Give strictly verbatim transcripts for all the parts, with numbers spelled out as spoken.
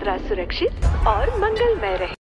यात्रा सुरक्षित और मंगलमय रहे।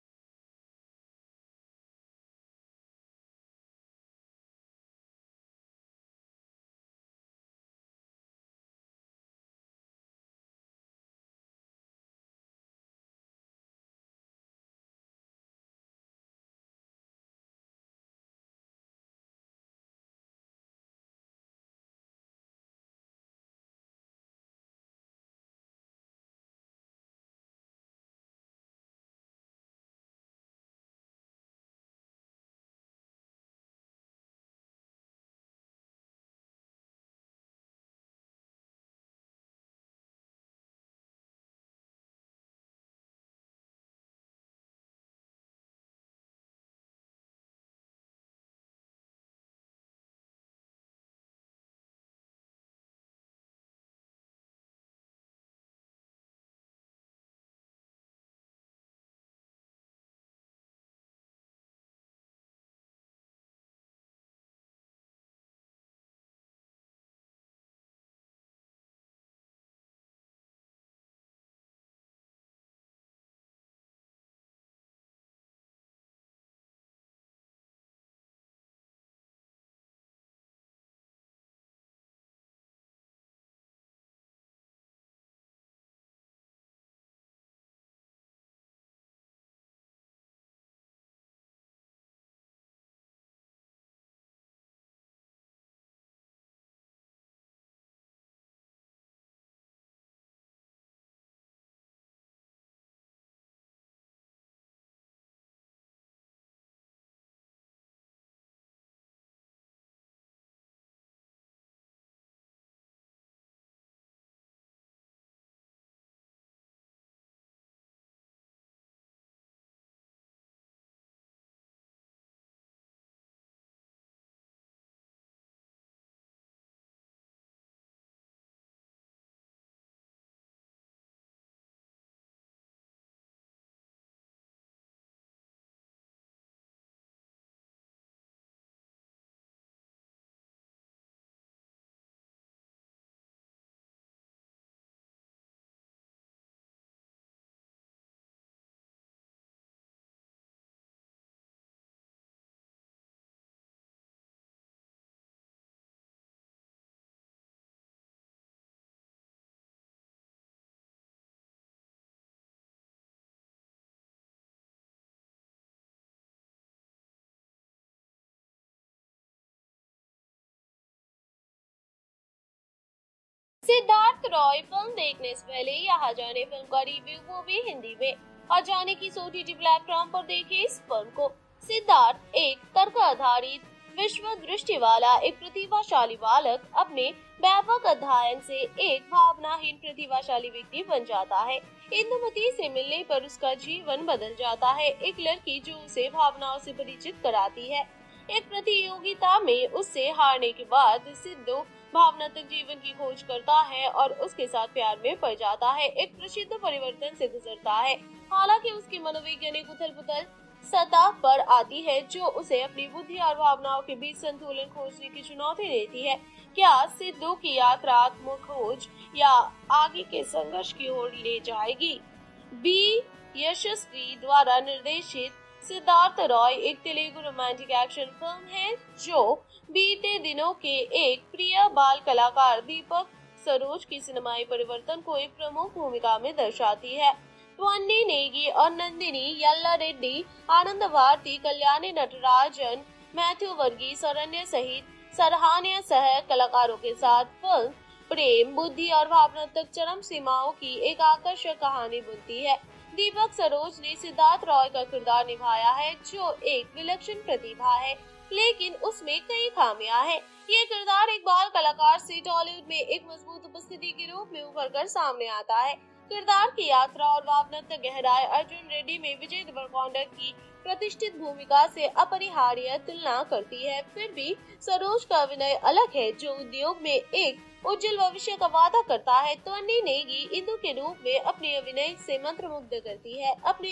सिद्धार्थ रॉय फिल्म देखने से पहले यहाँ जाने फिल्म का रिव्यू, वो भी हिंदी में। और जाने की ओटीटी प्लेटफॉर्म पर देखे इस फिल्म को। सिद्धार्थ एक तर्क आधारित विश्व दृष्टि वाला एक प्रतिभाशाली बालक अपने व्यापक अध्ययन से एक भावनाहीन प्रतिभाशाली व्यक्ति बन जाता है। इंदुमती से मिलने पर उसका जीवन बदल जाता है। एक लड़की जो उसे भावनाओं से परिचित कराती है। एक प्रतियोगिता में उससे हारने के बाद सिद्धू भावनात्मक जीवन की खोज करता है और उसके साथ प्यार में पड़ जाता है। एक प्रसिद्ध परिवर्तन से गुजरता है। हालांकि उसकी मनोवैज्ञानिक उथल पुथल सतह पर आती है जो उसे अपनी बुद्धि और भावनाओं के बीच संतुलन खोजने की चुनौती देती है। क्या सिद्धू की यात्रा आत्म खोज या आगे के संघर्ष की ओर ले जाएगी? बी यशस्वी द्वारा निर्देशित सिद्धार्थ रॉय एक तेलुगु रोमांटिक एक्शन फिल्म है जो बीते दिनों के एक प्रिय बाल कलाकार दीपक सरोज की सिनेमाई परिवर्तन को एक प्रमुख भूमिका में दर्शाती है। त्वन्नी नेगी और नंदिनी यल्ला रेड्डी, आनंद भारती, कल्याणी नटराजन, मैथ्यू वर्गीस और अन्य सहित सराहनीय सह कलाकारों के साथ फिल्म प्रेम, बुद्धि और भावनात्मक चरम सीमाओं की एक आकर्षक कहानी बुनती है। दीपक सरोज ने सिद्धार्थ रॉय का किरदार निभाया है जो एक विलक्षण प्रतिभा है, लेकिन उसमें कई खामियां हैं। ये किरदार एक बाल कलाकार से टॉलीवुड में एक मजबूत उपस्थिति के रूप में उभर कर सामने आता है। किरदार की यात्रा और भावनात्मक गहराई अर्जुन रेड्डी में विजय देवरकोंडा की प्रतिष्ठित भूमिका से अपरिहार्य तुलना करती है। फिर भी सरोज का अभिनय अलग है जो उद्योग में एक उज्जवल भविष्य का वादा करता है। त्वन्नी नेगी इंदु के रूप में अपने अभिनय से मंत्रमुग्ध करती है। अपने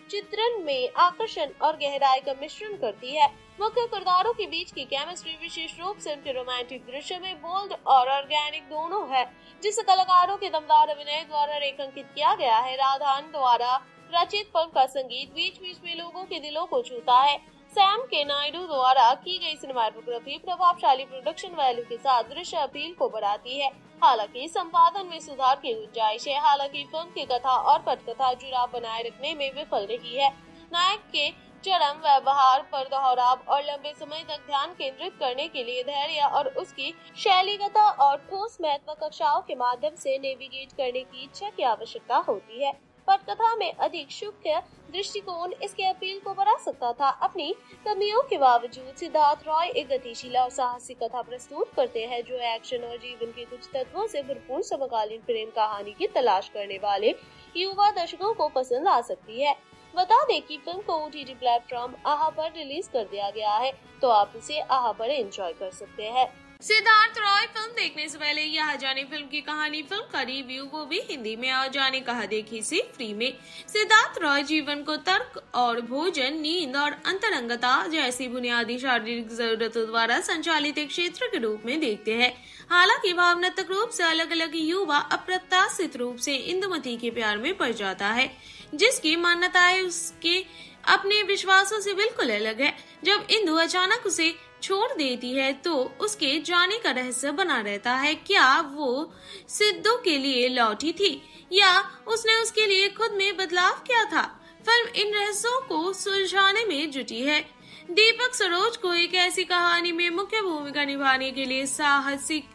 चित्रण में आकर्षण और गहराई का मिश्रण करती है। मुख्य किरदारों के बीच की केमिस्ट्री विशेष रूप से उनके रोमांटिक दृश्य में बोल्ड और ऑर्गेनिक दोनों है, जिसे कलाकारों के दमदार अभिनय द्वारा रेखांकित किया गया है। राधान द्वारा रचित फिल्म का संगीत बीच बीच में लोगों के दिलों को छूता है। सैम के नायडू द्वारा की गई सिनेमाटोग्राफी प्रभावशाली प्रोडक्शन वैल्यू के साथ दृश्य अपील को बढ़ाती है। हालांकि संपादन में सुधार की गुंजाइश है। हालांकि फिल्म की कथा और पटकथा जुड़ाव बनाए रखने में विफल रही है। नायक के चरम व्यवहार पर दोहराव और लंबे समय तक ध्यान केंद्रित करने के लिए धैर्य और उसकी शैलीगता और ठोस महत्व कक्षाओं के माध्यम से नेविगेट करने की इच्छा की आवश्यकता होती है। पटकथा में अधिक सूक्ष्म दृष्टिकोण इसके अपील को बढ़ा सकता था। अपनी कमियों के बावजूद सिद्धार्थ रॉय एक गतिशील और साहसिक कथा प्रस्तुत करते हैं, जो एक्शन और जीवन के कुछ तत्वों से भरपूर समकालीन प्रेम कहानी की तलाश करने वाले युवा दर्शकों को पसंद आ सकती है। बता दें कि फिल्म को ओटीटी प्लेटफॉर्म आहा पर रिलीज कर दिया गया है, तो आप इसे आहा पर एंजॉय कर सकते हैं। सिद्धार्थ रॉय फिल्म देखने से पहले यहाँ जाने फिल्म की कहानी फिल्म का रिव्यू, वो भी हिंदी में, और जाने कहा देखी से फ्री में। सिद्धार्थ रॉय जीवन को तर्क और भोजन, नींद और अंतरंगता जैसी बुनियादी शारीरिक जरूरतों द्वारा संचालित एक क्षेत्र के रूप में देखते हैं। हालांकि भावनात्मक रूप से अलग अलग युवा अप्रत्याशित रूप से इंदुमती के प्यार में पड़ जाता है, जिसकी मान्यताएं उसके अपने विश्वासों से बिल्कुल अलग है। जब इंदु अचानक उसे छोड़ देती है तो उसके जाने का रहस्य बना रहता है। क्या वो सिद्धू के लिए लौटी थी या उसने उसके लिए खुद में बदलाव किया था? फिल्म इन रहस्यों को सुलझाने में जुटी है। दीपक सरोज को एक ऐसी कहानी में मुख्य भूमिका निभाने के लिए साहसिक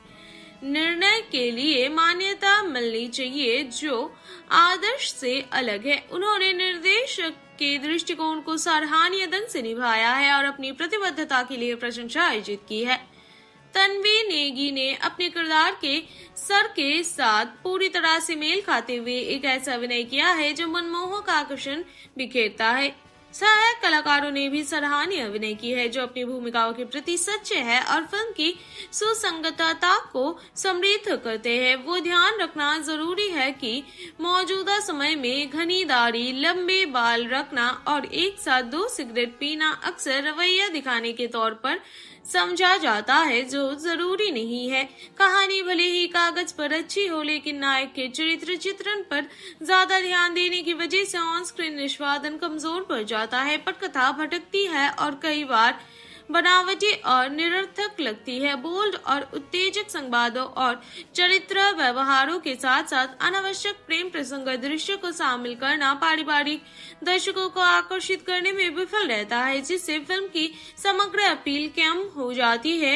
निर्णय के लिए मान्यता मिलनी चाहिए, जो आदर्श से अलग है। उन्होंने निर्देशक के दृष्टिकोण को सराहनीय ढंग से निभाया है और अपनी प्रतिबद्धता के लिए प्रशंसा अर्जित की है। तन्वी नेगी ने अपने किरदार के सर के साथ पूरी तरह से मेल खाते हुए एक ऐसा अभिनय किया है जो मनमोहक आकर्षण बिखेरता है। सहायक कलाकारों ने भी सराहनीय अभिनय की है, जो अपनी भूमिकाओं के प्रति सच्चे हैं और फिल्म की सुसंगतता को समृद्ध करते हैं। वो ध्यान रखना जरूरी है कि मौजूदा समय में घनी दाढ़ी, लंबे बाल रखना और एक साथ दो सिगरेट पीना अक्सर रवैया दिखाने के तौर पर समझा जाता है, जो जरूरी नहीं है। कहानी भले ही कागज पर अच्छी हो, लेकिन नायक के चरित्र चित्रण पर ज्यादा ध्यान देने की वजह से ऑन स्क्रीन निष्पादन कमजोर पड़ जाता है। पटकथा भटकती है और कई बार बनावटी और निरर्थक लगती है। बोल्ड और उत्तेजक संवादों और चरित्र व्यवहारों के साथ साथ अनावश्यक प्रेम प्रसंग दृश्य को शामिल करना पारिवारिक दर्शकों को आकर्षित करने में विफल रहता है, जिससे फिल्म की समग्र अपील कम हो जाती है।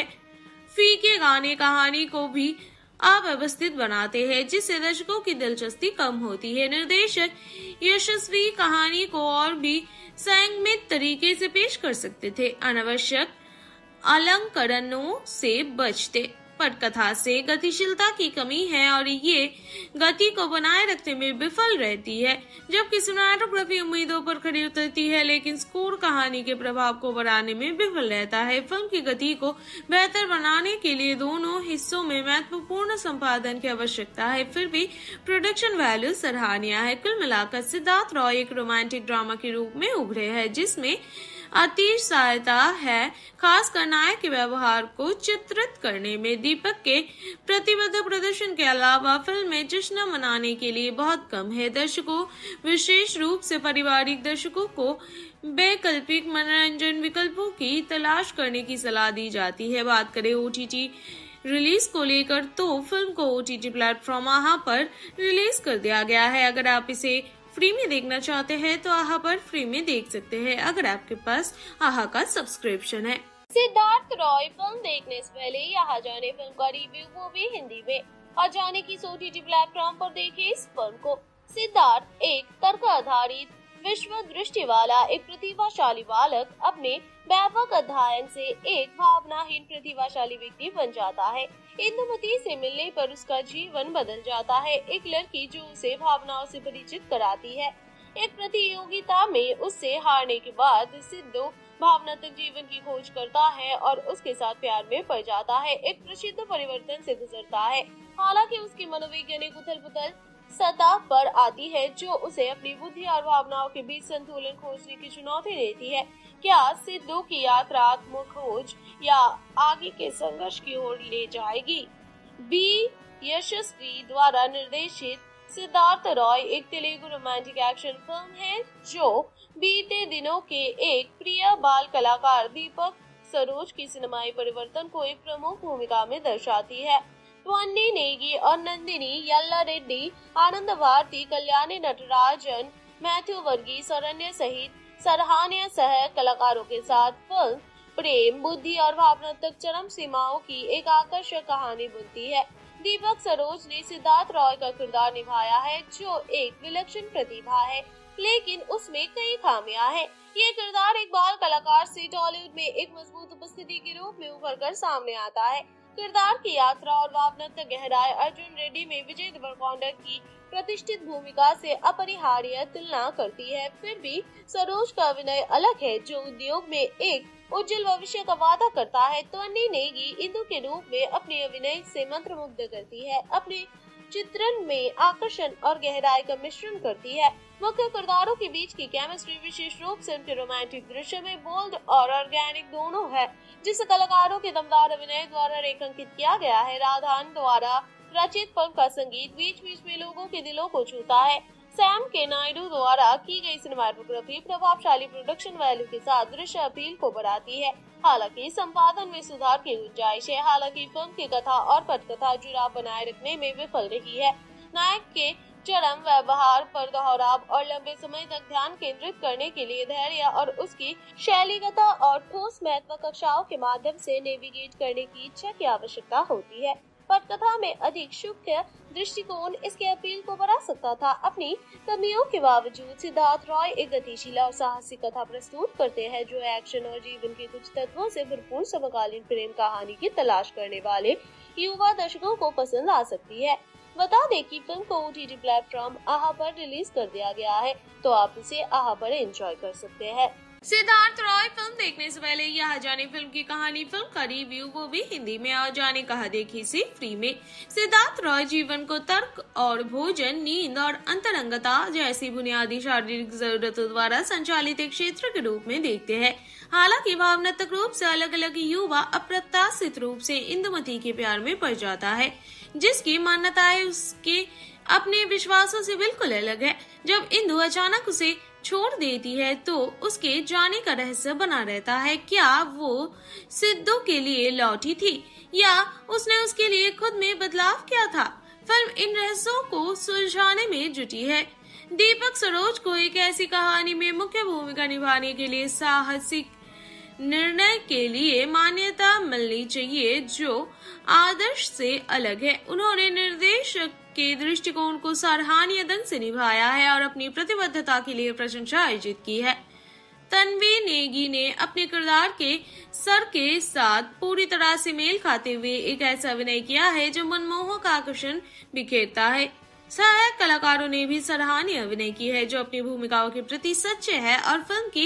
फीके गाने कहानी को भी अव्यवस्थित बनाते हैं, जिससे दर्शकों की दिलचस्पी कम होती है। निर्देशक यशस्वी कहानी को और भी संयमित तरीके से पेश कर सकते थे, अनावश्यक अलंकरणों से बचते। पटकथा से गतिशीलता की कमी है और ये गति को बनाए रखने में विफल रहती है, जबकि सिनेमेटोग्राफी उम्मीदों पर खरी उतरती है, लेकिन स्कोर कहानी के प्रभाव को बढ़ाने में विफल रहता है। फिल्म की गति को बेहतर बनाने के लिए दोनों हिस्सों में महत्वपूर्ण संपादन की आवश्यकता है, फिर भी प्रोडक्शन वैल्यू सराहनीय है। कुल मिलाकर सिद्धार्थ रॉय एक रोमांटिक ड्रामा के रूप में उभरे हैं, जिसमें अति सहायता है, खासकर नायक के व्यवहार को चित्रित करने में। दीपक के प्रतिबद्ध प्रदर्शन के अलावा फिल्म में जश्न मनाने के लिए बहुत कम है। दर्शकों, विशेष रूप से पारिवारिक दर्शकों को वैकल्पिक मनोरंजन विकल्पों की तलाश करने की सलाह दी जाती है। बात करें ओटीटी रिलीज को लेकर, तो फिल्म को ओटीटी प्लेटफॉर्म आहा पर रिलीज कर दिया गया है। अगर आप इसे फ्री में देखना चाहते हैं तो आहा पर फ्री में देख सकते हैं, अगर आपके पास आहा का सब्सक्रिप्शन है। सिद्धार्थ रॉय फिल्म देखने से पहले यहाँ जाने फिल्म का रिव्यू, वो भी हिंदी में, और जाने की ओटीटी प्लेटफॉर्म पर देखे इस फिल्म को। सिद्धार्थ एक तर्क आधारित विश्व दृष्टि वाला एक प्रतिभाशाली बालक अपने व्यापक अध्ययन से एक भावनाहीन प्रतिभाशाली व्यक्ति बन जाता है। इंदुमती से मिलने पर उसका जीवन बदल जाता है। एक लड़की जो उसे भावनाओं से परिचित कराती है। एक प्रतियोगिता में उससे हारने के बाद सिद्धू भावनात्मक जीवन की खोज करता है और उसके साथ प्यार में पड़ जाता है। एक प्रसिद्ध परिवर्तन से गुजरता है। हालांकि उसकी मनोवैज्ञानिक उथल पुथल सतह पर आती है, जो उसे अपनी बुद्धि और भावनाओं के बीच संतुलन खोजने की चुनौती देती है। क्या सिद्धू की यात्रा आत्मखोज या आगे के संघर्ष की ओर ले जाएगी? बी यशस्वी द्वारा निर्देशित सिद्धार्थ रॉय एक तेलुगु रोमांटिक एक्शन फिल्म है, जो बीते दिनों के एक प्रिय बाल कलाकार दीपक सरोज की सिनेमाई परिवर्तन को एक प्रमुख भूमिका में दर्शाती है। त्वन्नी नेगी और नंदिनी यल्ला रेड्डी, आनंद भारती, कल्याणी नटराजन, मैथ्यू वर्गीस और अन्य सहित सराहनीय सह कलाकारों के साथ फिल्म प्रेम, बुद्धि और भावनात्मक चरम सीमाओं की एक आकर्षक कहानी बुनती है। दीपक सरोज ने सिद्धार्थ रॉय का किरदार निभाया है, जो एक विलक्षण प्रतिभा है, लेकिन उसमें कई खामियां हैं। ये किरदार एक बाल कलाकार से टॉलीवुड में एक मजबूत उपस्थिति के रूप में उभर कर सामने आता है। किरदार की यात्रा और भावनात्मक गहराई अर्जुन रेड्डी में विजय देवरकोंडा की प्रतिष्ठित भूमिका से अपरिहार्य तुलना करती है। फिर भी सरोज का अभिनय अलग है, जो उद्योग में एक उज्जवल भविष्य का वादा करता है। त्वन्नी नेगी इंदु के रूप में अपने अभिनय से मंत्रमुग्ध करती है, अपने चित्रण में आकर्षण और गहराई का मिश्रण करती है। मुख्य किरदारों के बीच की केमिस्ट्री विशेष रूप से उनके रोमांटिक दृश्य में बोल्ड और ऑर्गेनिक दोनों है, जिसे कलाकारों के दमदार अभिनय द्वारा रेखांकित किया गया है। राधान द्वारा रचित फिल्म का संगीत बीच बीच में लोगों के दिलों को छूता है। सैम के नायडू द्वारा की गई सिनेमाटोग्राफी प्रभावशाली प्रोडक्शन वैल्यू के साथ दृश्य अपील को बढ़ाती है। हालांकि संपादन में सुधार की गुंजाइश है। हालांकि फिल्म की कथा और पटकथा जुड़ाव बनाए रखने में विफल रही है। नायक के चरम व्यवहार पर दोहराव और लंबे समय तक ध्यान केंद्रित करने के लिए धैर्य और उसकी शैलीगता और ठोस महत्व कक्षाओं के माध्यम से नेविगेट करने की इच्छा की आवश्यकता होती है। पटकथा में अधिक सूक्ष्म दृष्टिकोण इसके अपील को बढ़ा सकता था। अपनी कमियों के बावजूद सिद्धार्थ रॉय एक गतिशील और साहसिक कथा प्रस्तुत करते हैं, जो एक्शन और जीवन के कुछ तत्वों से भरपूर समकालीन प्रेम कहानी की तलाश करने वाले युवा दर्शकों को पसंद आ सकती है। बता दें कि फिल्म को ओटीटी प्लेटफॉर्म आहा पर रिलीज कर दिया गया है, तो आप इसे आहा पर एंजॉय कर सकते हैं। सिद्धार्थ रॉय फिल्म देखने से पहले यहाँ जाने फिल्म की कहानी फिल्म का रिव्यू, वो भी हिंदी में, और जाने कहा देखी से फ्री में। सिद्धार्थ रॉय जीवन को तर्क और भोजन, नींद और अंतरंगता जैसी बुनियादी शारीरिक जरूरतों द्वारा संचालित एक क्षेत्र के रूप में देखते हैं। हालांकि भावनात्मक रूप से अलग अलग युवा अप्रत्याशित रूप से इंदुमती के प्यार में पड़ जाता है, जिसकी मान्यताएं उसके अपने विश्वासों से बिल्कुल अलग है। जब इंदु अचानक उसे छोड़ देती है तो उसके जाने का रहस्य बना रहता है। क्या वो सिद्धू के लिए लौटी थी या उसने उसके लिए खुद में बदलाव किया था? फिल्म इन रहस्यों को सुलझाने में जुटी है। दीपक सरोज को एक ऐसी कहानी में मुख्य भूमिका निभाने के लिए साहसिक निर्णय के लिए मान्यता मिलनी चाहिए, जो आदर्श से अलग है। उन्होंने निर्देशक के दृष्टिकोण को सराहनीय ढंग से निभाया है और अपनी प्रतिबद्धता के लिए प्रशंसा अर्जित की है। तन्वी नेगी ने अपने किरदार के सर के साथ पूरी तरह से मेल खाते हुए एक ऐसा अभिनय किया है जो मनमोहक आकर्षण बिखेरता है। सहायक कलाकारों ने भी सराहनीय अभिनय की है, जो अपनी भूमिकाओं के प्रति सच्चे हैं और फिल्म की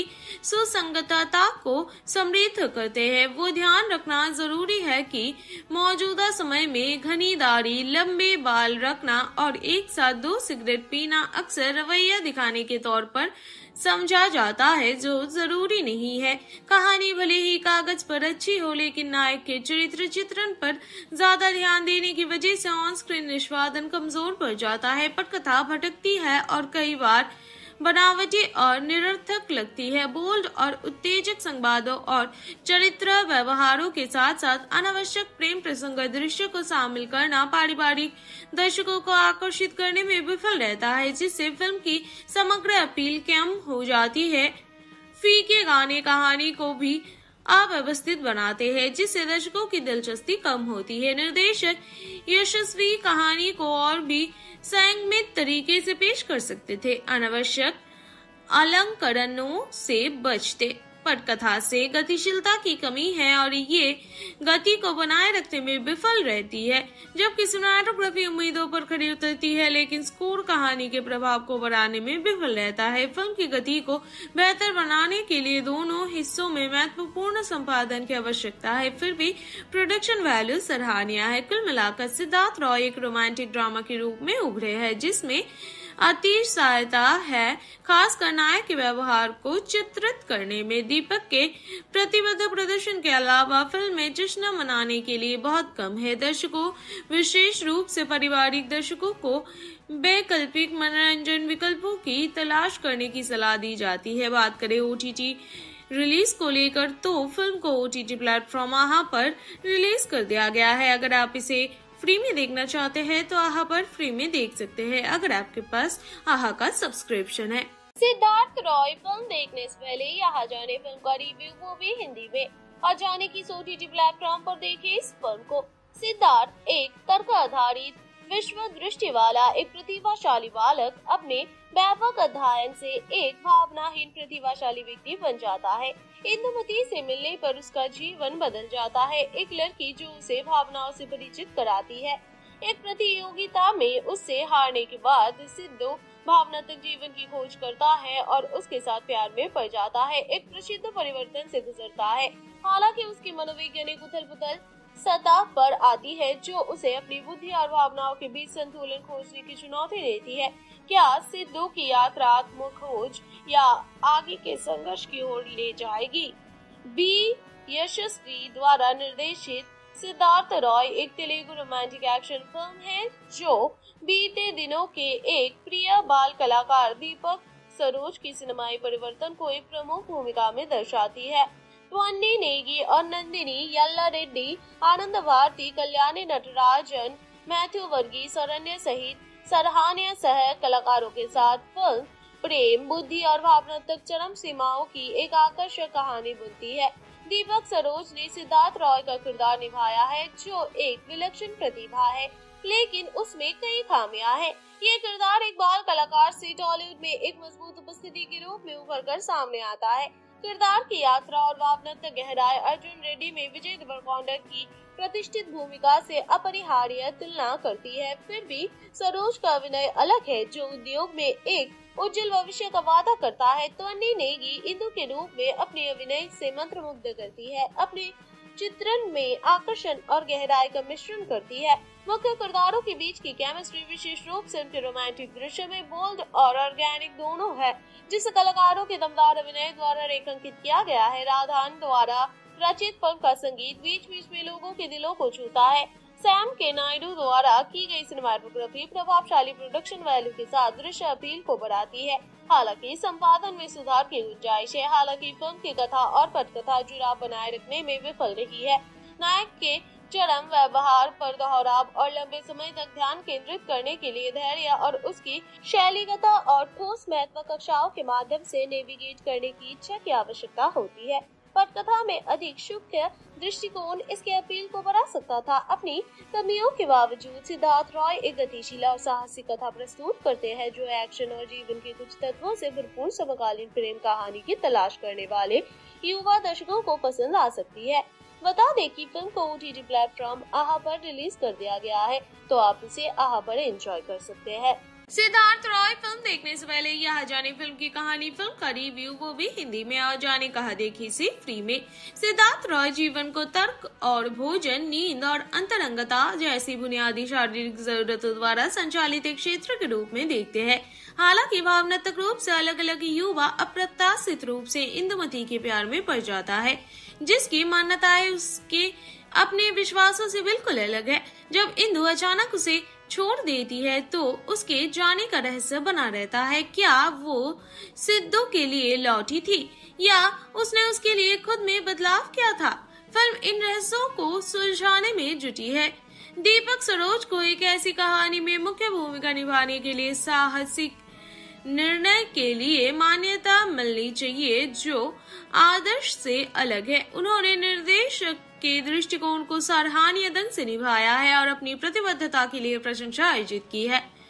सुसंगतता को समृद्ध करते हैं। वो ध्यान रखना जरूरी है कि मौजूदा समय में घनी दाढ़ी, लंबे बाल रखना और एक साथ दो सिगरेट पीना अक्सर रवैया दिखाने के तौर पर समझा जाता है, जो जरूरी नहीं है। कहानी भले ही कागज पर अच्छी हो, लेकिन नायक के चरित्र चित्रण पर ज्यादा ध्यान देने की वजह से ऑन स्क्रीन निष्पादन कमजोर पड़ जाता है। पटकथा भटकती है और कई बार बनावटी और निरर्थक लगती है। बोल्ड और उत्तेजक संवादों और चरित्र व्यवहारों के साथ साथ अनावश्यक प्रेम प्रसंग दृश्य को शामिल करना पारिवारिक दर्शकों को आकर्षित करने में विफल रहता है, जिससे फिल्म की समग्र अपील कम हो जाती है। फीके गाने कहानी को भी अव्यवस्थित बनाते हैं, जिससे दर्शकों की दिलचस्पी कम होती है। निर्देशक यशस्वी कहानी को और भी संयमित तरीके से पेश कर सकते थे, अनावश्यक अलंकरणों से बचते। पटकथा से गतिशीलता की कमी है और ये गति को बनाए रखने में विफल रहती है, जबकि सिनेमेटोग्राफी उम्मीदों पर खरी उतरती है लेकिन स्कोर कहानी के प्रभाव को बढ़ाने में विफल रहता है। फिल्म की गति को बेहतर बनाने के लिए दोनों हिस्सों में महत्वपूर्ण संपादन की आवश्यकता है, फिर भी प्रोडक्शन वैल्यू सराहनीय है। कुल मिलाकर सिद्धार्थ रॉय एक रोमांटिक ड्रामा के रूप में उभरे हैं जिसमें अतिशयता है, खासकर नायक के व्यवहार को चित्रित करने में। दीपक के प्रतिबद्ध प्रदर्शन के अलावा फिल्म में जश्न मनाने के लिए बहुत कम है। दर्शकों, विशेष रूप से पारिवारिक दर्शकों को वैकल्पिक मनोरंजन विकल्पों की तलाश करने की सलाह दी जाती है। बात करें ओटीटी रिलीज को लेकर तो फिल्म को ओटीटी प्लेटफॉर्म आहा पर रिलीज कर दिया गया है। अगर आप इसे फ्री में देखना चाहते हैं तो आहा पर फ्री में देख सकते हैं अगर आपके पास आहा का सब्सक्रिप्शन है। सिद्धार्थ रॉय फिल्म देखने से पहले यहाँ जाने फिल्म का रिव्यू, वो भी हिंदी में। और जाने की ओटीटी प्लेटफॉर्म पर देखे इस फिल्म को। सिद्धार्थ एक तर्क आधारित विश्व दृष्टि वाला एक प्रतिभाशाली बालक अपने व्यापक अध्ययन से एक भावनाहीन प्रतिभाशाली व्यक्ति बन जाता है। इंदुमती से मिलने पर उसका जीवन बदल जाता है। एक लड़की जो उसे भावनाओं से परिचित कराती है। एक प्रतियोगिता में उससे हारने के बाद सिद्धू भावनात्मक जीवन की खोज करता है और उसके साथ प्यार में पड़ जाता है। एक प्रसिद्ध परिवर्तन से गुजरता है, हालांकि उसकी मनोवैज्ञानिक उथल-पुथल सतह पर आती है जो उसे अपनी बुद्धि और भावनाओं के बीच संतुलन खोजने की चुनौती देती है। क्या सिद्धू की यात्रा आत्म खोज या आगे के संघर्ष की ओर ले जाएगी? बी यशस्वी द्वारा निर्देशित सिद्धार्थ रॉय एक तेलुगु रोमांटिक एक्शन फिल्म है जो बीते दिनों के एक प्रिय बाल कलाकार दीपक सरोज की सिनेमाई परिवर्तन को एक प्रमुख भूमिका में दर्शाती है। त्वन्नी नेगी और नंदिनी यल्ला रेड्डी, आनंद भारती, कल्याणी नटराजन, मैथ्यू वर्गीस और अन्य सहित सराहनीय सह कलाकारों के साथ फिल्म प्रेम, बुद्धि और भावनात्मक चरम सीमाओं की एक आकर्षक कहानी बुनती है। दीपक सरोज ने सिद्धार्थ रॉय का किरदार निभाया है जो एक विलक्षण प्रतिभा है, लेकिन उसमें कई खामियां हैं। ये किरदार एक बाल कलाकार से टॉलीवुड में एक मजबूत उपस्थिति के रूप में उभर कर सामने आता है। किरदार की यात्रा और भावनात्मक गहराई अर्जुन रेड्डी में विजय देवरकोंडा की प्रतिष्ठित भूमिका से अपरिहार्य तुलना करती है। फिर भी सरोज का अभिनय अलग है जो उद्योग में एक उज्जवल भविष्य का वादा करता है। त्वन्नी नेगी इंदु के रूप में अपने अभिनय से मंत्रमुग्ध करती है, अपने चित्रण में आकर्षण और गहराई का मिश्रण करती है। मुख्य किरदारों के बीच की केमिस्ट्री विशेष रूप से उनके रोमांटिक दृश्य में बोल्ड और ऑर्गेनिक दोनों है, जिसे कलाकारों के दमदार अभिनय द्वारा रेखांकित किया गया है। राधान द्वारा रचित फिल्म का संगीत बीच बीच में लोगों के दिलों को छूता है। सैम के नायडू द्वारा की गई सिनेमेटोग्राफी प्रभावशाली प्रोडक्शन वैल्यू के साथ दृश्य अपील को बढ़ाती है। हालांकि संपादन में सुधार की गुंजाइश है। हालांकि फिल्म की कथा और पटकथा जुड़ाव बनाए रखने में विफल रही है। नायक के चरम व्यवहार पर दोहराव और लंबे समय तक ध्यान केंद्रित करने के लिए धैर्य और उसकी शैलीगत और ठोस महत्व कक्षाओं के माध्यम से नेविगेट करने की इच्छा की आवश्यकता होती है। पटकथा में अधिक सूक्ष्म दृष्टिकोण इसके अपील को बढ़ा सकता था। अपनी कमियों के बावजूद सिद्धार्थ रॉय एक गतिशील और साहसिक कथा प्रस्तुत करते हैं जो एक्शन और जीवन के कुछ तत्वों से भरपूर समकालीन प्रेम कहानी की तलाश करने वाले युवा दर्शकों को पसंद आ सकती है। बता दें कि फिल्म को ओटीटी प्लेटफॉर्म आहा पर रिलीज कर दिया गया है, तो आप इसे आहा पर एंजॉय कर सकते हैं। सिद्धार्थ रॉय फिल्म देखने से पहले यहाँ जाने फिल्म की कहानी, फिल्म का रिव्यू, वो भी हिंदी में। और जाने कहा देखी से फ्री में। सिद्धार्थ रॉय जीवन को तर्क और भोजन, नींद और अंतरंगता जैसी बुनियादी शारीरिक जरूरतों द्वारा संचालित एक क्षेत्र के रूप में देखते हैं। हालांकि भावनात्मक रूप से अलग अलग युवा अप्रत्याशित रूप से इंदुमती के प्यार में पड़ जाता है, जिसकी मान्यताएं उसके अपने विश्वासों से बिल्कुल अलग है। जब इंदु अचानक उसे छोड़ देती है तो उसके जाने का रहस्य बना रहता है। क्या वो सिद्धू के लिए लौटी थी या उसने उसके लिए खुद में बदलाव किया था? फिल्म इन रहस्यों को सुलझाने में जुटी है। दीपक सरोज को एक ऐसी कहानी में मुख्य भूमिका निभाने के लिए साहसिक निर्णय के लिए मान्यता मिलनी चाहिए जो आदर्श से अलग है। उन्होंने निर्देशक के दृष्टिकोण को सराहनीय ढंग से निभाया है और अपनी प्रतिबद्धता के लिए प्रशंसा अर्जित की है।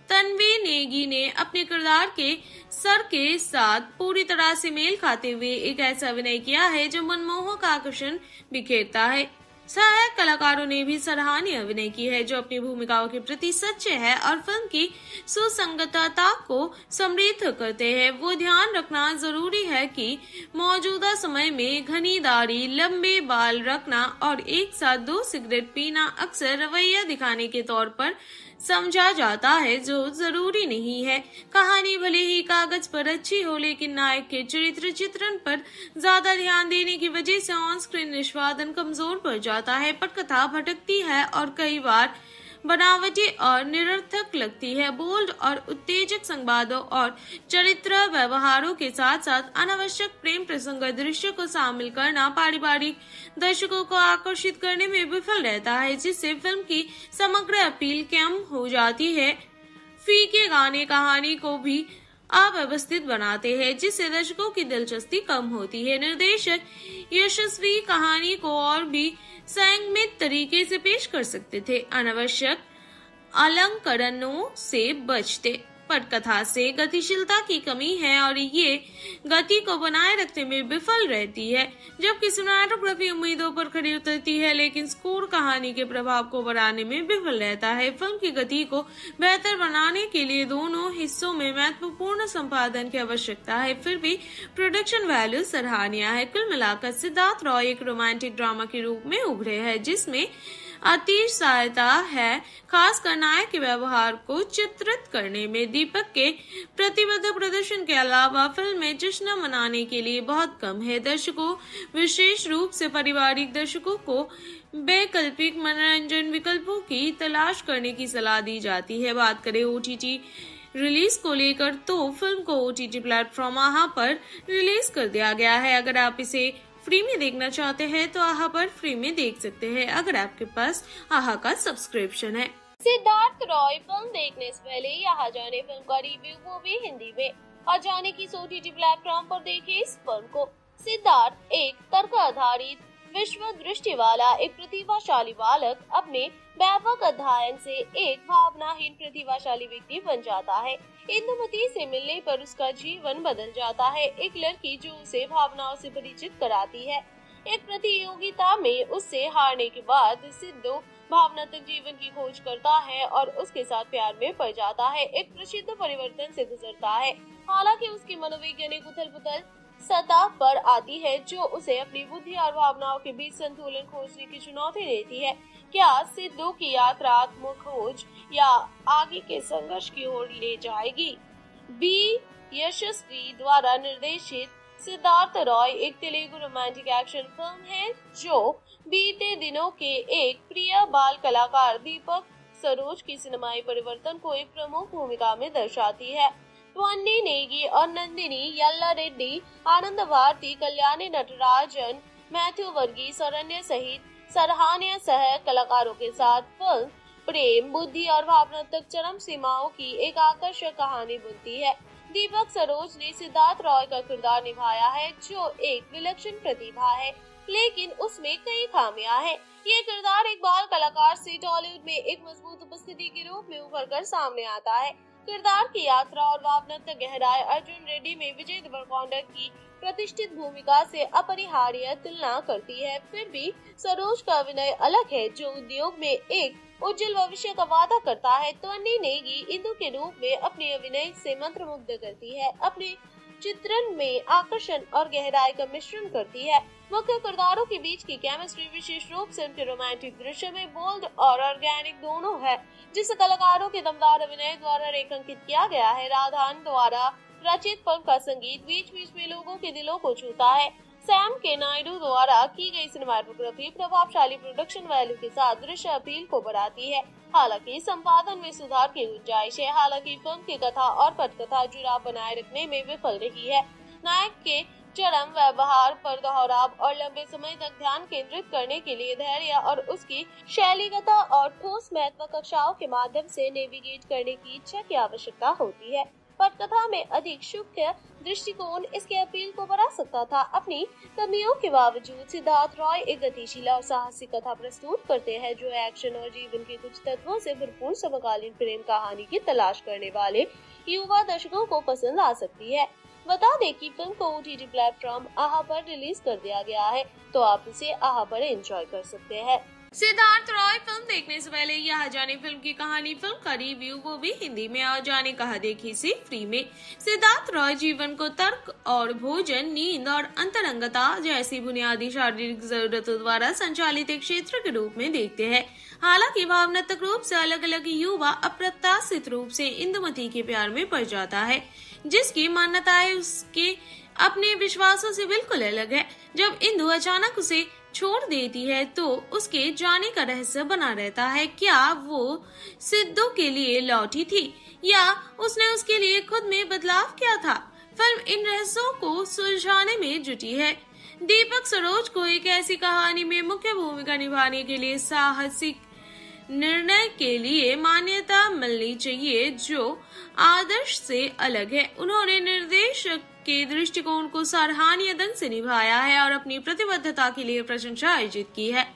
तन्वी नेगी ने अपने किरदार के सर के साथ पूरी तरह से मेल खाते हुए एक ऐसा अभिनय किया है जो मनमोहक आकर्षण बिखेरता है। सहायक कलाकारों ने भी सराहनीय अभिनय की है जो अपनी भूमिकाओं के प्रति सच्चे हैं और फिल्म की सुसंगतता को समृद्ध करते हैं। वो ध्यान रखना जरूरी है कि मौजूदा समय में घनी दाढ़ी, लंबे बाल रखना और एक साथ दो सिगरेट पीना अक्सर रवैया दिखाने के तौर पर समझा जाता है, जो जरूरी नहीं है। कहानी भले ही कागज पर अच्छी हो, लेकिन नायक के चरित्र चित्रण पर ज्यादा ध्यान देने की वजह से ऑन स्क्रीन निष्पादन कमजोर पड़ जाता है। पटकथा भटकती है और कई बार बनावटी और निरर्थक लगती है। बोल्ड और उत्तेजक संवादों और चरित्र व्यवहारों के साथ साथ अनावश्यक प्रेम प्रसंग दृश्य को शामिल करना पारिवारिक दर्शकों को आकर्षित करने में विफल रहता है, जिससे फिल्म की समग्र अपील कम हो जाती है। फीके गाने कहानी को भी अव्यवस्थित बनाते हैं, जिससे दर्शकों की दिलचस्पी कम होती है। निर्देशक यशस्वी कहानी को और भी संयमित तरीके से पेश कर सकते थे, अनावश्यक अलंकरणों से बचते। पटकथा से गतिशीलता की कमी है और ये गति को बनाए रखने में विफल रहती है, जबकि सिनेमेटोग्राफी उम्मीदों पर खरी उतरती है, लेकिन स्कोर कहानी के प्रभाव को बढ़ाने में विफल रहता है। फिल्म की गति को बेहतर बनाने के लिए दोनों हिस्सों में महत्वपूर्ण संपादन की आवश्यकता है, फिर भी प्रोडक्शन वैल्यू सराहनीय है। कुल मिलाकर सिद्धार्थ रॉय एक रोमांटिक ड्रामा के रूप में उभरे हैं, जिसमें अतिशयता है, खासकर नायक के व्यवहार को चित्रित करने में। दीपक के प्रतिबद्ध प्रदर्शन के अलावा फिल्म में जश्न मनाने के लिए बहुत कम है। दर्शकों, विशेष रूप से पारिवारिक दर्शकों को वैकल्पिक मनोरंजन विकल्पों की तलाश करने की सलाह दी जाती है। बात करें ओटीटी रिलीज को लेकर तो फिल्म को ओटीटी प्लेटफॉर्म आहा पर रिलीज कर दिया गया है। अगर आप इसे फ्री में देखना चाहते हैं तो आहा पर फ्री में देख सकते हैं, अगर आपके पास आहा का सब्सक्रिप्शन है। सिद्धार्थ रॉय फिल्म देखने से पहले यहाँ जाने फिल्म का रिव्यू, वो भी हिंदी में। और जाने की ओटीटी प्लेटफॉर्म पर देखे इस फिल्म को। सिद्धार्थ एक तर्क आधारित विश्व दृष्टि वाला एक प्रतिभाशाली बालक अपने व्यापक अध्ययन से एक भावनाहीन प्रतिभाशाली व्यक्ति बन जाता है। इंदुमती से मिलने पर उसका जीवन बदल जाता है। एक लड़की जो उसे भावनाओं से परिचित कराती है। एक प्रतियोगिता में उससे हारने के बाद सिद्धू भावनात्मक जीवन की खोज करता है और उसके साथ प्यार में पड़ जाता है। एक प्रसिद्ध परिवर्तन से गुजरता है, हालांकि उसकी मनोवैज्ञानिक उथल पुथल सतह पर आती है, जो उसे अपनी बुद्धि और भावनाओं के बीच संतुलन खोजने की चुनौती देती है। क्या सिद्धू की यात्रा आत्मखोज या आगे के संघर्ष की ओर ले जाएगी? बी यशस्वी द्वारा निर्देशित सिद्धार्थ रॉय एक तेलुगु रोमांटिक एक्शन फिल्म है, जो बीते दिनों के एक प्रिय बाल कलाकार दीपक सरोज की सिनेमाई परिवर्तन को एक प्रमुख भूमिका में दर्शाती है। त्वन्नी नेगी और नंदिनी यल्ला रेड्डी, आनंद भारती, कल्याणी नटराजन, मैथ्यू वर्गीस और अन्य सहित सराहनीय सह कलाकारों के साथ फिल्म प्रेम, बुद्धि और भावनात्मक चरम सीमाओं की एक आकर्षक कहानी बुनती है। दीपक सरोज ने सिद्धार्थ रॉय का किरदार निभाया है, जो एक विलक्षण प्रतिभा है, लेकिन उसमें कई खामियां हैं। ये किरदार एक बाल कलाकार से टॉलीवुड में एक मजबूत उपस्थिति के रूप में उभर कर सामने आता है। किरदार की यात्रा और भावनात्मक गहराई अर्जुन रेड्डी में विजय देवरकोंडा की प्रतिष्ठित भूमिका से अपरिहार्य तुलना करती है। फिर भी सरोज का अभिनय अलग है, जो उद्योग में एक उज्जवल भविष्य का वादा करता है। त्वन्नी नेगी इंदु के रूप में अपने अभिनय से मंत्रमुग्ध करती है, अपने चित्रण में आकर्षण और गहराई का मिश्रण करती है। मुख्य किरदारों के बीच की केमिस्ट्री विशेष रूप से उनके रोमांटिक दृश्य में बोल्ड और ऑर्गेनिक दोनों है, जिसे कलाकारों के दमदार अभिनय द्वारा रेखांकित किया गया है। राधान द्वारा रचित फिल्म का संगीत बीच बीच में लोगों के दिलों को छूता है। सैम के नायडू द्वारा की गई सिनेमेटोग्राफी प्रभावशाली प्रोडक्शन वैल्यू के साथ दृश्य अपील को बढ़ाती है। हालांकि संपादन में सुधार की गुंजाइश है। हालांकि फिल्म की कथा और पटकथा जुड़ाव बनाए रखने में विफल रही है। नायक के चरम व्यवहार पर दोहराव और लंबे समय तक ध्यान केंद्रित करने के लिए धैर्य और उसकी शैलीगत और ठोस महत्व कक्षाओं के माध्यम से नेविगेट करने की इच्छा की आवश्यकता होती है। पटकथा में अधिक सूक्ष्म दृष्टिकोण इसके अपील को बढ़ा सकता था। अपनी कमियों के बावजूद सिद्धार्थ रॉय एक गतिशील और साहसिक कथा प्रस्तुत करते हैं जो एक्शन और जीवन के कुछ तत्वों से भरपूर समकालीन प्रेम कहानी की तलाश करने वाले युवा दर्शकों को पसंद आ सकती है। बता दें कि फिल्म को ओटीटी प्लेटफॉर्म आहा पर रिलीज कर दिया गया है, तो आप इसे आहा पर एंजॉय कर सकते हैं। सिद्धार्थ रॉय फिल्म देखने से पहले यहाँ जाने फिल्म की कहानी फिल्म का रिव्यू, वो भी हिंदी में, और जाने कहा देखी से फ्री में। सिद्धार्थ रॉय जीवन को तर्क और भोजन, नींद और अंतरंगता जैसी बुनियादी शारीरिक जरूरतों द्वारा संचालित एक क्षेत्र के रूप में देखते हैं। हालांकि भावनात्मक रूप से अलग अलग युवा अप्रत्याशित रूप से इंदुमती के प्यार में पड़ जाता है, जिसकी मान्यताएं उसके अपने विश्वासों से बिल्कुल अलग है। जब इंदु अचानक उसे छोड़ देती है तो उसके जाने का रहस्य बना रहता है। क्या वो सिद्धू के लिए लौटी थी या उसने उसके लिए खुद में बदलाव किया था? फिल्म इन रहस्यों को सुलझाने में जुटी है। दीपक सरोज को एक ऐसी कहानी में मुख्य भूमिका निभाने के लिए साहसिक निर्णय के लिए मान्यता मिलनी चाहिए जो आदर्श से अलग है। उन्होंने निर्देशक के दृष्टिकोण को सराहनीय ढंग से निभाया है और अपनी प्रतिबद्धता के लिए प्रशंसा अर्जित की है।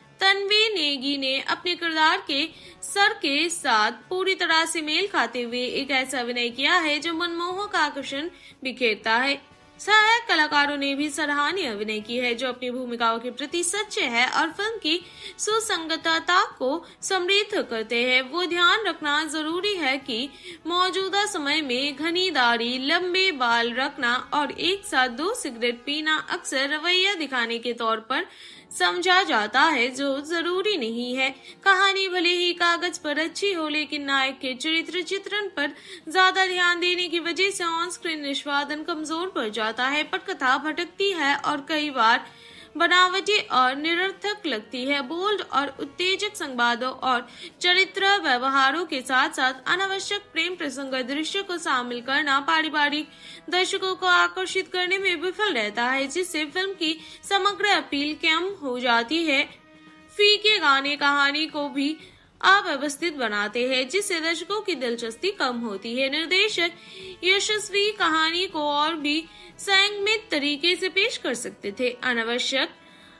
तन्वी नेगी ने अपने किरदार के सर के साथ पूरी तरह से मेल खाते हुए एक ऐसा अभिनय किया है जो मनमोहक आकर्षण बिखेरता है। सहायक कलाकारों ने भी सराहनीय अभिनय की है जो अपनी भूमिकाओं के प्रति सच्चे हैं और फिल्म की सुसंगतता को समृद्ध करते हैं। वो ध्यान रखना जरूरी है कि मौजूदा समय में घनी दाढ़ी, लंबे बाल रखना और एक साथ दो सिगरेट पीना अक्सर रवैया दिखाने के तौर पर समझा जाता है, जो जरूरी नहीं है। कहानी भले ही कागज पर अच्छी हो, लेकिन नायक के चरित्र चित्रण पर ज्यादा ध्यान देने की वजह से ऑन स्क्रीन निष्पादन कमजोर पड़ जाता है। पटकथा भटकती है और कई बार बनावटी और निरर्थक लगती है। बोल्ड और उत्तेजक संवादों और चरित्र व्यवहारों के साथ साथ अनावश्यक प्रेम प्रसंग दृश्य को शामिल करना पारिवारिक दर्शकों को आकर्षित करने में विफल रहता है, जिससे फिल्म की समग्र अपील कम हो जाती है। फीके गाने कहानी को भी अव्यवस्थित बनाते हैं, जिससे दर्शकों की दिलचस्पी कम होती है। निर्देशक यशस्वी कहानी को और भी संयमित तरीके से पेश कर सकते थे, अनावश्यक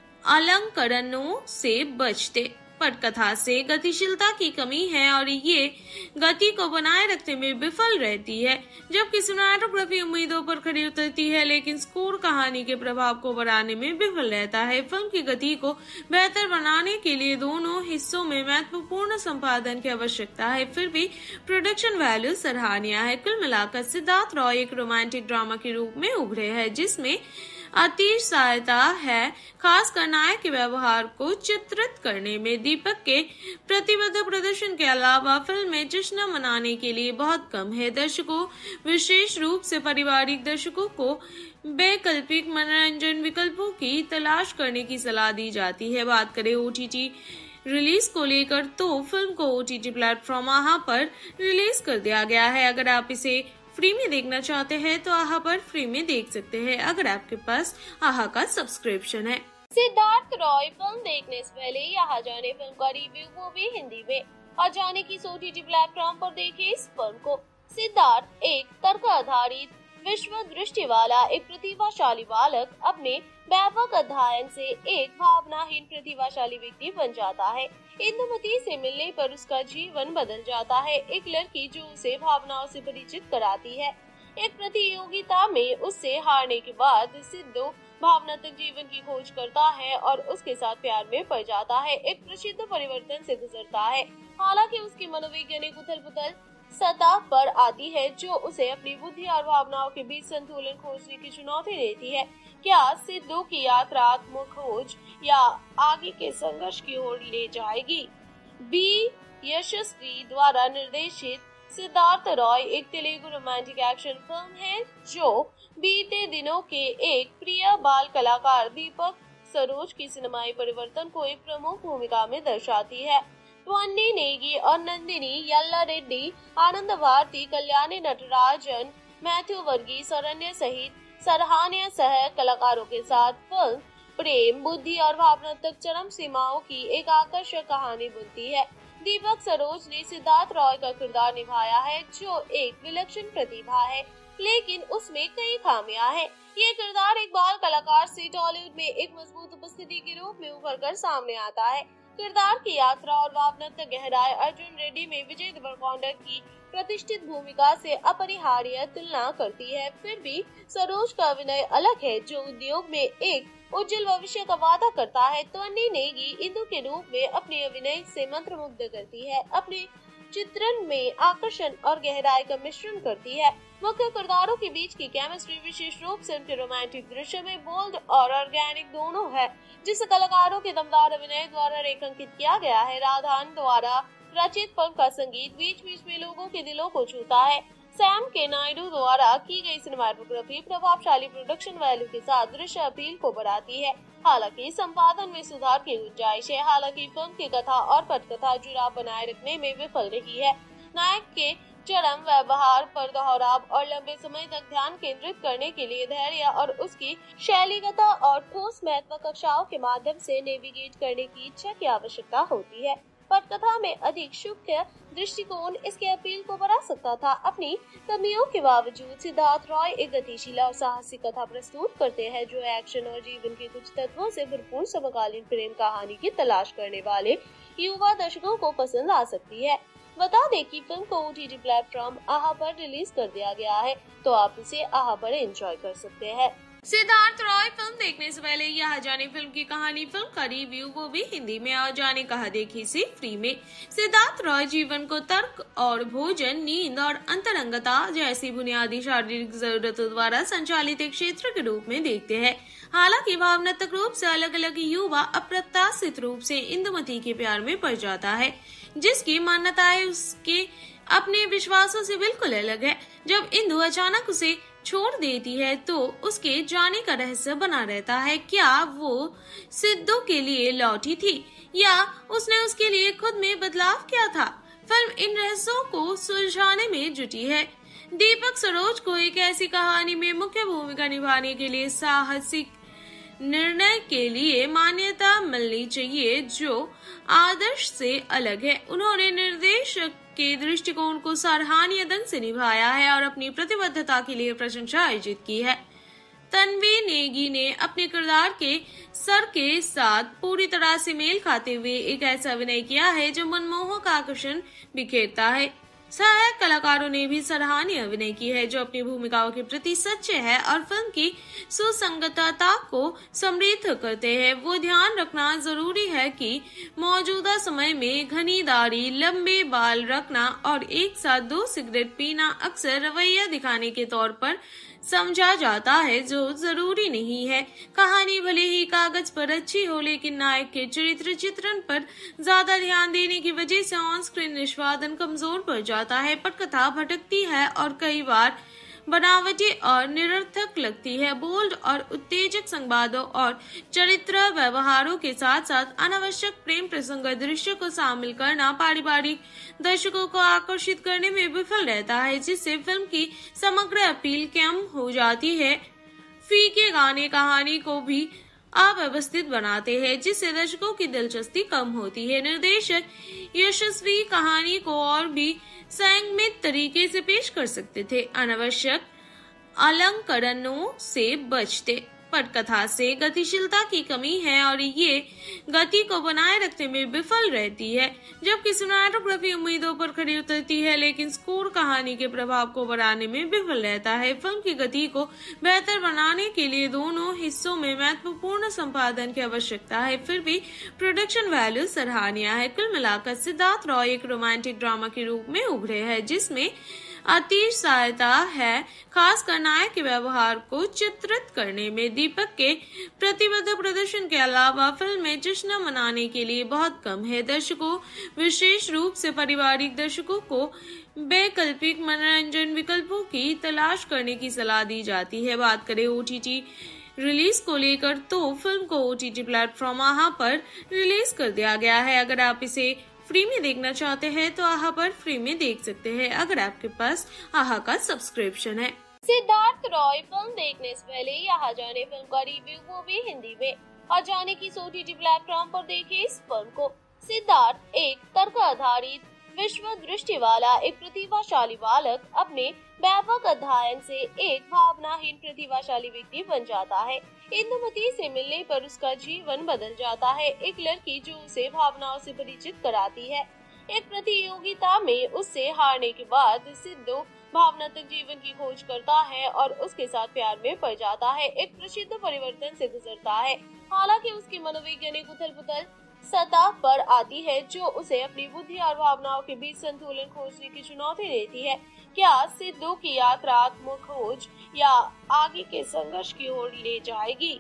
अलंकरणों से बचते। पटकथा से गतिशीलता की कमी है और ये गति को बनाए रखने में विफल रहती है, जबकि सिनेमेटोग्राफी उम्मीदों पर खड़ी उतरती है लेकिन स्कोर कहानी के प्रभाव को बढ़ाने में विफल रहता है। फिल्म की गति को बेहतर बनाने के लिए दोनों हिस्सों में महत्वपूर्ण संपादन की आवश्यकता है, फिर भी प्रोडक्शन वैल्यू सराहनीय है। कुल मिलाकर सिद्धार्थ रॉय एक रोमांटिक ड्रामा के रूप में उभरे हैं जिसमें अति सहायता है, खासकर नायक के व्यवहार को चित्रित करने में। दीपक के प्रतिबद्ध प्रदर्शन के अलावा फिल्म में जश्न मनाने के लिए बहुत कम है। दर्शकों, विशेष रूप से पारिवारिक दर्शकों को वैकल्पिक मनोरंजन विकल्पों की तलाश करने की सलाह दी जाती है। बात करें ओटीटी रिलीज को लेकर तो फिल्म को ओटीटी प्लेटफॉर्म आहा पर रिलीज कर दिया गया है। अगर आप इसे फ्री में देखना चाहते हैं तो आहा पर फ्री में देख सकते हैं अगर आपके पास आहा का सब्सक्रिप्शन है। सिद्धार्थ रॉय फिल्म देखने से पहले यहाँ जाने फिल्म का रिव्यू, वो भी हिंदी में, और जाने की ओटीटी प्लेटफॉर्म पर देखे इस फिल्म को। सिद्धार्थ एक तर्क आधारित विश्व दृष्टि वाला एक प्रतिभाशाली बालक अपने व्यापक अध्ययन से एक भावनाहीन प्रतिभाशाली व्यक्ति बन जाता है। इंदुमती से मिलने पर उसका जीवन बदल जाता है। एक लड़की जो उसे भावनाओं से परिचित कराती है। एक प्रतियोगिता में उससे हारने के बाद सिद्धू भावनात्मक जीवन की खोज करता है और उसके साथ प्यार में पड़ जाता है। एक प्रसिद्ध परिवर्तन से गुजरता है, हालांकि उसकी मनोवैज्ञानिक उथल पुथल सतह पर आती है जो उसे अपनी बुद्धि और भावनाओं के बीच संतुलन खोजने की चुनौती देती है। क्या सिद्धू की यात्रा आत्म खोज या आगे के संघर्ष की ओर ले जाएगी? बी यशस्वी द्वारा निर्देशित सिद्धार्थ रॉय एक तेलुगु रोमांटिक एक्शन फिल्म है जो बीते दिनों के एक प्रिय बाल कलाकार दीपक सरोज की सिनेमाई परिवर्तन को एक प्रमुख भूमिका में दर्शाती है। त्वन्नी नेगी और नंदिनी यल्ला रेड्डी, आनंद भारती, कल्याणी नटराजन, मैथ्यू वर्गीस और अन्य सहित सराहनीय सह कलाकारों के साथ फिल्म प्रेम, बुद्धि और भावनात्मक चरम सीमाओं की एक आकर्षक कहानी बुनती है। दीपक सरोज ने सिद्धार्थ रॉय का किरदार निभाया है, जो एक विलक्षण प्रतिभा है, लेकिन उसमें कई खामियां हैं। ये किरदार एक बाल कलाकार से टॉलीवुड में एक मजबूत उपस्थिति के रूप में उभर कर सामने आता है। किरदार की यात्रा और भावनात्मक गहराई अर्जुन रेड्डी में विजय देवरकोंडा की प्रतिष्ठित भूमिका से अपरिहार्य तुलना करती है। फिर भी सरोज का अभिनय अलग है, जो उद्योग में एक उज्जवल भविष्य का वादा करता है। त्वन्नी नेगी इंदु के रूप में अपने अभिनय से मंत्रमुग्ध करती है, अपने चित्रण में आकर्षण और गहराई का मिश्रण करती है। मुख्य किरदारों के बीच की केमिस्ट्री विशेष रूप से उनके रोमांटिक दृश्य में बोल्ड और ऑर्गेनिक दोनों है, जिसे कलाकारों के दमदार अभिनय द्वारा रेखांकित किया गया है। राधान द्वारा रचित फिल्म का संगीत बीच बीच में लोगों के दिलों को छूता है। सैम के नायडू द्वारा की गई सिनेमाटोग्राफी प्रभावशाली प्रोडक्शन वैल्यू के साथ दृश्य अपील को बढ़ाती है। हालांकि संपादन में सुधार की गुंजाइश है। हालांकि फिल्म की कथा और पटकथा जुड़ाव बनाए रखने में विफल रही है। नायक के चरम व्यवहार पर दोहराव और लंबे समय तक ध्यान केंद्रित करने के लिए धैर्य और उसकी शैलीगता और ठोस महत्व कक्षाओं के माध्यम से नेविगेट करने की इच्छा की आवश्यकता होती है। पटकथा में अधिक सूक्ष्म दृष्टिकोण इसके अपील को बढ़ा सकता था। अपनी कमियों के बावजूद सिद्धार्थ रॉय एक गतिशील और साहसिक कथा प्रस्तुत करते हैं, जो एक्शन और जीवन के कुछ तत्वों से भरपूर समकालीन प्रेम कहानी की तलाश करने वाले युवा दर्शकों को पसंद आ सकती है। बता दें कि फिल्म को ओटीटी प्लेटफॉर्म आहा पर रिलीज कर दिया गया है, तो आप इसे आहा पर एंजॉय कर सकते हैं। सिद्धार्थ रॉय फिल्म देखने से पहले यहाँ जाने फिल्म की कहानी फिल्म का रिव्यू, वो भी हिंदी में, और जाने कहा देखी से फ्री में। सिद्धार्थ रॉय जीवन को तर्क और भोजन, नींद और अंतरंगता जैसी बुनियादी शारीरिक जरूरतों द्वारा संचालित एक क्षेत्र के रूप में देखते हैं। हालांकि भावनात्मक रूप से अलग अलग युवा अप्रत्याशित रूप से इंदुमती के प्यार में पड़ जाता है, जिसकी मान्यताएं उसके अपने विश्वासों से बिल्कुल अलग है। जब इंदु अचानक उसे छोड़ देती है तो उसके जाने का रहस्य बना रहता है। क्या वो सिद्धू के लिए लौटी थी या उसने उसके लिए खुद में बदलाव किया था? फिल्म इन रहस्यों को सुलझाने में जुटी है। दीपक सरोज को एक ऐसी कहानी में मुख्य भूमिका निभाने के लिए साहसिक निर्णय के लिए मान्यता मिलनी चाहिए, जो आदर्श से अलग है। उन्होंने निर्देशक के दृष्टिकोण को सराहनीय ढंग से निभाया है और अपनी प्रतिबद्धता के लिए प्रशंसा अर्जित की है। तन्वी नेगी ने अपने किरदार के सर के साथ पूरी तरह से मेल खाते हुए एक ऐसा अभिनय किया है जो मनमोहक आकर्षण बिखेरता है। सहायक कलाकारों ने भी सराहनीय अभिनय की है, जो अपनी भूमिकाओं के प्रति सच्चे हैं और फिल्म की सुसंगतता को समृद्ध करते हैं। वो ध्यान रखना जरूरी है कि मौजूदा समय में घनी दाढ़ी, लंबे बाल रखना और एक साथ दो सिगरेट पीना अक्सर रवैया दिखाने के तौर पर समझा जाता है, जो जरूरी नहीं है। कहानी भले ही कागज पर अच्छी हो, लेकिन नायक के चरित्र चित्रण पर ज्यादा ध्यान देने की वजह से ऑन स्क्रीन निष्पादन कमजोर पड़ जाता है। पटकथा भटकती है और कई बार बनावटी और निरर्थक लगती है। बोल्ड और उत्तेजक संवादों और चरित्र व्यवहारों के साथ साथ अनावश्यक प्रेम प्रसंग दृश्य को शामिल करना पारिवारिक दर्शकों को आकर्षित करने में विफल रहता है, जिससे फिल्म की समग्र अपील कम हो जाती है। फीके गाने कहानी को भी अव्यवस्थित बनाते हैं, जिससे दर्शकों की दिलचस्पी कम होती है। निर्देशक यशस्वी कहानी को और भी संयमित तरीके से पेश कर सकते थे, अनावश्यक अलंकरणों से बचते। पटकथा से गतिशीलता की कमी है और ये गति को बनाए रखने में विफल रहती है, जबकि सिनेमेटोग्राफी उम्मीदों पर खरी उतरती है, लेकिन स्कोर कहानी के प्रभाव को बढ़ाने में विफल रहता है। फिल्म की गति को बेहतर बनाने के लिए दोनों हिस्सों में महत्वपूर्ण संपादन की आवश्यकता है। फिर भी प्रोडक्शन वैल्यू सराहनीय है। कुल मिलाकर सिद्धार्थ रॉय एक रोमांटिक ड्रामा के रूप में उभरे हैं, जिसमें अति सहायता है, खासकर नायक के व्यवहार को चित्रित करने में। दीपक के प्रतिबद्ध प्रदर्शन के अलावा फिल्म में जश्न मनाने के लिए बहुत कम है। दर्शकों, विशेष रूप से पारिवारिक दर्शकों को वैकल्पिक मनोरंजन विकल्पों की तलाश करने की सलाह दी जाती है। बात करें ओटीटी रिलीज को लेकर, तो फिल्म को ओटीटी प्लेटफॉर्म आहा पर रिलीज कर दिया गया है। अगर आप इसे फ्री में देखना चाहते हैं तो आहा पर फ्री में देख सकते हैं, अगर आपके पास आहा का सब्सक्रिप्शन है। सिद्धार्थ रॉय फिल्म देखने से पहले यहाँ जाने फिल्म का रिव्यू, वो भी हिंदी में, और जाने की ओटीटी प्लेटफॉर्म पर देखें इस फिल्म को। सिद्धार्थ एक तर्क आधारित विश्व दृष्टि वाला एक प्रतिभाशाली बालक अपने व्यापक अध्ययन से एक भावनाहीन प्रतिभाशाली व्यक्ति बन जाता है। इंदुमती से मिलने पर उसका जीवन बदल जाता है। एक लड़की जो उसे भावनाओं से परिचित कराती है। एक प्रतियोगिता में उससे हारने के बाद सिद्धू भावनात्मक जीवन की खोज करता है और उसके साथ प्यार में पड़ जाता है। एक प्रसिद्ध परिवर्तन से गुजरता है। हालांकि उसकी मनोवैज्ञानिक उथल पुथल सतह पर आती है जो उसे अपनी बुद्धि और भावनाओं के बीच संतुलन खोजने की चुनौती देती है। क्या सिद्धू की यात्रा आत्म खोज या आगे के संघर्ष की ओर ले जाएगी?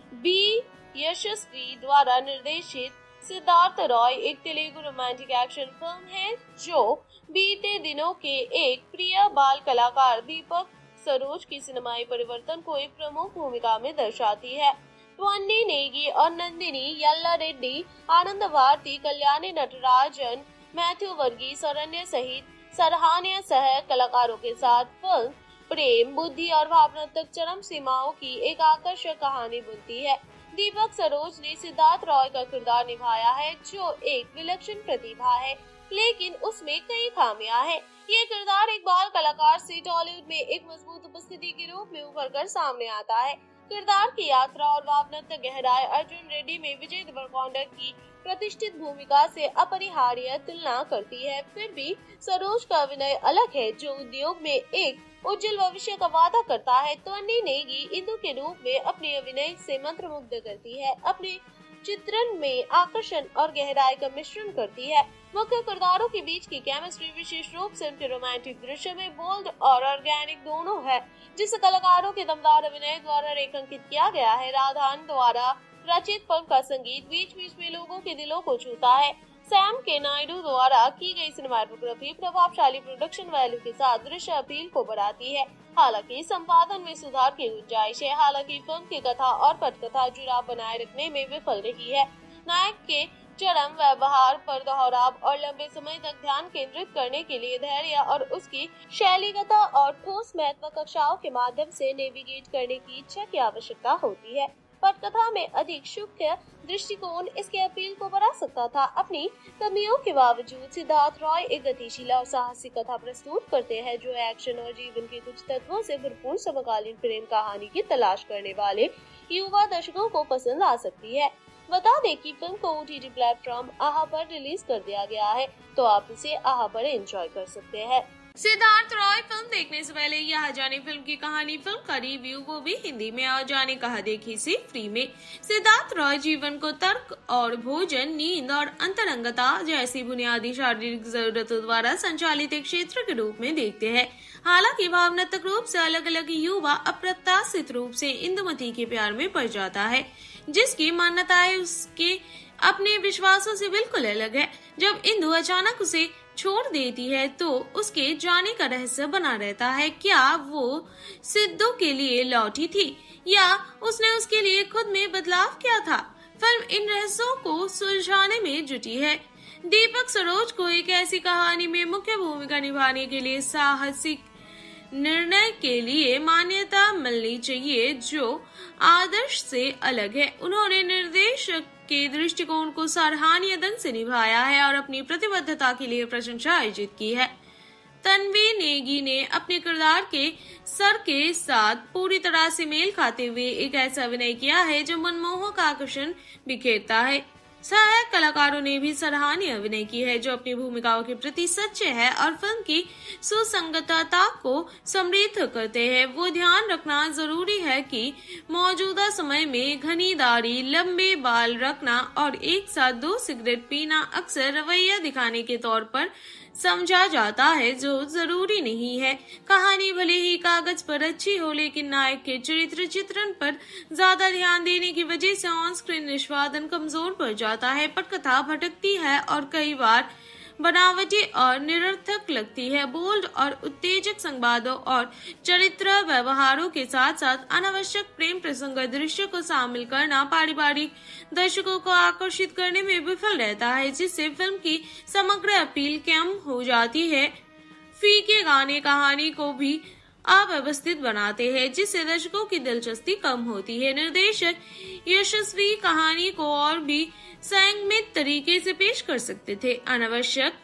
बी यशस्वी द्वारा निर्देशित सिद्धार्थ रॉय एक तेलुगु रोमांटिक एक्शन फिल्म है जो बीते दिनों के एक प्रिय बाल कलाकार दीपक सरोज की सिनेमाई परिवर्तन को एक प्रमुख भूमिका में दर्शाती है। त्वन्नी नेगी और नंदिनी यल्ला रेड्डी, आनंद भारती, कल्याणी नटराजन, मैथ्यू वर्गीस और अन्य सहित सराहनीय सह कलाकारों के साथ फिल्म प्रेम, बुद्धि और भावनात्मक चरम सीमाओं की एक आकर्षक कहानी बुनती है। दीपक सरोज ने सिद्धार्थ रॉय का किरदार निभाया है जो एक विलक्षण प्रतिभा है, लेकिन उसमें कई खामियां हैं। ये किरदार एक बाल कलाकार से टॉलीवुड में एक मजबूत उपस्थिति के रूप में उभर कर सामने आता है। किरदार की यात्रा और भावनात्मक गहराई अर्जुन रेड्डी में विजय देवरकोंडा की प्रतिष्ठित भूमिका से अपरिहार्य तुलना करती है। फिर भी सरोज का अभिनय अलग है जो उद्योग में एक उज्जवल भविष्य का वादा करता है। त्वन्नी नेगी इंदु के रूप में अपने अभिनय से मंत्रमुग्ध करती है, अपने चित्रण में आकर्षण और गहराई का मिश्रण करती है। मुख्य किरदारों के बीच की केमिस्ट्री विशेष रूप से उनके रोमांटिक दृश्य में बोल्ड और ऑर्गेनिक दोनों है, जिसे कलाकारों के दमदार अभिनय द्वारा रेखांकित किया गया है। राधान द्वारा रचित फिल्म का संगीत बीच बीच में लोगों के दिलों को छूता है। सैम के नायडू द्वारा की गई सिनेमाटोग्राफी प्रभावशाली प्रोडक्शन वैल्यू के साथ दृश्य अपील को बढ़ाती है। हालांकि संपादन में सुधार की गुंजाइश है। हालांकि फिल्म की कथा और पटकथा जुड़ाव बनाए रखने में विफल रही है। नायक के चरम व्यवहार पर दोहराव और लंबे समय तक ध्यान केंद्रित करने के लिए धैर्य और उसकी शैलीगता और ठोस महत्व कक्षाओं के माध्यम से नेविगेट करने की इच्छा की आवश्यकता होती है। पटकथा में अधिक सूक्ष्म दृष्टिकोण इसके अपील को बढ़ा सकता था। अपनी कमियों के बावजूद सिद्धार्थ रॉय एक गतिशील और साहसिक कथा प्रस्तुत करते हैं जो एक्शन और जीवन के कुछ तत्वों से भरपूर समकालीन प्रेम कहानी की तलाश करने वाले युवा दर्शकों को पसंद आ सकती है। बता दें कि फिल्म को ओटीटी प्लेटफॉर्म आहा पर रिलीज कर दिया गया है, तो आप इसे आहा पर एंजॉय कर सकते हैं। सिद्धार्थ रॉय फिल्म देखने से पहले यहाँ जाने फिल्म की कहानी फिल्म का रिव्यू, वो भी हिंदी में, और जाने कहा देखी से फ्री में। सिद्धार्थ रॉय जीवन को तर्क और भोजन, नींद और अंतरंगता जैसी बुनियादी शारीरिक जरूरतों द्वारा संचालित एक क्षेत्र के रूप में देखते हैं। हालांकि भावनात्मक रूप से अलग अलग युवा अप्रत्याशित रूप से इंदुमती के प्यार में पड़ जाता है, जिसकी मान्यताएं उसके अपने विश्वासों से बिल्कुल अलग है। जब इंदु अचानक उसे छोड़ देती है तो उसके जाने का रहस्य बना रहता है। क्या वो सिद्धू के लिए लौटी थी या उसने उसके लिए खुद में बदलाव किया था? फिल्म इन रहस्यों को सुलझाने में जुटी है। दीपक सरोज को एक ऐसी कहानी में मुख्य भूमिका निभाने के लिए साहसिक निर्णय के लिए मान्यता मिलनी चाहिए जो आदर्श से अलग है। उन्होंने निर्देशक के दृष्टिकोण को सराहनीय ढंग से निभाया है और अपनी प्रतिबद्धता के लिए प्रशंसा अर्जित की है। तन्वी नेगी ने अपने किरदार के सर के साथ पूरी तरह से मेल खाते हुए एक ऐसा अभिनय किया है जो मनमोहक आकर्षण बिखेरता है। सहायक कलाकारों ने भी सराहनीय अभिनय की है जो अपनी भूमिकाओं के प्रति सच्चे हैं और फिल्म की सुसंगतता को समृद्ध करते हैं। वो ध्यान रखना जरूरी है कि मौजूदा समय में घनी दाढ़ी, लंबे बाल रखना और एक साथ दो सिगरेट पीना अक्सर रवैया दिखाने के तौर पर समझा जाता है, जो जरूरी नहीं है। कहानी भले ही कागज पर अच्छी हो, लेकिन नायक के चरित्र चित्रण पर ज्यादा ध्यान देने की वजह से ऑन स्क्रीन निष्पादन कमजोर पड़ जाता है। पटकथा भटकती है और कई बार बनावटी और निरर्थक लगती है। बोल्ड और उत्तेजक संवादों और चरित्र व्यवहारों के साथ साथ अनावश्यक प्रेम प्रसंग दृश्य को शामिल करना पारिवारिक दर्शकों को आकर्षित करने में विफल रहता है, जिससे फिल्म की समग्र अपील कम हो जाती है। फीके गाने कहानी को भी अव्यवस्थित बनाते हैं, जिससे दर्शकों की दिलचस्पी कम होती है। निर्देशक यशस्वी कहानी को और भी संयमित तरीके से पेश कर सकते थे, अनावश्यक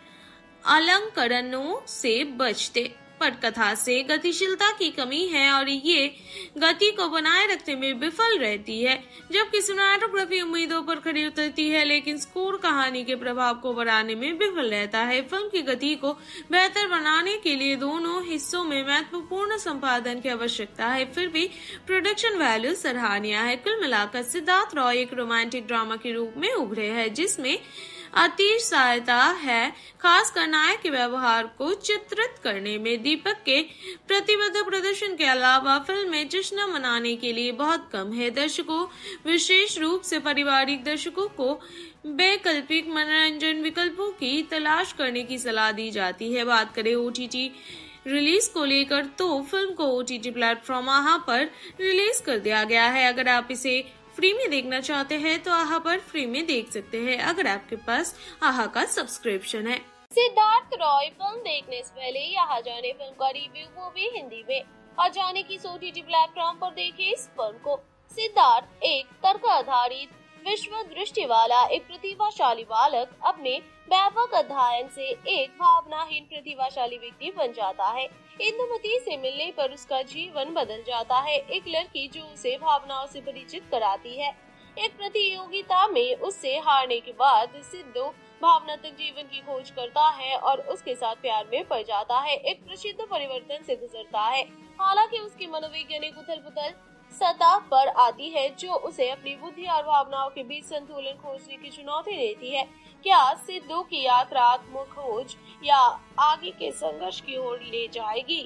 अलंकरणों से बचते। पटकथा से गतिशीलता की कमी है और ये गति को बनाए रखने में विफल रहती है, जबकि सिनेमेटोग्राफी उम्मीदों पर खरी उतरती है, लेकिन स्कोर कहानी के प्रभाव को बढ़ाने में विफल रहता है। फिल्म की गति को बेहतर बनाने के लिए दोनों हिस्सों में महत्वपूर्ण संपादन की आवश्यकता है, फिर भी प्रोडक्शन वैल्यू सराहनीय है। कुल मिलाकर सिद्धार्थ रॉय एक रोमांटिक ड्रामा के रूप में उभरे हैं, जिसमें अति सहायता है, खासकर नायक के व्यवहार को चित्रित करने में। दीपक के प्रतिबद्ध प्रदर्शन के अलावा फिल्म में जश्न मनाने के लिए बहुत कम है। दर्शकों, विशेष रूप से पारिवारिक दर्शकों को वैकल्पिक मनोरंजन विकल्पों की तलाश करने की सलाह दी जाती है। बात करें ओटीटी रिलीज को लेकर, तो फिल्म को ओटीटी प्लेटफॉर्म आहा पर रिलीज कर दिया गया है। अगर आप इसे फ्री में देखना चाहते हैं तो आहा पर फ्री में देख सकते हैं, अगर आपके पास आहा का सब्सक्रिप्शन है। सिद्धार्थ रॉय फिल्म देखने से पहले यहाँ जाने फिल्म का रिव्यू, वो भी हिंदी में। और जाने की ओटीटी प्लेटफॉर्म पर देखे इस फिल्म को। सिद्धार्थ एक तर्क आधारित विश्व दृष्टि वाला एक प्रतिभाशाली बालक अपने व्यापक अध्ययन से एक भावनाहीन प्रतिभाशाली व्यक्ति बन जाता है। इंदुमती से मिलने पर उसका जीवन बदल जाता है। एक लड़की जो उसे भावनाओं से परिचित कराती है। एक प्रतियोगिता में उससे हारने के बाद सिद्धू भावनात्मक जीवन की खोज करता है और उसके साथ प्यार में पड़ जाता है। एक प्रसिद्ध परिवर्तन से गुजरता है, हालांकि उसकी मनोवैज्ञानिक उथल पुथल सतह पर आती है, जो उसे अपनी बुद्धि और भावनाओं के बीच संतुलन खोजने की चुनौती देती है। क्या सिद्धू की यात्रा आत्म खोज या आगे के संघर्ष की ओर ले जाएगी?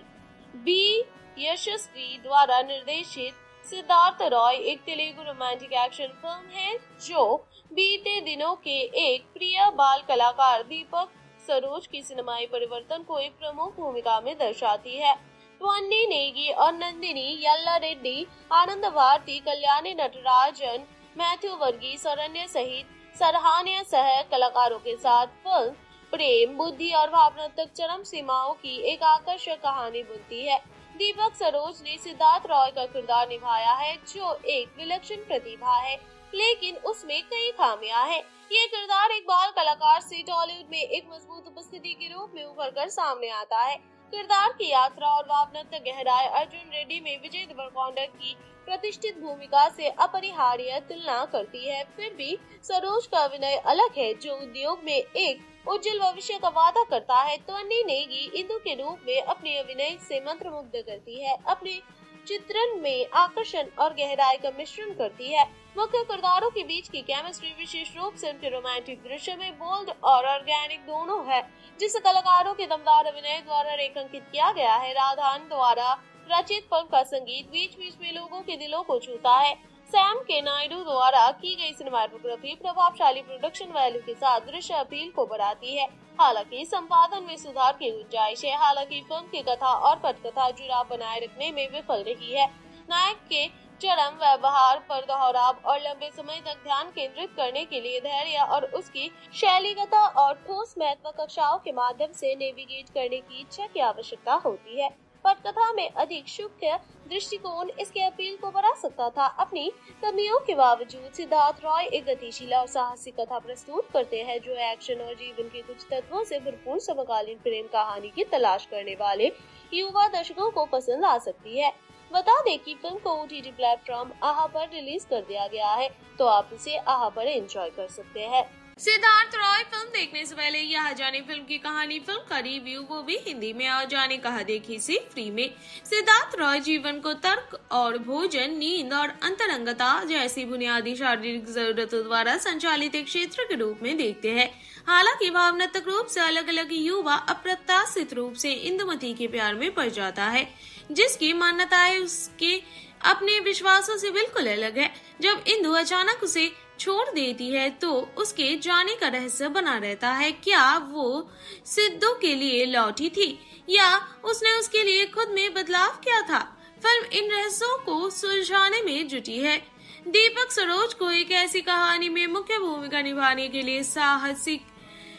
बी यशस्वी द्वारा निर्देशित सिद्धार्थ रॉय एक तेलुगु रोमांटिक एक्शन फिल्म है, जो बीते दिनों के एक प्रिय बाल कलाकार दीपक सरोज की सिनेमाई परिवर्तन को एक प्रमुख भूमिका में दर्शाती है। त्वन्नी नेगी और नंदिनी यल्ला रेड्डी, आनंद भारती, कल्याणी नटराजन, मैथ्यू वर्गीस और अन्य सहित सराहनीय सह कलाकारों के साथ फिल्म प्रेम, बुद्धि और भावनात्मक चरम सीमाओं की एक आकर्षक कहानी बुनती है। दीपक सरोज ने सिद्धार्थ रॉय का किरदार निभाया है, जो एक विलक्षण प्रतिभा है, लेकिन उसमें कई खामियां हैं। ये किरदार एक बाल कलाकार से टॉलीवुड में एक मजबूत उपस्थिति के रूप में उभर कर सामने आता है। किरदार की यात्रा और भावनात्मक गहराई अर्जुन रेड्डी में विजय देवरकोंडा की प्रतिष्ठित भूमिका से अपरिहार्य तुलना करती है। फिर भी सरोज का अभिनय अलग है, जो उद्योग में एक उज्जवल भविष्य का वादा करता है। त्वन्नी नेगी इंदु के रूप में अपने अभिनय से मंत्रमुग्ध करती है, अपने चित्रण में आकर्षण और गहराई का मिश्रण करती है। मुख्य किरदारों के बीच की केमिस्ट्री विशेष रूप से उनके रोमांटिक दृश्य में बोल्ड और ऑर्गेनिक दोनों है, जिसे कलाकारों के दमदार अभिनय द्वारा रेखांकित किया गया है। राधान द्वारा रचित फिल्म का संगीत बीच बीच में लोगों के दिलों को छूता है। सैम के नायडू द्वारा की गई सिनेमाटोग्राफी प्रभावशाली प्रोडक्शन वैल्यू के साथ दृश्य अपील को बढ़ाती है। हालांकि संपादन में सुधार की गुंजाइश है। हालांकि फिल्म की कथा और पटकथा जुड़ाव बनाए रखने में विफल रही है। नायक के चरम व्यवहार पर दोहराव और लंबे समय तक ध्यान केंद्रित करने के लिए धैर्य और उसकी शैलीगत और ठोस महत्व कक्षाओं के माध्यम से नेविगेट करने की इच्छा की आवश्यकता होती है। पटकथा में अधिक सूक्ष्म दृष्टिकोण इसके अपील को बढ़ा सकता था। अपनी कमियों के बावजूद सिद्धार्थ रॉय एक गतिशील और साहसिक कथा प्रस्तुत करते हैं, जो एक्शन और जीवन के कुछ तत्वों से भरपूर समकालीन प्रेम कहानी की तलाश करने वाले युवा दर्शकों को पसंद आ सकती है। बता दें कि फिल्म को ओटीटी प्लेटफॉर्म आहा पर रिलीज कर दिया गया है, तो आप इसे आहा पर एंजॉय कर सकते हैं। सिद्धार्थ रॉय फिल्म देखने से पहले यहाँ जाने फिल्म की कहानी, फिल्म का रिव्यू, वो भी हिंदी में, और जाने कहा देखी से फ्री में। सिद्धार्थ रॉय जीवन को तर्क और भोजन, नींद और अंतरंगता जैसी बुनियादी शारीरिक जरूरतों द्वारा संचालित एक क्षेत्र के रूप में देखते हैं। हालांकि भावनात्मक रूप से अलग अलग युवा अप्रत्याशित रूप से इंदुमती के प्यार में पड़ जाता है, जिसकी मान्यताएं उसके अपने विश्वासों से बिल्कुल अलग है। जब इंदु अचानक उसे छोड़ देती है तो उसके जाने का रहस्य बना रहता है। क्या वो सिद्धू के लिए लौटी थी या उसने उसके लिए खुद में बदलाव किया था? फिल्म इन रहस्यों को सुलझाने में जुटी है। दीपक सरोज को एक ऐसी कहानी में मुख्य भूमिका निभाने के लिए साहसिक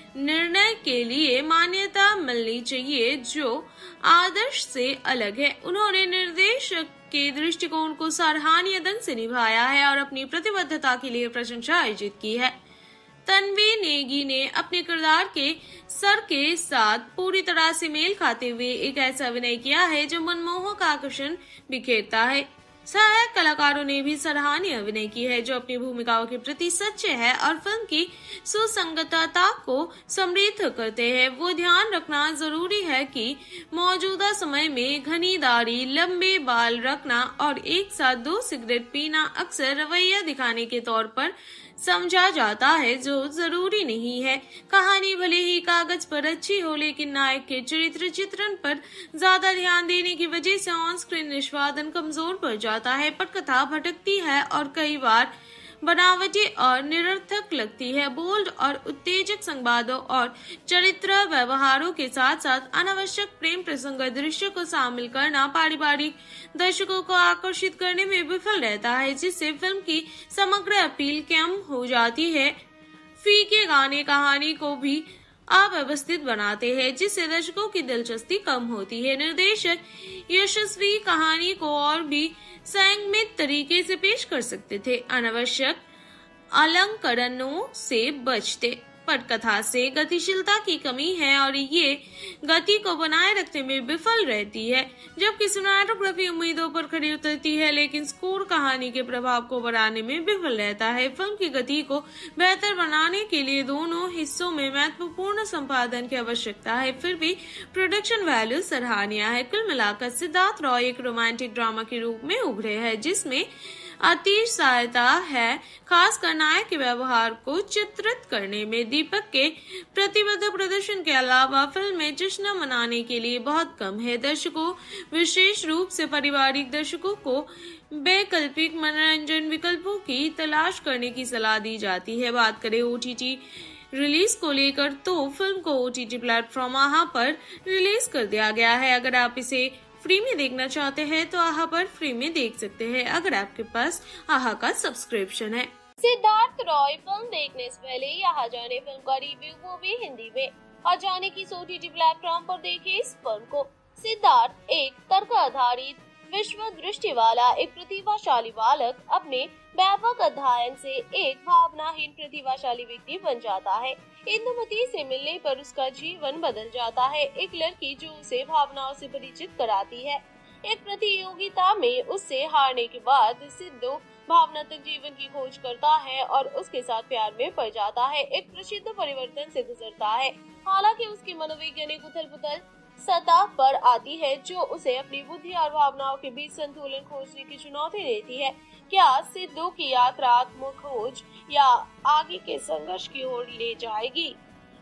निर्णय के लिए मान्यता मिलनी चाहिए जो आदर्श से अलग है। उन्होंने निर्देशक के दृष्टिकोण को सराहनीय ढंग से निभाया है और अपनी प्रतिबद्धता के लिए प्रशंसा अर्जित की है। तन्वी नेगी ने अपने किरदार के सर के साथ पूरी तरह से मेल खाते हुए एक ऐसा अभिनय किया है जो मनमोहक आकर्षण बिखेरता है। सहायक कलाकारों ने भी सराहनीय अभिनय की है जो अपनी भूमिकाओं के प्रति सच्चे हैं और फिल्म की सुसंगतता को समृद्ध करते हैं। वो ध्यान रखना जरूरी है कि मौजूदा समय में घनी दाढ़ी, लंबे बाल रखना और एक साथ दो सिगरेट पीना अक्सर रवैया दिखाने के तौर पर समझा जाता है, जो जरूरी नहीं है। कहानी भले ही कागज पर अच्छी हो, लेकिन नायक के चरित्र चित्रण पर ज्यादा ध्यान देने की वजह से ऑन स्क्रीन निष्पादन कमजोर पड़ जाता है। पटकथा भटकती है और कई बार बनावटी और निरर्थक लगती है। बोल्ड और उत्तेजक संवादों और चरित्र व्यवहारों के साथ साथ अनावश्यक प्रेम प्रसंग दृश्य को शामिल करना पारिवारिक दर्शकों को आकर्षित करने में विफल रहता है, जिससे फिल्म की समग्र अपील कम हो जाती है। फीके गाने कहानी को भी अव्यवस्थित बनाते हैं, जिससे दर्शकों की दिलचस्पी कम होती है। निर्देशक यशस्वी कहानी को और भी संयमित तरीके से पेश कर सकते थे, अनावश्यक अलंकरणों से बचते। पटकथा से गतिशीलता की कमी है और ये गति को बनाए रखने में विफल रहती है, जबकि सिनेमेटोग्राफी उम्मीदों पर खरी उतरती है, लेकिन स्कोर कहानी के प्रभाव को बढ़ाने में विफल रहता है। फिल्म की गति को बेहतर बनाने के लिए दोनों हिस्सों में महत्वपूर्ण संपादन की आवश्यकता है, फिर भी प्रोडक्शन वैल्यू सराहनीय है। कुल मिलाकर सिद्धार्थ रॉय एक रोमांटिक ड्रामा के रूप में उभरे हैं, जिसमें अतिश सहायता है, खासकर नायक के व्यवहार को चित्रित करने में। दीपक के प्रतिबद्ध प्रदर्शन के अलावा फिल्म में जश्न मनाने के लिए बहुत कम है। दर्शकों, विशेष रूप से पारिवारिक दर्शकों को वैकल्पिक मनोरंजन विकल्पों की तलाश करने की सलाह दी जाती है। बात करें ओटीटी रिलीज को लेकर तो फिल्म को ओटीटी प्लेटफॉर्म आहा पर रिलीज कर दिया गया है। अगर आप इसे फ्री में देखना चाहते हैं तो आहा पर फ्री में देख सकते हैं, अगर आपके पास आहा का सब्सक्रिप्शन है। सिद्धार्थ रॉय फिल्म देखने से पहले यहाँ जाने फिल्म का रिव्यू, वो भी हिंदी में। और जाने की ओटीटी प्लेटफॉर्म पर देखे इस फिल्म को। सिद्धार्थ एक तर्क आधारित विश्व दृष्टि वाला एक प्रतिभाशाली बालक अपने व्यापक अध्ययन से एक भावनाहीन प्रतिभाशाली व्यक्ति बन जाता है। इंदुमती से मिलने पर उसका जीवन बदल जाता है। एक लड़की जो उसे भावनाओं से परिचित कराती है। एक प्रतियोगिता में उससे हारने के बाद सिद्धू भावनात्मक जीवन की खोज करता है और उसके साथ प्यार में पड़ जाता है। एक प्रसिद्ध परिवर्तन से गुजरता है, हालांकि उसकी मनोवैज्ञानिक उथल-पुथल सतह पर आती है, जो उसे अपनी बुद्धि और भावनाओं के बीच संतुलन खोजने की चुनौती देती है। क्या सिद्धू की यात्रा आत्म खोज या आगे के संघर्ष की ओर ले जाएगी?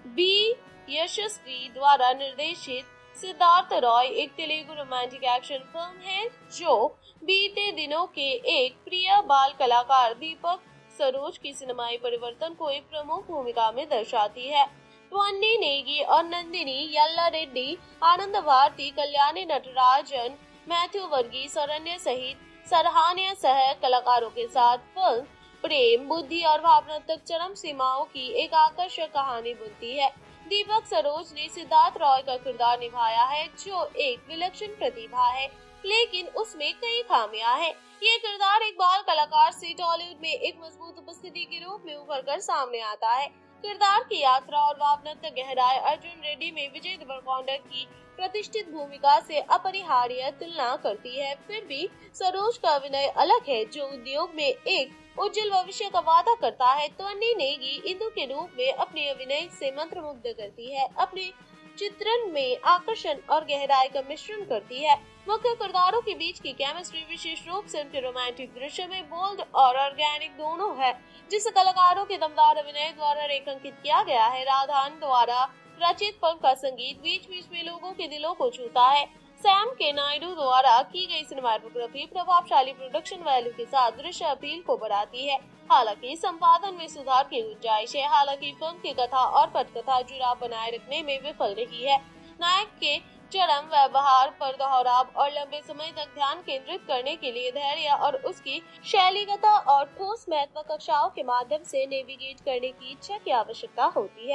बी यशस्वी द्वारा निर्देशित सिद्धार्थ रॉय एक तेलुगु रोमांटिक एक्शन फिल्म है, जो बीते दिनों के एक प्रिय बाल कलाकार दीपक सरोज की सिनेमाई परिवर्तन को एक प्रमुख भूमिका में दर्शाती है। त्वन्नी नेगी और नंदिनी यल्ला रेड्डी, आनंद भारती, कल्याणी नटराजन, मैथ्यू वर्गीस और अन्य सहित सराहनीय सह कलाकारों के साथ फिल्म प्रेम, बुद्धि और भावनात्मक चरम सीमाओं की एक आकर्षक कहानी बुनती है। दीपक सरोज ने सिद्धार्थ रॉय का किरदार निभाया है, जो एक विलक्षण प्रतिभा है, लेकिन उसमें कई खामियां हैं। ये किरदार एक बाल कलाकार से टॉलीवुड में एक मजबूत उपस्थिति के रूप में उभर कर सामने आता है। किरदार की यात्रा और भावनात्मक गहराई अर्जुन रेड्डी में विजय देवरकोंडा की प्रतिष्ठित भूमिका से अपरिहार्य तुलना करती है। फिर भी सरोज का अभिनय अलग है, जो उद्योग में एक उज्जवल भविष्य का वादा करता है। त्वन्नी नेगी इंदु के रूप में अपने अभिनय से मंत्रमुग्ध करती है, अपने चित्रण में आकर्षण और गहराई का मिश्रण करती है। मुख्य किरदारों के बीच की केमिस्ट्री विशेष रूप से उनके रोमांटिक दृश्य में बोल्ड और ऑर्गेनिक दोनों है, जिसे कलाकारों के दमदार अभिनय द्वारा रेखांकित किया गया है। राधान द्वारा रचित फिल्म का संगीत बीच बीच में लोगों के दिलों को छूता है। सैम के नायडू द्वारा की गई सिनेमेटोग्राफी प्रभावशाली प्रोडक्शन वैल्यू के साथ दृश्य अपील को बढ़ाती है। हालांकि संपादन में सुधार की गुंजाइश है। हालांकि फिल्म की कथा और पटकथा जुड़ाव बनाए रखने में विफल रही है। नायक के चरम व्यवहार पर दोहराव और लंबे समय तक ध्यान केंद्रित करने के लिए धैर्य और उसकी शैलीगत और ठोस महत्वाकांक्षाओं के माध्यम से नेविगेट करने की इच्छा की आवश्यकता होती है।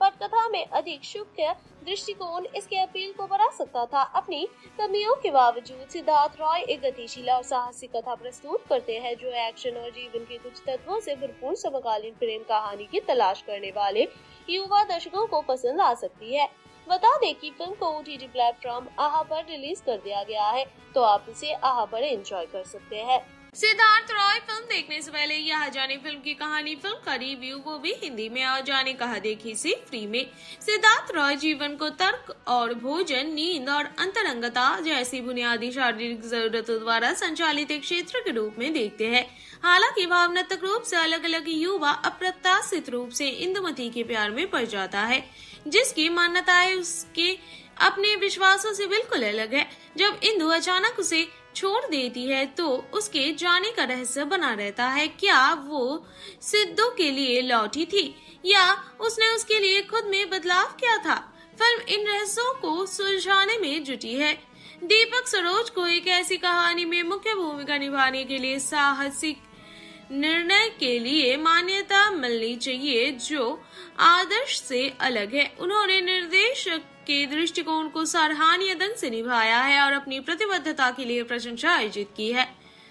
पटकथा में अधिक सूक्ष्म दृष्टिकोण इसके अपील को बढ़ा सकता था। अपनी कमियों के बावजूद सिद्धार्थ रॉय एक गतिशील और साहसिक कथा प्रस्तुत करते हैं जो एक्शन और जीवन के कुछ तत्वों से भरपूर समकालीन प्रेम कहानी की तलाश करने वाले युवा दर्शकों को पसंद आ सकती है। बता दें कि फिल्म को ओटीटी प्लेटफॉर्म आहा पर रिलीज कर दिया गया है, तो आप इसे आहा पर एंजॉय कर सकते हैं। सिद्धार्थ रॉय फिल्म देखने से पहले यहाँ जाने फिल्म की कहानी फिल्म का रिव्यू, वो भी हिंदी में, और जाने कहा देखी से फ्री में। सिद्धार्थ रॉय जीवन को तर्क और भोजन, नींद और अंतरंगता जैसी बुनियादी शारीरिक जरूरतों द्वारा संचालित एक क्षेत्र के रूप में देखते हैं। हालांकि भावनात्मक रूप से अलग अलग युवा अप्रत्याशित रूप से इंदुमती के प्यार में पड़ जाता है, जिसकी मान्यताएं उसके अपने विश्वासों से बिल्कुल अलग है। जब इंदु अचानक उसे छोड़ देती है तो उसके जाने का रहस्य बना रहता है। क्या वो सिद्धू के लिए लौटी थी या उसने उसके लिए खुद में बदलाव किया था? फिल्म इन रहस्यों को सुलझाने में जुटी है। दीपक सरोज को एक ऐसी कहानी में मुख्य भूमिका निभाने के लिए साहसिक निर्णय के लिए मान्यता मिलनी चाहिए जो आदर्श से अलग है। उन्होंने निर्देशक के दृष्टिकोण को सराहनीय ढंग से निभाया है और अपनी प्रतिबद्धता के लिए प्रशंसा अर्जित की है।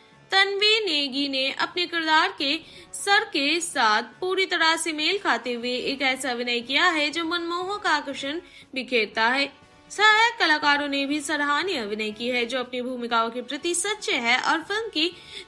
तन्वी नेगी ने अपने किरदार के सर के साथ पूरी तरह से मेल खाते हुए एक ऐसा अभिनय किया है जो मनमोहक आकर्षण बिखेरता है। सहायक कलाकारों ने भी सराहनीय अभिनय की है जो अपनी भूमिकाओं के प्रति सच्चे हैं और फिल्म की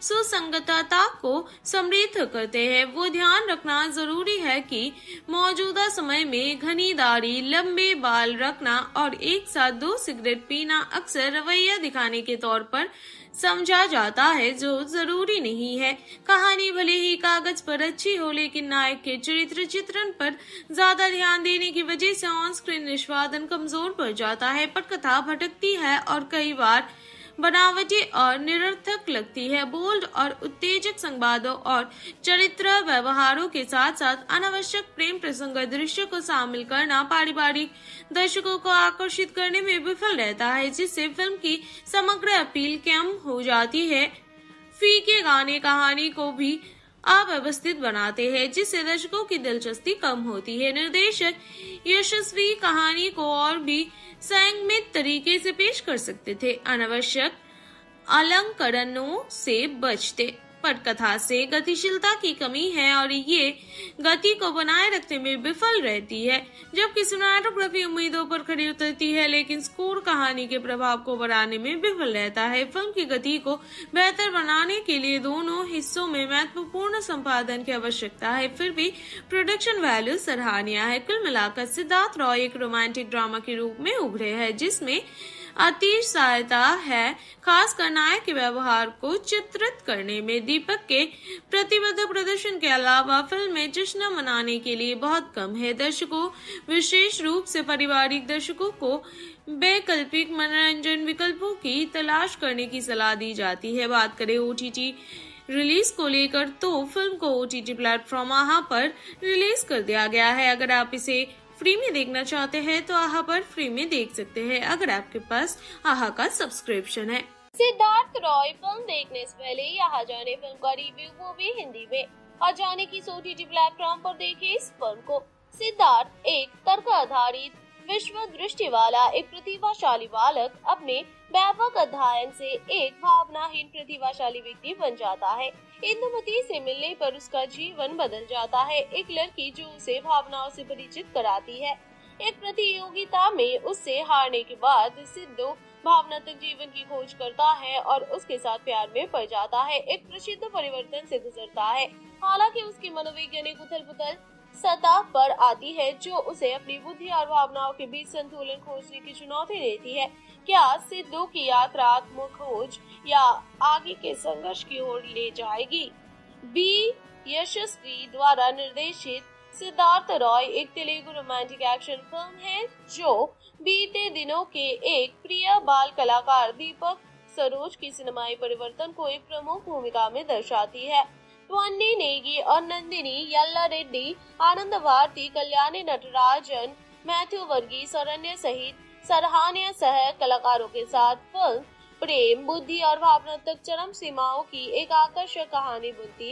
सुसंगतता को समृद्ध करते हैं। वो ध्यान रखना जरूरी है कि मौजूदा समय में घनी दाढ़ी, लंबे बाल रखना और एक साथ दो सिगरेट पीना अक्सर रवैया दिखाने के तौर पर समझा जाता है, जो जरूरी नहीं है। कहानी भले ही कागज पर अच्छी हो, लेकिन नायक के चरित्र चित्रण पर ज्यादा ध्यान देने की वजह से ऑन स्क्रीन निष्पादन कमजोर पड़ जाता है। पटकथा भटकती है और कई बार बनावटी और निरर्थक लगती है। बोल्ड और उत्तेजक संवादों और चरित्र व्यवहारों के साथ साथ अनावश्यक प्रेम प्रसंग दृश्य को शामिल करना पारिवारिक दर्शकों को आकर्षित करने में विफल रहता है, जिससे फिल्म की समग्र अपील कम हो जाती है। फीके गाने कहानी को भी अव्यवस्थित बनाते हैं, जिससे दर्शकों की दिलचस्पी कम होती है। निर्देशक यशस्वी कहानी को और भी संयमित तरीके से पेश कर सकते थे, अनावश्यक अलंकरणों से बचते। पटकथा से गतिशीलता की कमी है और ये गति को बनाए रखने में विफल रहती है, जबकि सिनेमेटोग्राफी उम्मीदों पर खरी उतरती है लेकिन स्कोर कहानी के प्रभाव को बढ़ाने में विफल रहता है। फिल्म की गति को बेहतर बनाने के लिए दोनों हिस्सों में महत्वपूर्ण संपादन की आवश्यकता है, फिर भी प्रोडक्शन वैल्यू सराहनीय है। कुल मिलाकर सिद्धार्थ रॉय एक रोमांटिक ड्रामा के रूप में उभरे हैं, जिसमें अतिश सहायता है, खासकर नायक के व्यवहार को चित्रित करने में। दीपक के प्रतिबद्ध प्रदर्शन के अलावा फिल्म में जश्न मनाने के लिए बहुत कम है। दर्शकों, विशेष रूप से पारिवारिक दर्शकों को वैकल्पिक मनोरंजन विकल्पों की तलाश करने की सलाह दी जाती है। बात करें ओटीटी रिलीज को लेकर तो फिल्म को ओटीटी प्लेटफॉर्म आहा पर रिलीज कर दिया गया है। अगर आप इसे फ्री में देखना चाहते हैं तो आहा पर फ्री में देख सकते हैं, अगर आपके पास आहा का सब्सक्रिप्शन है। सिद्धार्थ रॉय फिल्म देखने से पहले यहाँ जाने फिल्म का रिव्यू, वो भी हिंदी में, और जाने की ओटीटी प्लेटफॉर्म पर देखे इस फिल्म को। सिद्धार्थ एक तर्क आधारित विश्व दृष्टि वाला एक प्रतिभाशाली बालक अपने व्यापक अध्ययन से एक भावनाहीन प्रतिभाशाली व्यक्ति बन जाता है। इंदुमती से मिलने पर उसका जीवन बदल जाता है। एक लड़की जो उसे भावनाओं से परिचित कराती है। एक प्रतियोगिता में उससे हारने के बाद सिद्धू भावनात्मक जीवन की खोज करता है और उसके साथ प्यार में पड़ जाता है। एक प्रसिद्ध परिवर्तन से गुजरता है, हालांकि उसकी मनोवैज्ञानिक उथल पुथल सतह पर आती है जो उसे अपनी बुद्धि और भावनाओं के बीच संतुलन खोजने की चुनौती देती है। क्या सिद्धू की यात्रा आत्म खोज या आगे के संघर्ष की ओर ले जाएगी? बी यशस्वी द्वारा निर्देशित सिद्धार्थ रॉय एक तेलुगु रोमांटिक एक्शन फिल्म है जो बीते दिनों के एक प्रिय बाल कलाकार दीपक सरोज की सिनेमाई परिवर्तन को एक प्रमुख भूमिका में दर्शाती है। त्वन्नी नेगी और नंदिनी यल्ला रेड्डी, आनंद भारती, कल्याणी नटराजन, मैथ्यू वर्गीस और अन्य सहित सराहनीय सह कलाकारों के साथ फिल्म प्रेम, बुद्धि और भावनात्मक चरम सीमाओं की एक आकर्षक कहानी बुनती है।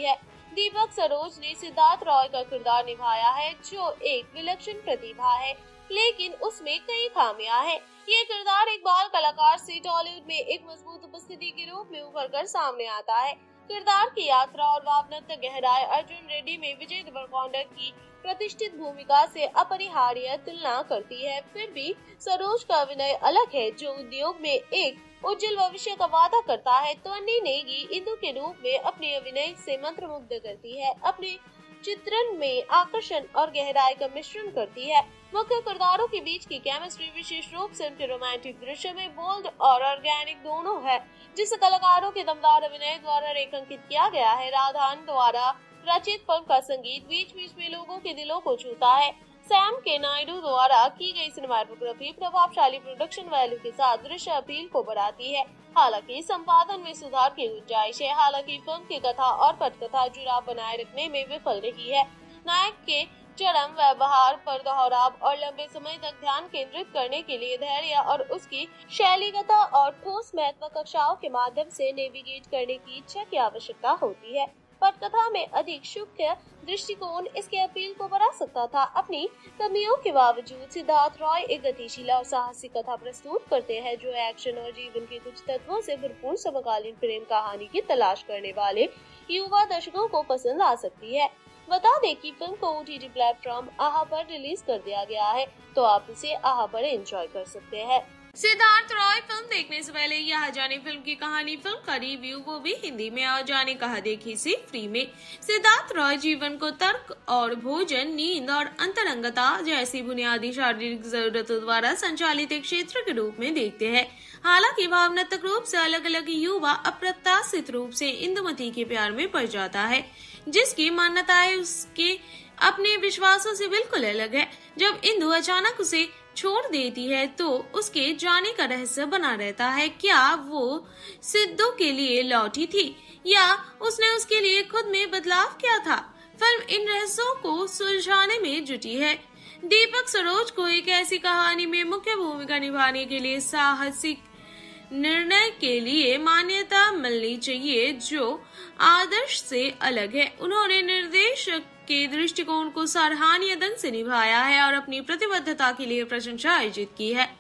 दीपक सरोज ने सिद्धार्थ रॉय का किरदार निभाया है, जो एक विलक्षण प्रतिभा है, लेकिन उसमें कई खामियां हैं। ये किरदार एक बाल कलाकार से टॉलीवुड में एक मजबूत उपस्थिति के रूप में उभर कर सामने आता है। किरदार की यात्रा और भावनात्मक गहराई अर्जुन रेड्डी में विजय देवरकोंडा की प्रतिष्ठित भूमिका से अपरिहार्य तुलना करती है। फिर भी सरोज का अभिनय अलग है, जो उद्योग में एक उज्जवल भविष्य का वादा करता है। त्वन्नी नेगी इंदु के रूप में अपने अभिनय से मंत्रमुग्ध करती है, अपने चित्रण में आकर्षण और गहराई का मिश्रण करती है। मुख्य किरदारों के बीच की केमिस्ट्री विशेष रूप से उनके रोमांटिक दृश्य में बोल्ड और ऑर्गेनिक दोनों है, जिसे कलाकारों के दमदार अभिनय द्वारा रेखांकित किया गया है। राधान द्वारा रचित फिल्म का संगीत बीच बीच में लोगों के दिलों को छूता है। सैम के नायडू द्वारा की गई सिनेमाटोग्राफी प्रभावशाली प्रोडक्शन वैल्यू के साथ दृश्य अपील को बढ़ाती है। हालांकि संपादन में सुधार की गुंजाइश है। हालांकि फिल्म की कथा और पटकथा जुड़ाव बनाए रखने में विफल रही है। नायक के चरम व्यवहार पर दोहराव और लंबे समय तक ध्यान केंद्रित करने के लिए धैर्य और उसकी शैलीगत और ठोस महत्व कक्षाओं के माध्यम से नेविगेट करने की इच्छा की आवश्यकता होती है। पटकथा में अधिक सूक्ष्म दृष्टिकोण इसके अपील को बढ़ा सकता था। अपनी कमियों के बावजूद सिद्धार्थ रॉय एक गतिशील और साहसिक कथा प्रस्तुत करते हैं, जो एक्शन और जीवन के कुछ तत्वों से भरपूर समकालीन प्रेम कहानी की तलाश करने वाले युवा दर्शकों को पसंद आ सकती है। बता दें कि फिल्म को ओटीटी प्लेटफॉर्म आहा पर रिलीज कर दिया गया है, तो आप इसे आहा पर एंजॉय कर सकते हैं। सिद्धार्थ रॉय फिल्म देखने से पहले यहाँ जाने फिल्म की कहानी फिल्म का रिव्यू, वो भी हिंदी में, और जाने कहा देखी से फ्री में। सिद्धार्थ रॉय जीवन को तर्क और भोजन, नींद और अंतरंगता जैसी बुनियादी शारीरिक जरूरतों द्वारा संचालित एक क्षेत्र के रूप में देखते हैं। हालांकि भावनात्मक रूप से अलग अलग युवा अप्रत्याशित रूप से इंदुमती के प्यार में पड़ जाता है, जिसकी मान्यताएं उसके अपने विश्वासों से बिल्कुल अलग है। जब इंदु अचानक उसे छोड़ देती है तो उसके जाने का रहस्य बना रहता है। क्या वो सिद्धू के लिए लौटी थी या उसने उसके लिए खुद में बदलाव किया था? फिल्म इन रहस्यों को सुलझाने में जुटी है। दीपक सरोज को एक ऐसी कहानी में मुख्य भूमिका निभाने के लिए साहसिक निर्णय के लिए मान्यता मिलनी चाहिए, जो आदर्श से अलग है। उन्होंने निर्देशक के दृष्टिकोण को सराहनीय ढंग से निभाया है और अपनी प्रतिबद्धता के लिए प्रशंसा अर्जित की है।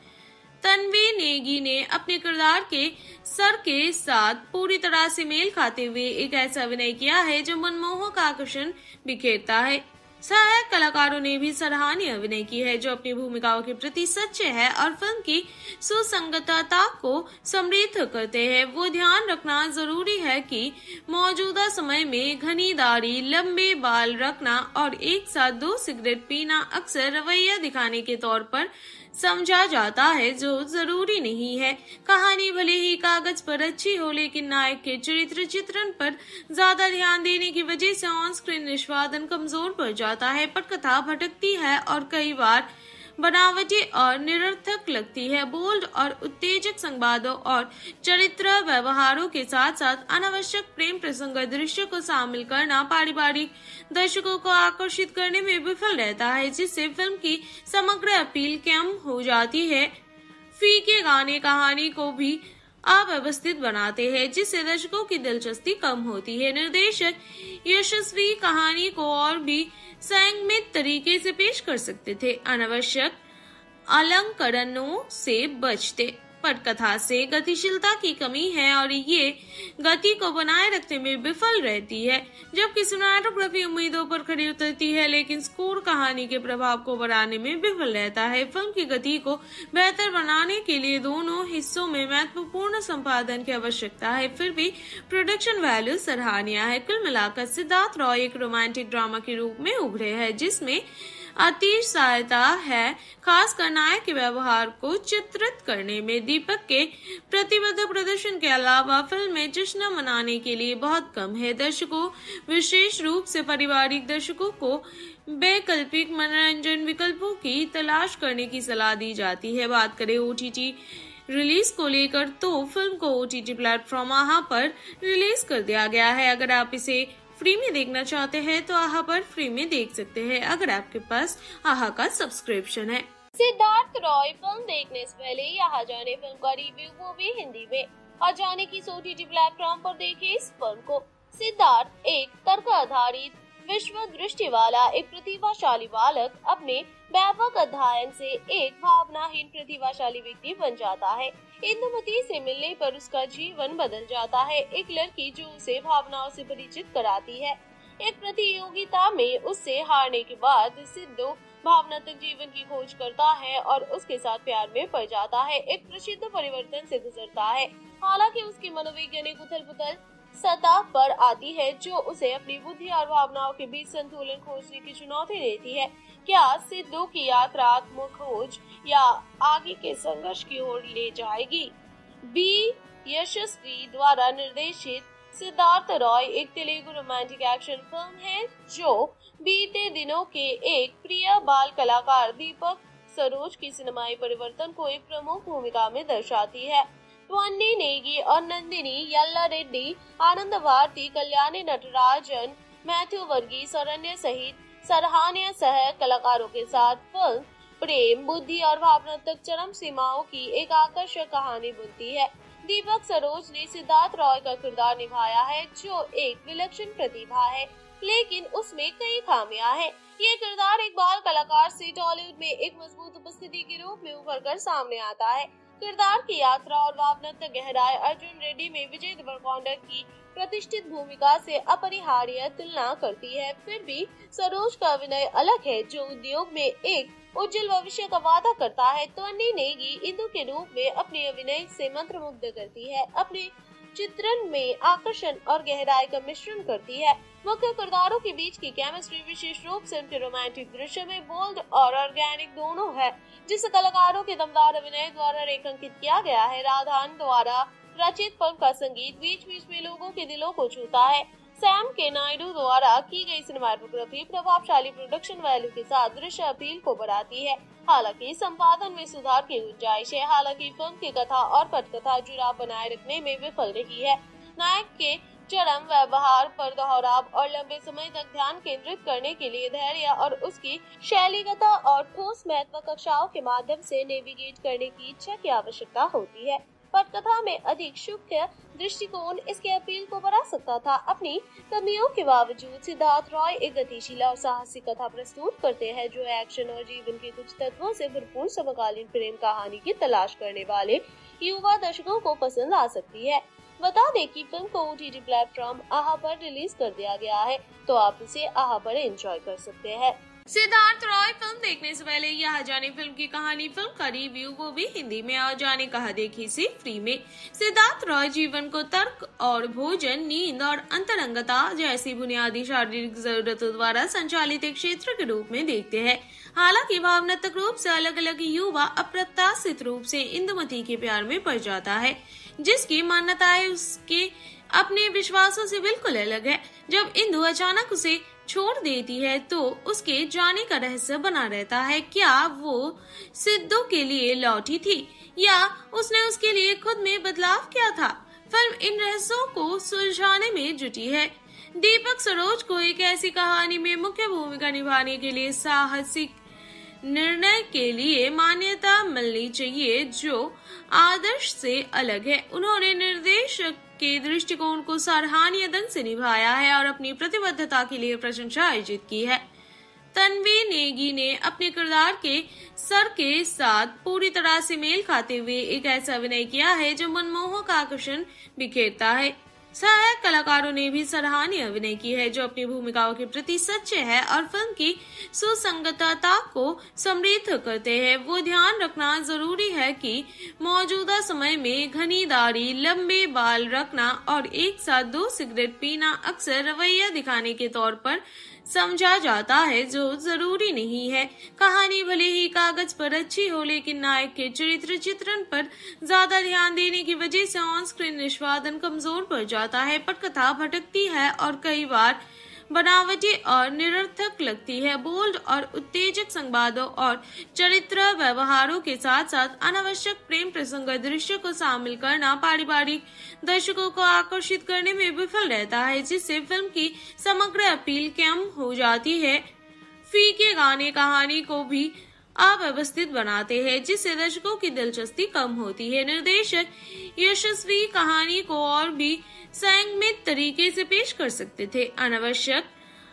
तन्वी नेगी ने अपने किरदार के सर के साथ पूरी तरह से मेल खाते हुए एक ऐसा अभिनय किया है जो मनमोहक आकर्षण बिखेरता है। सहायक कलाकारों ने भी सराहनीय अभिनय की है, जो अपनी भूमिकाओं के प्रति सच्चे हैं और फिल्म की सुसंगतता को समृद्ध करते हैं। वो ध्यान रखना जरूरी है कि मौजूदा समय में घनी दाढ़ी, लंबे बाल रखना और एक साथ दो सिगरेट पीना अक्सर रवैया दिखाने के तौर पर समझा जाता है, जो जरूरी नहीं है। कहानी भले ही कागज पर अच्छी हो, लेकिन नायक के चरित्र चित्रण पर ज्यादा ध्यान देने की वजह से ऑन स्क्रीन निष्पादन कमजोर पड़ जाता है। पटकथा भटकती है और कई बार बनावटी और निरर्थक लगती है। बोल्ड और उत्तेजक संवादों और चरित्र व्यवहारों के साथ साथ अनावश्यक प्रेम प्रसंग दृश्य को शामिल करना पारिवारिक दर्शकों को आकर्षित करने में विफल रहता है, जिससे फिल्म की समग्र अपील कम हो जाती है। फीके गाने कहानी को भी अव्यवस्थित बनाते हैं, जिससे दर्शकों की दिलचस्पी कम होती है। निर्देशक यशस्वी कहानी को और भी संयमित तरीके से पेश कर सकते थे, अनावश्यक अलंकरणों से बचते। पटकथा से गतिशीलता की कमी है और ये गति को बनाए रखने में विफल रहती है, जबकि सिनेमेटोग्राफी उम्मीदों पर खरी उतरती है, लेकिन स्कोर कहानी के प्रभाव को बढ़ाने में विफल रहता है। फिल्म की गति को बेहतर बनाने के लिए दोनों हिस्सों में महत्वपूर्ण संपादन की आवश्यकता है, फिर भी प्रोडक्शन वैल्यू सराहनीय है। कुल मिलाकर सिद्धार्थ रॉय एक रोमांटिक ड्रामा के रूप में उभरे हैं, जिसमें अति सहायता है, खासकर नायक के व्यवहार को चित्रित करने में। दीपक के प्रतिबद्ध प्रदर्शन के अलावा फिल्म में जश्न मनाने के लिए बहुत कम है। दर्शकों, विशेष रूप से पारिवारिक दर्शकों को वैकल्पिक मनोरंजन विकल्पों की तलाश करने की सलाह दी जाती है। बात करें ओटीटी रिलीज को लेकर, तो फिल्म को ओटीटी प्लेटफॉर्म आहा पर रिलीज कर दिया गया है। अगर आप इसे फ्री में देखना चाहते हैं तो आहा पर फ्री में देख सकते हैं, अगर आपके पास आहा का सब्सक्रिप्शन है। सिद्धार्थ रॉय फिल्म देखने से पहले यहाँ जाने फिल्म का रिव्यू, वो भी हिंदी में, और जाने की ओटीटी प्लेटफॉर्म पर देखिए इस फिल्म को। सिद्धार्थ एक तर्क आधारित विश्व दृष्टि वाला एक प्रतिभाशाली बालक अपने व्यापक अध्ययन से एक भावनाहीन प्रतिभाशाली व्यक्ति बन जाता है। इंदुमती से मिलने पर उसका जीवन बदल जाता है। एक लड़की जो उसे भावनाओं से परिचित कराती है। एक प्रतियोगिता में उससे हारने के बाद सिद्धू भावनात्मक जीवन की खोज करता है और उसके साथ प्यार में पड़ जाता है। एक प्रसिद्ध परिवर्तन से गुजरता है। हालांकि उसकी मनोवैज्ञानिक उथल पुथल सतह पर आती है जो उसे अपनी बुद्धि और भावनाओं के बीच संतुलन खोजने की चुनौती देती है। क्या सिद्धू की यात्रा आत्म खोज या आगे के संघर्ष की ओर ले जाएगी? बी यशस्वी द्वारा निर्देशित सिद्धार्थ रॉय एक तेलुगु रोमांटिक एक्शन फिल्म है जो बीते दिनों के एक प्रिय बाल कलाकार दीपक सरोज की सिनेमाई परिवर्तन को एक प्रमुख भूमिका में दर्शाती है। त्वन्नी नेगी और नंदिनी यल्ला रेड्डी, आनंद भारती, कल्याणी नटराजन, मैथ्यू वर्गीस और अन्य सहित सराहनीय सह कलाकारों के साथ फिल्म प्रेम, बुद्धि और भावनात्मक चरम सीमाओं की एक आकर्षक कहानी बुनती है। दीपक सरोज ने सिद्धार्थ रॉय का किरदार निभाया है जो एक विलक्षण प्रतिभा है, लेकिन उसमें कई खामियां हैं। ये किरदार एक बाल कलाकार से टॉलीवुड में एक मजबूत उपस्थिति के रूप में उभर कर सामने आता है। किरदार की यात्रा और भावनात्मक गहराई अर्जुन रेड्डी में विजय देवरकोंडा की प्रतिष्ठित भूमिका से अपरिहार्य तुलना करती है। फिर भी सरोज का अभिनय अलग है जो उद्योग में एक उज्जवल भविष्य का वादा करता है। त्वन्नी नेगी इंदु के रूप में अपने अभिनय से मंत्रमुग्ध करती है, अपने चित्रण में आकर्षण और गहराई का मिश्रण करती है। मुख्य किरदारों के बीच की केमिस्ट्री विशेष रूप से उनके रोमांटिक दृश्य में बोल्ड और ऑर्गेनिक दोनों है, जिसे कलाकारों के दमदार अभिनय द्वारा रेखांकित किया गया है। राधान द्वारा रचित फिल्म का संगीत बीच बीच में लोगों के दिलों को छूता है। सैम के नायडू द्वारा की गई सिनेमाटोग्राफी प्रभावशाली प्रोडक्शन वैल्यू के साथ दृश्य अपील को बढ़ाती है। हालांकि संपादन में सुधार की गुंजाइश है। हालांकि फिल्म की कथा और पटकथा जुड़ाव बनाए रखने में विफल रही है। नायक के चरम व्यवहार पर दोहराव और लंबे समय तक ध्यान केंद्रित करने के लिए धैर्य और उसकी शैलीगत और ठोस महत्व कक्षाओं के माध्यम से नेविगेट करने की इच्छा की आवश्यकता होती है। पटकथा में अधिक सूक्ष्म दृष्टिकोण इसके अपील को बढ़ा सकता था। अपनी कमियों के बावजूद सिद्धार्थ रॉय एक गतिशील और साहसिक कथा प्रस्तुत करते हैं जो एक्शन और जीवन के कुछ तत्वों से भरपूर समकालीन प्रेम कहानी की तलाश करने वाले युवा दर्शकों को पसंद आ सकती है। बता दें कि फिल्म को ओटीटी प्लेटफॉर्म आहा पर रिलीज कर दिया गया है, तो आप इसे आहा पर एंजॉय कर सकते हैं। सिद्धार्थ रॉय फिल्म देखने से पहले यहाँ जाने फिल्म की कहानी, फिल्म का रिव्यू, वो भी हिंदी में, और जाने कहा देखी से फ्री में। सिद्धार्थ रॉय जीवन को तर्क और भोजन, नींद और अंतरंगता जैसी बुनियादी शारीरिक जरूरतों द्वारा संचालित एक क्षेत्र के रूप में देखते हैं। हालांकि भावनात्मक रूप से अलग अलग युवा अप्रत्याशित रूप से इंदुमती के प्यार में पड़ जाता है, जिसकी मान्यताएं उसके अपने विश्वासों से बिल्कुल अलग है। जब इंदु अचानक उसे छोड़ देती है तो उसके जाने का रहस्य बना रहता है। क्या वो सिद्धू के लिए लौटी थी या उसने उसके लिए खुद में बदलाव किया था? फिल्म इन रहस्यों को सुलझाने में जुटी है। दीपक सरोज को एक ऐसी कहानी में मुख्य भूमिका निभाने के लिए साहसिक निर्णय के लिए मान्यता मिलनी चाहिए जो आदर्श से अलग है। उन्होंने निर्देशक के दृष्टिकोण को सराहनीय ढंग से निभाया है और अपनी प्रतिबद्धता के लिए प्रशंसा अर्जित की है। तन्वी नेगी ने अपने किरदार के सर के साथ पूरी तरह से मेल खाते हुए एक ऐसा अभिनय किया है जो मनमोहक आकर्षण बिखेरता है। सहायक कलाकारों ने भी सराहनीय अभिनय की है जो अपनी भूमिकाओं के प्रति सच्चे हैं और फिल्म की सुसंगतता को समृद्ध करते हैं। वो ध्यान रखना जरूरी है कि मौजूदा समय में घनी दाढ़ी, लंबे बाल रखना और एक साथ दो सिगरेट पीना अक्सर रवैया दिखाने के तौर पर समझा जाता है, जो जरूरी नहीं है। कहानी भले ही कागज पर अच्छी हो, लेकिन नायक के चरित्र चित्रण पर ज्यादा ध्यान देने की वजह से ऑन स्क्रीन निष्पादन कमजोर पड़ जाता है। पटकथा भटकती है और कई बार बनावटी और निरर्थक लगती है। बोल्ड और उत्तेजक संवादों और चरित्र व्यवहारों के साथ साथ अनावश्यक प्रेम प्रसंग दृश्य को शामिल करना पारिवारिक दर्शकों को आकर्षित करने में विफल रहता है, जिससे फिल्म की समग्र अपील कम हो जाती है। फीके गाने कहानी को भी अव्यवस्थित बनाते हैं, जिससे दर्शकों की दिलचस्पी कम होती है। निर्देशक यशस्वी कहानी को और भी संयमित तरीके से पेश कर सकते थे, अनावश्यक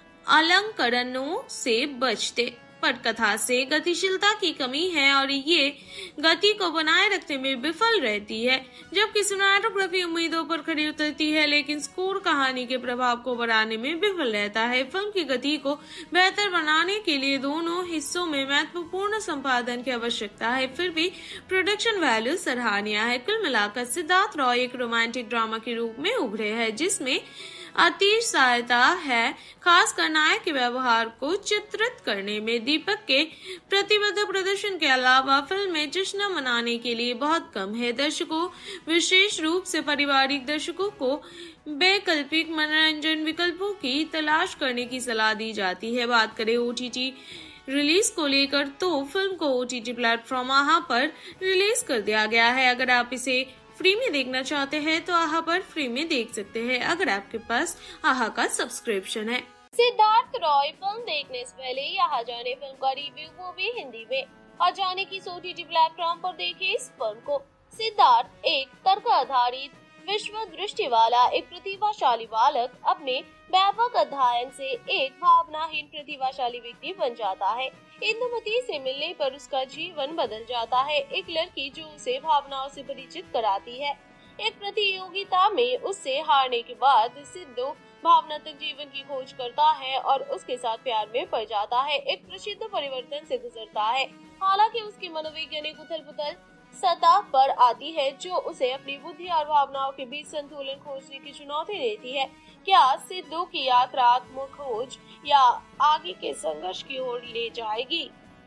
अलंकरणों से बचते। पटकथा से गतिशीलता की कमी है और ये गति को बनाए रखने में विफल रहती है, जबकि सिनेमेटोग्राफी उम्मीदों पर खरी उतरती है, लेकिन स्कोर कहानी के प्रभाव को बढ़ाने में विफल रहता है। फिल्म की गति को बेहतर बनाने के लिए दोनों हिस्सों में महत्वपूर्ण संपादन की आवश्यकता है, फिर भी प्रोडक्शन वैल्यू सराहनीय है। कुल मिलाकर सिद्धार्थ रॉय एक रोमांटिक ड्रामा के रूप में उभरे हैं, जिसमें अति सहायता है, खासकर नायक के व्यवहार को चित्रित करने में। दीपक के प्रतिबद्ध प्रदर्शन के अलावा फिल्म में जश्न मनाने के लिए बहुत कम है। दर्शकों, विशेष रूप से पारिवारिक दर्शकों को वैकल्पिक मनोरंजन विकल्पों की तलाश करने की सलाह दी जाती है। बात करें ओटीटी रिलीज को लेकर तो फिल्म को ओटीटी प्लेटफॉर्म आहा पर रिलीज कर दिया गया है। अगर आप इसे फ्री में देखना चाहते हैं तो आहा पर फ्री में देख सकते हैं, अगर आपके पास आहा का सब्सक्रिप्शन है। सिद्धार्थ रॉय फिल्म देखने से पहले यहाँ जाने फिल्म का रिव्यू, वो भी हिंदी में। और जाने की ओटीटी प्लेटफॉर्म पर देखे इस फिल्म को। सिद्धार्थ एक तर्क आधारित विश्व दृष्टि वाला एक प्रतिभाशाली बालक अपने व्यापक अध्ययन से एक भावनाहीन प्रतिभाशाली व्यक्ति बन जाता है। इंदुमती से मिलने पर उसका जीवन बदल जाता है। एक लड़की जो उसे भावनाओं से परिचित कराती है। एक प्रतियोगिता में उससे हारने के बाद सिद्धू भावनात्मक जीवन की खोज करता है और उसके साथ प्यार में पड़ जाता है। एक प्रसिद्ध परिवर्तन से गुजरता है, हालांकि उसकी मनोवैज्ञानिक उथल पुथल सतह पर आती है, जो उसे अपनी बुद्धि और भावनाओं के बीच संतुलन खोजने की चुनौती देती है। क्या सिद्धू की यात्रा आत्म खोज या आगे के संघर्ष की ओर ले जाएगी?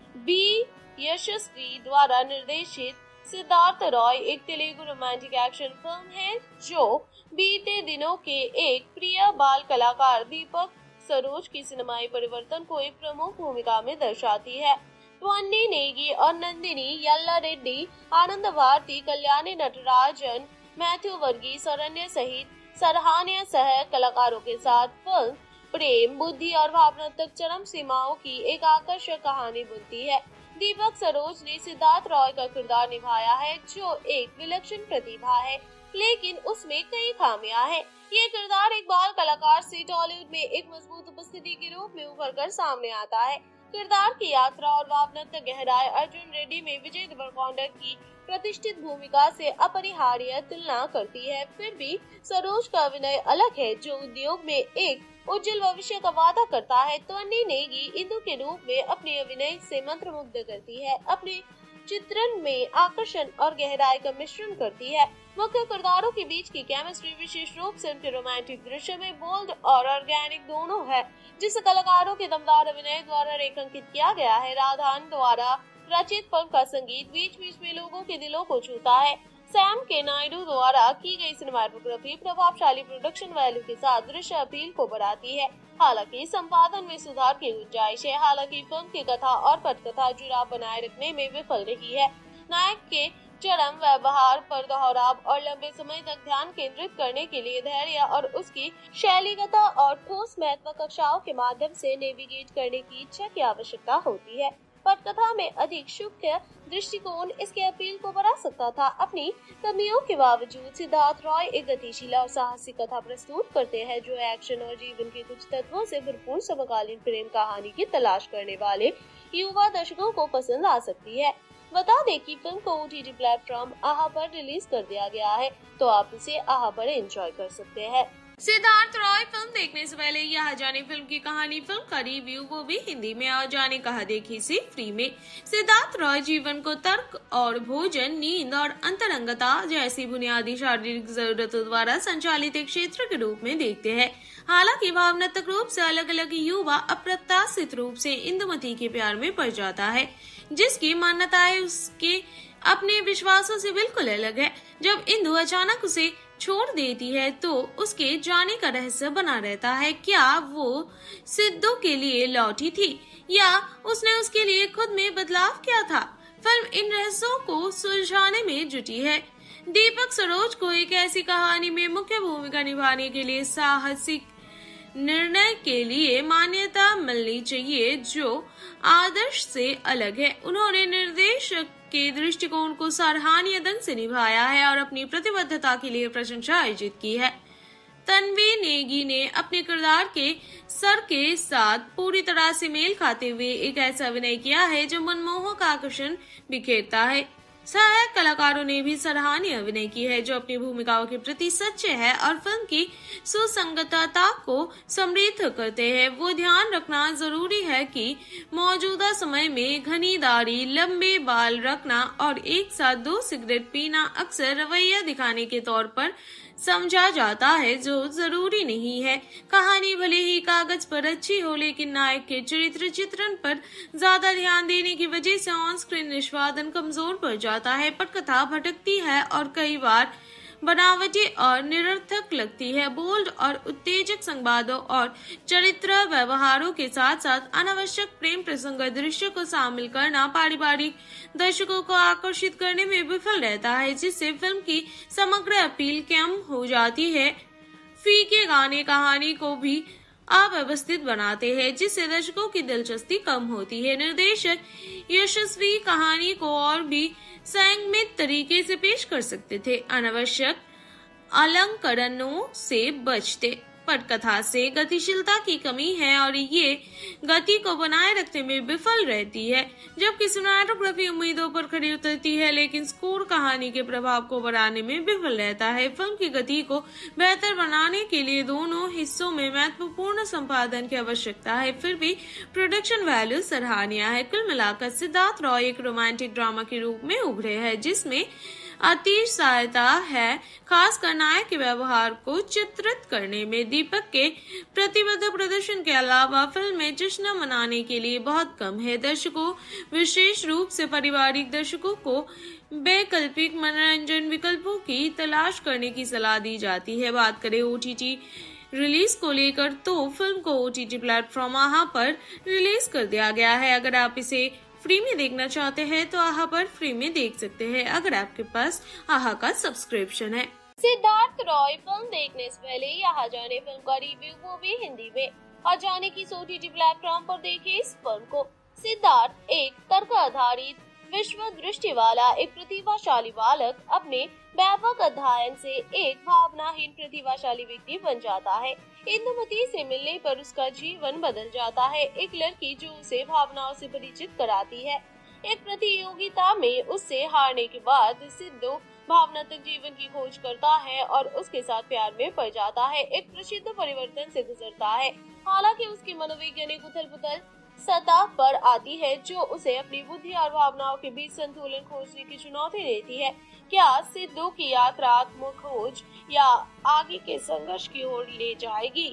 बी यशस्वी द्वारा निर्देशित सिद्धार्थ रॉय एक तेलुगु रोमांटिक एक्शन फिल्म है, जो बीते दिनों के एक प्रिय बाल कलाकार दीपक सरोज की सिनेमाई परिवर्तन को एक प्रमुख भूमिका में दर्शाती है। त्वन्नी नेगी और नंदिनी यल्ला रेड्डी, आनंद भारती, कल्याणी नटराजन, मैथ्यू वर्गीस और अन्य सहित सराहनीय सह कलाकारों के साथ फिल्म प्रेम, बुद्धि और भावनात्मक चरम सीमाओं की एक आकर्षक कहानी बुनती है। दीपक सरोज ने सिद्धार्थ रॉय का किरदार निभाया है, जो एक विलक्षण प्रतिभा है, लेकिन उसमें कई खामियां हैं। ये किरदार एक बाल कलाकार से टॉलीवुड में एक मजबूत उपस्थिति के रूप में उभर कर सामने आता है। किरदार की यात्रा और भावनात्मक गहराई अर्जुन रेड्डी में विजय देवरकोंडा की प्रतिष्ठित भूमिका से अपरिहार्य तुलना करती है। फिर भी सरोज का अभिनय अलग है, जो उद्योग में एक उज्जवल भविष्य का वादा करता है। त्वन्नी नेगी इंदु के रूप में अपने अभिनय से मंत्रमुग्ध करती है, अपने चित्रण में आकर्षण और गहराई का मिश्रण करती है। मुख्य किरदारों के बीच की केमिस्ट्री विशेष रूप से उनके रोमांटिक दृश्य में बोल्ड और ऑर्गेनिक दोनों है, जिसे कलाकारों के दमदार अभिनय द्वारा रेखांकित किया गया है। राधान द्वारा रचित फिल्म का संगीत बीच बीच में लोगों के दिलों को छूता है। सैम के नायडू द्वारा की गई सिनेमेटोग्राफी प्रभावशाली प्रोडक्शन वैल्यू के साथ दृश्य अपील को बढ़ाती है। हालांकि संपादन में सुधार की गुंजाइश है। हालांकि फिल्म की कथा और पटकथा जुड़ाव बनाए रखने में विफल रही है। नायक के चरम व्यवहार पर दोहराव और लंबे समय तक ध्यान केंद्रित करने के लिए धैर्य और उसकी शैलीगता और ठोस महत्व कक्षाओं के माध्यम से नेविगेट करने की इच्छा की आवश्यकता होती है। पटकथा में अधिक सूक्ष्म दृष्टिकोण इसके अपील को बढ़ा सकता था। अपनी कमियों के बावजूद सिद्धार्थ रॉय एक गतिशील और साहसिक कथा प्रस्तुत करते हैं, जो एक्शन और जीवन के कुछ तत्वों से भरपूर समकालीन प्रेम कहानी की तलाश करने वाले युवा दर्शकों को पसंद आ सकती है। बता दें कि फिल्म को ओटीटी प्लेटफॉर्म आहा पर रिलीज कर दिया गया है, तो आप इसे आहा पर एंजॉय कर सकते हैं। सिद्धार्थ रॉय फिल्म देखने से पहले यहाँ जाने फिल्म की कहानी, फिल्म का रिव्यू, वो भी हिंदी में, और जाने कहा देखी से फ्री में। सिद्धार्थ रॉय जीवन को तर्क और भोजन, नींद और अंतरंगता जैसी बुनियादी शारीरिक जरूरतों द्वारा संचालित एक क्षेत्र के रूप में देखते हैं। हालांकि भावनात्मक रूप से अलग अलग युवा अप्रत्याशित रूप से इंदुमती के प्यार में पड़ जाता है, जिसकी मान्यताएं उसके अपने विश्वासों से बिल्कुल अलग है। जब इंदु अचानक उसे छोड़ देती है तो उसके जाने का रहस्य बना रहता है। क्या वो सिद्धू के लिए लौटी थी या उसने उसके लिए खुद में बदलाव किया था? फिल्म इन रहस्यों को सुलझाने में जुटी है। दीपक सरोज को एक ऐसी कहानी में मुख्य भूमिका निभाने के लिए साहसिक निर्णय के लिए मान्यता मिलनी चाहिए जो आदर्श से अलग है। उन्होंने निर्देशक के दृष्टिकोण को सराहनीय ढंग से निभाया है और अपनी प्रतिबद्धता के लिए प्रशंसा अर्जित की है। तन्वी नेगी ने अपने किरदार के सर के साथ पूरी तरह से मेल खाते हुए एक ऐसा अभिनय किया है जो मनमोहक आकर्षण बिखेरता है। सहायक कलाकारों ने भी सराहनीय अभिनय की है जो अपनी भूमिकाओं के प्रति सच्चे हैं और फिल्म की सुसंगतता को समृद्ध करते हैं। वो ध्यान रखना जरूरी है कि मौजूदा समय में घनी दाढ़ी, लंबे बाल रखना और एक साथ दो सिगरेट पीना अक्सर रवैया दिखाने के तौर पर समझा जाता है, जो जरूरी नहीं है। कहानी भले ही कागज पर अच्छी हो, लेकिन नायक के चरित्र चित्रण पर ज्यादा ध्यान देने की वजह से ऑन स्क्रीन निष्पादन कमजोर पड़ जाता है। पटकथा भटकती है और कई बार बनावटी और निरर्थक लगती है। बोल्ड और उत्तेजक संवादों और चरित्र व्यवहारों के साथ साथ अनावश्यक प्रेम प्रसंग दृश्य को शामिल करना पारिवारिक दर्शकों को आकर्षित करने में विफल रहता है, जिससे फिल्म की समग्र अपील कम हो जाती है। फीके गाने कहानी को भी अव्यवस्थित बनाते हैं, जिससे दर्शकों की दिलचस्पी कम होती है। निर्देशक यशस्वी कहानी को और भी संयमित तरीके से पेश कर सकते थे, अनावश्यक अलंकरणों से बचते। पटकथा से गतिशीलता की कमी है और ये गति को बनाए रखने में विफल रहती है, जबकि सिनेमेटोग्राफी उम्मीदों पर खरी उतरती है, लेकिन स्कोर कहानी के प्रभाव को बढ़ाने में विफल रहता है। फिल्म की गति को बेहतर बनाने के लिए दोनों हिस्सों में महत्वपूर्ण संपादन की आवश्यकता है, फिर भी प्रोडक्शन वैल्यू सराहनीय है। कुल मिलाकर सिद्धार्थ रॉय एक रोमांटिक ड्रामा के रूप में उभरे हैं, जिसमें अति सहायता है, खासकर नायक के व्यवहार को चित्रित करने में। दीपक के प्रतिबद्ध प्रदर्शन के अलावा फिल्म में जश्न मनाने के लिए बहुत कम है। दर्शकों, विशेष रूप से पारिवारिक दर्शकों को वैकल्पिक मनोरंजन विकल्पों की तलाश करने की सलाह दी जाती है। बात करें ओटीटी रिलीज को लेकर तो फिल्म को ओटीटी प्लेटफॉर्म आहा पर रिलीज कर दिया गया है। अगर आप इसे फ्री में देखना चाहते हैं तो आहा पर फ्री में देख सकते हैं, अगर आपके पास आहा का सब्सक्रिप्शन है। सिद्धार्थ रॉय फिल्म देखने से पहले यहाँ जाने फिल्म का रिव्यू, वो भी हिंदी में। और जाने की ओटीटी प्लेटफॉर्म पर देखे इस फिल्म को। सिद्धार्थ एक तर्क आधारित विश्व दृष्टि वाला एक प्रतिभाशाली बालक अपने व्यापक अध्ययन से एक भावनाहीन प्रतिभाशाली व्यक्ति बन जाता है। इंदुमती से मिलने पर उसका जीवन बदल जाता है। एक लड़की जो उसे भावनाओं से परिचित कराती है। एक प्रतियोगिता में उससे हारने के बाद सिद्धू भावनात्मक जीवन की खोज करता है और उसके साथ प्यार में पड़ जाता है। एक प्रसिद्ध परिवर्तन से गुजरता है, हालांकि उसकी मनोवैज्ञानिक उथल पुथल सतह पर आती है, जो उसे अपनी बुद्धि और भावनाओं के बीच संतुलन खोजने की चुनौती देती है। क्या सिद्धू की यात्रा आत्म खोज या आगे के संघर्ष की ओर ले जाएगी?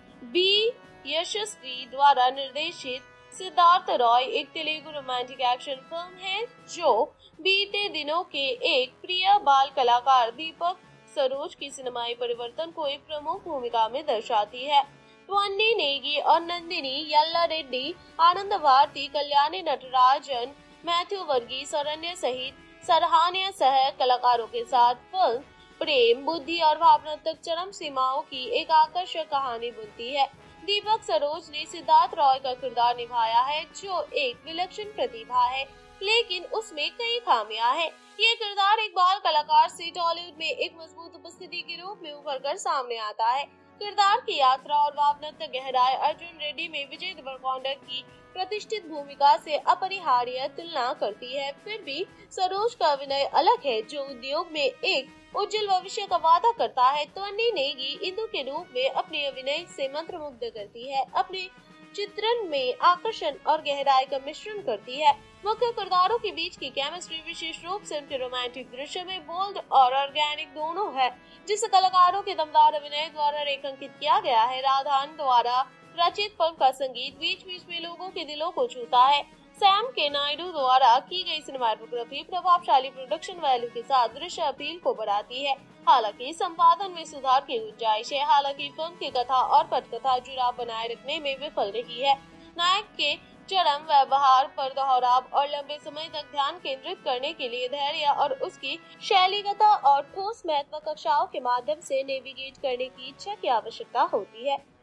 बी यशस्वी द्वारा निर्देशित सिद्धार्थ रॉय एक तेलुगु रोमांटिक एक्शन फिल्म है, जो बीते दिनों के एक प्रिय बाल कलाकार दीपक सरोज की सिनेमाई परिवर्तन को एक प्रमुख भूमिका में दर्शाती है। त्वन्नी नेगी और नंदिनी यल्ला रेड्डी, आनंद भारती, कल्याणी नटराजन, मैथ्यू वर्गीस और अन्य सहित सराहनीय सह कलाकारों के साथ फिल्म प्रेम, बुद्धि और भावनात्मक चरम सीमाओं की एक आकर्षक कहानी बुनती है। दीपक सरोज ने सिद्धार्थ रॉय का किरदार निभाया है, जो एक विलक्षण प्रतिभा है, लेकिन उसमें कई खामियां हैं। ये किरदार एक बाल कलाकार से टॉलीवुड में एक मजबूत उपस्थिति के रूप में उभर कर सामने आता है। किरदार की यात्रा और भावनात्मक गहराई अर्जुन रेड्डी में विजय देवरकोंडा की प्रतिष्ठित भूमिका से अपरिहार्य तुलना करती है। फिर भी सरोज का अभिनय अलग है, जो उद्योग में एक उज्जवल भविष्य का वादा करता है। त्वन्नी नेगी इंदु के रूप में अपने अभिनय से मंत्रमुग्ध करती है, अपने चित्रण में आकर्षण और गहराई का मिश्रण करती है। मुख्य किरदारों के बीच की केमिस्ट्री विशेष रूप से उनके रोमांटिक दृश्य में बोल्ड और ऑर्गेनिक दोनों है, जिसे कलाकारों के दमदार अभिनय द्वारा रेखांकित किया गया है। राधान द्वारा रचित फिल्म का संगीत बीच बीच में लोगों के दिलों को छूता है। सैम के नायडू द्वारा की गई सिनेमाटोग्राफी प्रभावशाली प्रोडक्शन वैल्यू के साथ दृश्य अपील को बढ़ाती है। हालांकि संपादन में सुधार की गुंजाइश है। हालांकि फिल्म की कथा और पटकथा जुड़ाव बनाए रखने में विफल रही है। नायक के चरम व्यवहार पर दोहराव और लंबे समय तक ध्यान केंद्रित करने के लिए धैर्य और उसकी शैलीगत और ठोस महत्वाकांक्षाओं के माध्यम से नेविगेट करने की इच्छा की आवश्यकता होती है।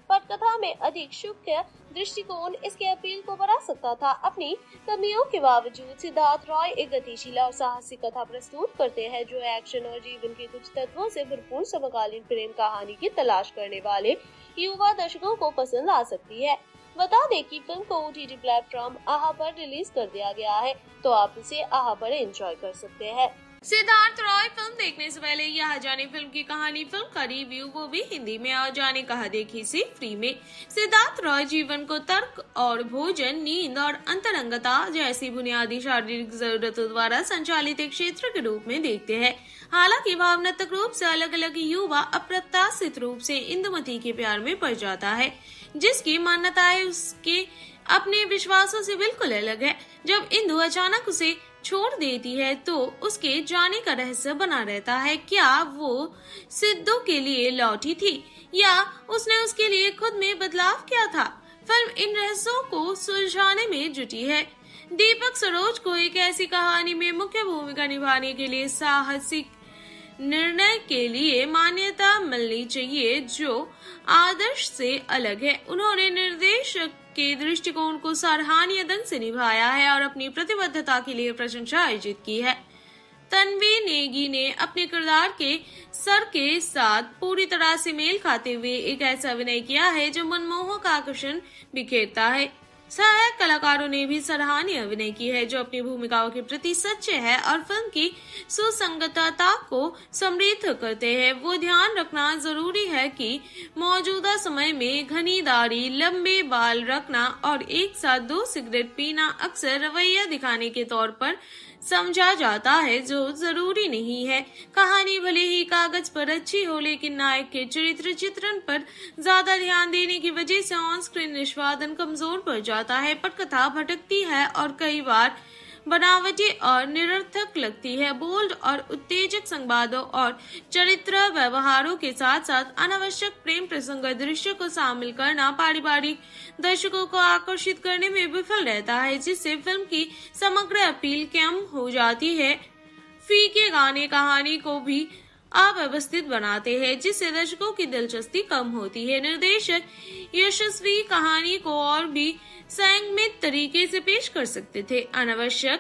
पटकथा में अधिक सूक्ष्म दृष्टिकोण इसके अपील को बढ़ा सकता था। अपनी कमियों के बावजूद सिद्धार्थ रॉय एक गतिशील और साहसिक कथा प्रस्तुत करते हैं जो एक्शन और जीवन के कुछ तत्वों से भरपूर समकालीन प्रेम कहानी की तलाश करने वाले युवा दर्शकों को पसंद आ सकती है। बता दें कि फिल्म को ओटीटी प्लेटफॉर्म आहा पर रिलीज कर दिया गया है, तो आप इसे आहा पर एंजॉय कर सकते हैं। सिद्धार्थ रॉय फिल्म देखने से पहले यहाँ जाने फिल्म की कहानी फिल्म का रिव्यू, वो भी हिंदी में, और जाने कहा देखी से फ्री में। सिद्धार्थ रॉय जीवन को तर्क और भोजन, नींद और अंतरंगता जैसी बुनियादी शारीरिक जरूरतों द्वारा संचालित एक क्षेत्र के रूप में देखते हैं। हालांकि भावनात्मक रूप से अलग अलग युवा अप्रत्याशित रूप से इंदुमती के प्यार में पड़ जाता है, जिसकी मान्यताएं उसके अपने विश्वासों से बिल्कुल अलग है। जब इंदु अचानक उसे छोड़ देती है तो उसके जाने का रहस्य बना रहता है। क्या वो सिद्धू के लिए लौटी थी या उसने उसके लिए खुद में बदलाव किया था? फिल्म इन रहस्यों को सुलझाने में जुटी है। दीपक सरोज को एक ऐसी कहानी में मुख्य भूमिका निभाने के लिए साहसिक निर्णय के लिए मान्यता मिलनी चाहिए जो आदर्श से अलग है। उन्होंने निर्देशक के दृष्टिकोण को सराहनीय ढंग से निभाया है और अपनी प्रतिबद्धता के लिए प्रशंसा अर्जित की है। तन्वी नेगी ने अपने किरदार के सर के साथ पूरी तरह से मेल खाते हुए एक ऐसा अभिनय किया है जो मनमोहक आकर्षण बिखेरता है। सहायक कलाकारों ने भी सराहनीय अभिनय की है जो अपनी भूमिकाओं के प्रति सच्चे हैं और फिल्म की सुसंगतता को समृद्ध करते हैं। वो ध्यान रखना जरूरी है कि मौजूदा समय में घनी दाढ़ी, लंबे बाल रखना और एक साथ दो सिगरेट पीना अक्सर रवैया दिखाने के तौर पर समझा जाता है, जो जरूरी नहीं है। कहानी भले ही कागज पर अच्छी हो, लेकिन नायक के चरित्र चित्रण पर ज्यादा ध्यान देने की वजह से ऑन स्क्रीन निष्पादन कमजोर पड़ जाता है। पटकथा भटकती है और कई बार बनावटी और निरर्थक लगती है। बोल्ड और उत्तेजक संवादों और चरित्र व्यवहारों के साथ साथ अनावश्यक प्रेम प्रसंग दृश्य को शामिल करना पारिवारिक दर्शकों को आकर्षित करने में विफल रहता है, जिससे फिल्म की समग्र अपील कम हो जाती है। फीके गाने कहानी को भी अव्यवस्थित बनाते हैं, जिससे दर्शकों की दिलचस्पी कम होती है। निर्देशक यशस्वी कहानी को और भी संयमित तरीके से पेश कर सकते थे, अनावश्यक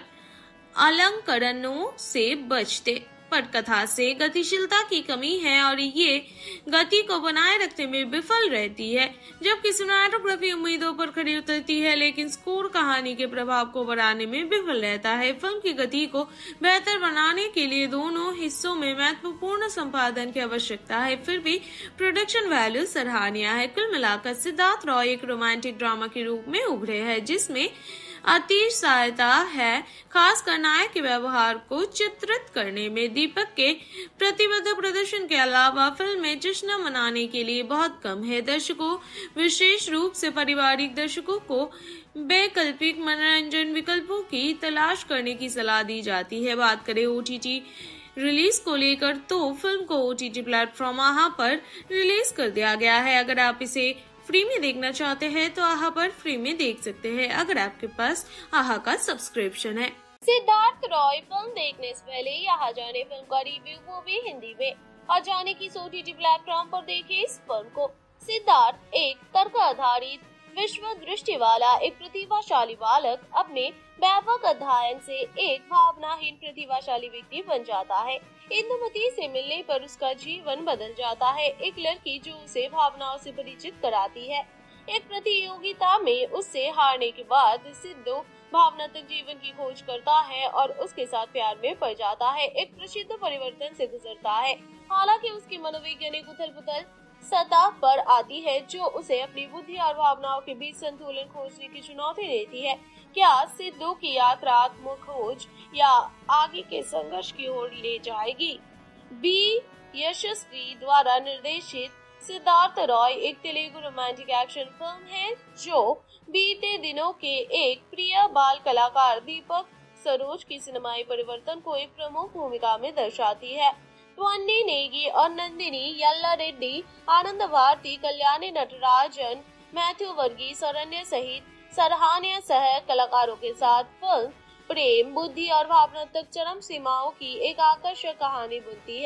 अलंकरणों से बचते। पटकथा से गतिशीलता की कमी है और ये गति को बनाए रखने में विफल रहती है, जबकि सिनेमेटोग्राफी उम्मीदों पर खरी उतरती है लेकिन स्कोर कहानी के प्रभाव को बढ़ाने में विफल रहता है। फिल्म की गति को बेहतर बनाने के लिए दोनों हिस्सों में महत्वपूर्ण संपादन की आवश्यकता है, फिर भी प्रोडक्शन वैल्यू सराहनीय है। कुल मिलाकर सिद्धार्थ रॉय एक रोमांटिक ड्रामा के रूप में उभरे हैं, जिसमें अतिश सहायता है खासकर नायक के व्यवहार को चित्रित करने में। दीपक के प्रतिबद्ध प्रदर्शन के अलावा फिल्म में जश्न मनाने के लिए बहुत कम है। दर्शकों, विशेष रूप से पारिवारिक दर्शकों को वैकल्पिक मनोरंजन विकल्पों की तलाश करने की सलाह दी जाती है। बात करें ओटीटी रिलीज को लेकर तो फिल्म को ओटीटी प्लेटफॉर्म आहा पर रिलीज कर दिया गया है। अगर आप इसे फ्री में देखना चाहते हैं तो आहा पर फ्री में देख सकते हैं अगर आपके पास आहा का सब्सक्रिप्शन है। सिद्धार्थ रॉय फिल्म देखने से पहले यहाँ जाने फिल्म का रिव्यू, वो भी हिंदी में, और जाने की ओटीटी प्लेटफॉर्म पर देखे इस फिल्म को। सिद्धार्थ एक तर्क आधारित विश्व दृष्टि वाला एक प्रतिभाशाली बालक अपने व्यापक अध्ययन से एक भावनाहीन प्रतिभाशाली व्यक्ति बन जाता है। इंदुमती से मिलने पर उसका जीवन बदल जाता है। एक लड़की जो उसे भावनाओं से परिचित कराती है। एक प्रतियोगिता में उससे हारने के बाद सिद्धू भावनात्मक जीवन की खोज करता है और उसके साथ प्यार में पड़ जाता है। एक प्रसिद्ध परिवर्तन से गुजरता है, हालांकि उसकी मनोवैज्ञानिक उथल-पुथल सतह पर आती है जो उसे अपनी बुद्धि और भावनाओं के बीच संतुलन खोजने की चुनौती देती है। क्या सिद्धू की यात्रा आत्म खोज या आगे के संघर्ष की ओर ले जाएगी? बी यशस्वी द्वारा निर्देशित सिद्धार्थ रॉय एक तेलुगु रोमांटिक एक्शन फिल्म है जो बीते दिनों के एक प्रिय बाल कलाकार दीपक सरोज की सिनेमाई परिवर्तन को एक प्रमुख भूमिका में दर्शाती है। त्वन्नी नेगी और नंदिनी यल्ला रेड्डी, आनंद भारती, कल्याणी नटराजन, मैथ्यू वर्गीस और अन्य सहित सराहनीय सह कलाकारों के साथ फिल्म प्रेम, बुद्धि और भावनात्मक चरम सीमाओं की एक आकर्षक कहानी बुनती है।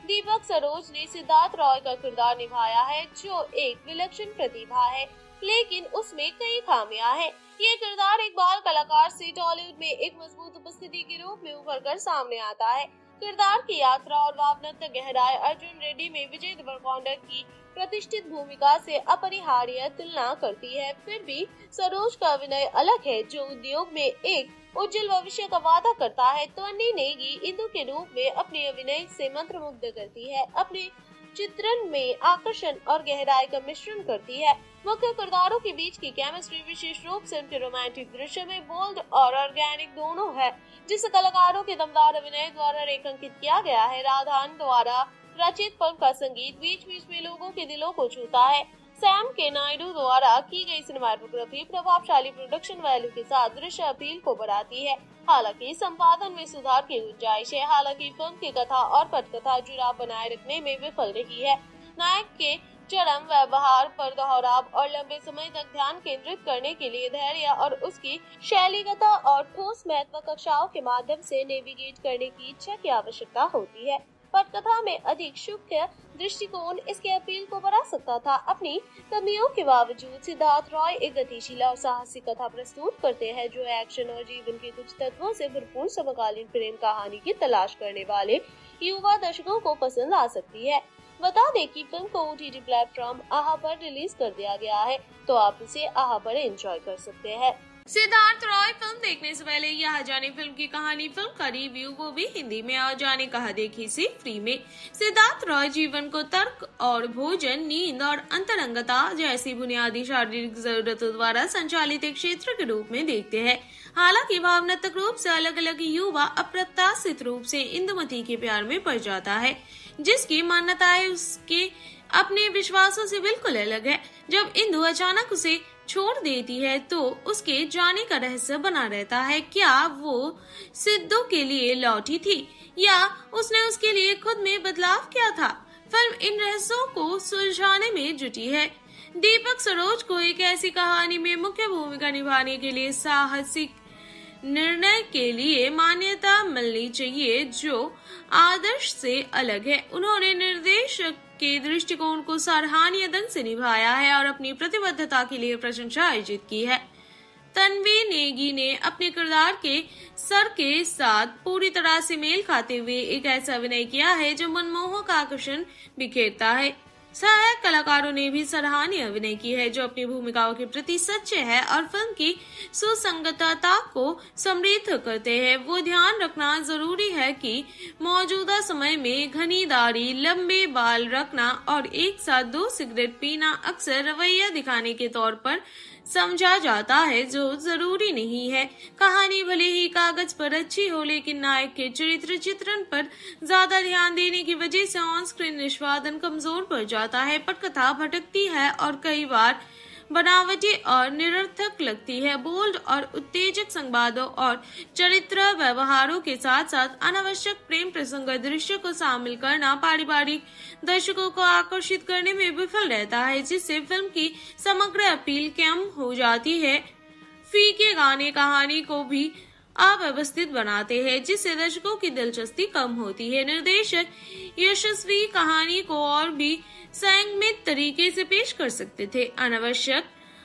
दीपक सरोज ने सिद्धार्थ रॉय का किरदार निभाया है, जो एक विलक्षण प्रतिभा है, लेकिन उसमें कई खामियां हैं। ये किरदार एक बाल कलाकार से टॉलीवुड में एक मजबूत उपस्थिति के रूप में उभर कर सामने आता है। किरदार की यात्रा और भावनात्मक गहराई अर्जुन रेड्डी में विजय देवरकोंडा की प्रतिष्ठित भूमिका से अपरिहार्य तुलना करती है। फिर भी सरोज का अभिनय अलग है, जो उद्योग में एक उज्जवल भविष्य का वादा करता है। त्वन्नी नेगी इंदु के रूप में अपने अभिनय से मंत्रमुग्ध करती है, अपने चित्रण में आकर्षण और गहराई का मिश्रण करती है। मुख्य किरदारों के बीच की केमिस्ट्री विशेष रूप से उनके रोमांटिक दृश्य में बोल्ड और ऑर्गेनिक दोनों है, जिसे कलाकारों के दमदार अभिनय द्वारा रेखांकित किया गया है। राधान द्वारा रचित फिल्म का संगीत बीच बीच में लोगों के दिलों को छूता है। सैम के नायडू द्वारा की गई सिनेमाटोग्राफी प्रभावशाली प्रोडक्शन वैल्यू के साथ दृश्य अपील को बढ़ाती है। हालांकि संपादन में सुधार की गुंजाइश है। हालांकि फिल्म की कथा और पटकथा जुड़ाव बनाए रखने में विफल रही है। नायक के चरम व्यवहार पर दोहराव और लंबे समय तक ध्यान केंद्रित करने के लिए धैर्य और उसकी शैलीगत और ठोस महत्व कक्षाओं के माध्यम से नेविगेट करने की इच्छा की आवश्यकता होती है। पटकथा में अधिक सूक्ष्म दृष्टिकोण इसके अपील को बढ़ा सकता था। अपनी कमियों के बावजूद सिद्धार्थ रॉय एक गतिशील और साहसिक कथा प्रस्तुत करते हैं, जो एक्शन और जीवन के कुछ तत्वों से भरपूर समकालीन प्रेम कहानी की तलाश करने वाले युवा दर्शकों को पसंद आ सकती है। बता दें कि फिल्म को ओटीटी प्लेटफॉर्म आहा पर रिलीज कर दिया गया है, तो आप इसे आहा पर एंजॉय कर सकते हैं। सिद्धार्थ रॉय फिल्म देखने से पहले यहाँ जाने फिल्म की कहानी फिल्म का रिव्यू, वो भी हिंदी में, और जाने कहा देखी से फ्री में। सिद्धार्थ रॉय जीवन को तर्क और भोजन, नींद और अंतरंगता जैसी बुनियादी शारीरिक जरूरतों द्वारा संचालित एक क्षेत्र के रूप में देखते हैं। हालांकि भावनात्मक रूप से अलग अलग युवा अप्रत्याशित रूप से इंदुमती के प्यार में पड़ जाता है, जिसकी मान्यताएं उसके अपने विश्वासों से बिल्कुल अलग है। जब इंदु अचानक उसे छोड़ देती है तो उसके जाने का रहस्य बना रहता है। क्या वो सिद्धू के लिए लौटी थी या उसने उसके लिए खुद में बदलाव किया था? फिल्म इन रहस्यों को सुलझाने में जुटी है। दीपक सरोज को एक ऐसी कहानी में मुख्य भूमिका निभाने के लिए साहसिक निर्णय के लिए मान्यता मिलनी चाहिए, जो आदर्श से अलग है। उन्होंने निर्देशक के दृष्टिकोण को सराहनीय ढंग से निभाया है और अपनी प्रतिबद्धता के लिए प्रशंसा अर्जित की है। तन्वी नेगी ने अपने किरदार के सर के साथ पूरी तरह से मेल खाते हुए एक ऐसा अभिनय किया है जो मनमोहक आकर्षण बिखेरता है। सहायक कलाकारों ने भी सराहनीय अभिनय की है, जो अपनी भूमिकाओं के प्रति सच्चे हैं और फिल्म की सुसंगतता को समृद्ध करते हैं। वो ध्यान रखना जरूरी है कि मौजूदा समय में घनी दाढ़ी, लंबे बाल रखना और एक साथ दो सिगरेट पीना अक्सर रवैया दिखाने के तौर पर समझा जाता है, जो जरूरी नहीं है। कहानी भले ही कागज पर अच्छी हो, लेकिन नायक के चरित्र चित्रण पर ज्यादा ध्यान देने की वजह से ऑन स्क्रीन निष्पादन कमजोर पड़ जाता है। पटकथा भटकती है और कई बार बनावटी और निरर्थक लगती है। बोल्ड और उत्तेजक संवादों और चरित्र व्यवहारों के साथ साथ अनावश्यक प्रेम प्रसंग दृश्य को शामिल करना पारिवारिक दर्शकों को आकर्षित करने में विफल रहता है, जिससे फिल्म की समग्र अपील कम हो जाती है। फीके गाने कहानी को भी अव्यवस्थित बनाते हैं, जिससे दर्शकों की दिलचस्पी कम होती है। निर्देशक यशस्वी कहानी को और भी संयमित तरीके से पेश कर सकते थे, अनावश्यक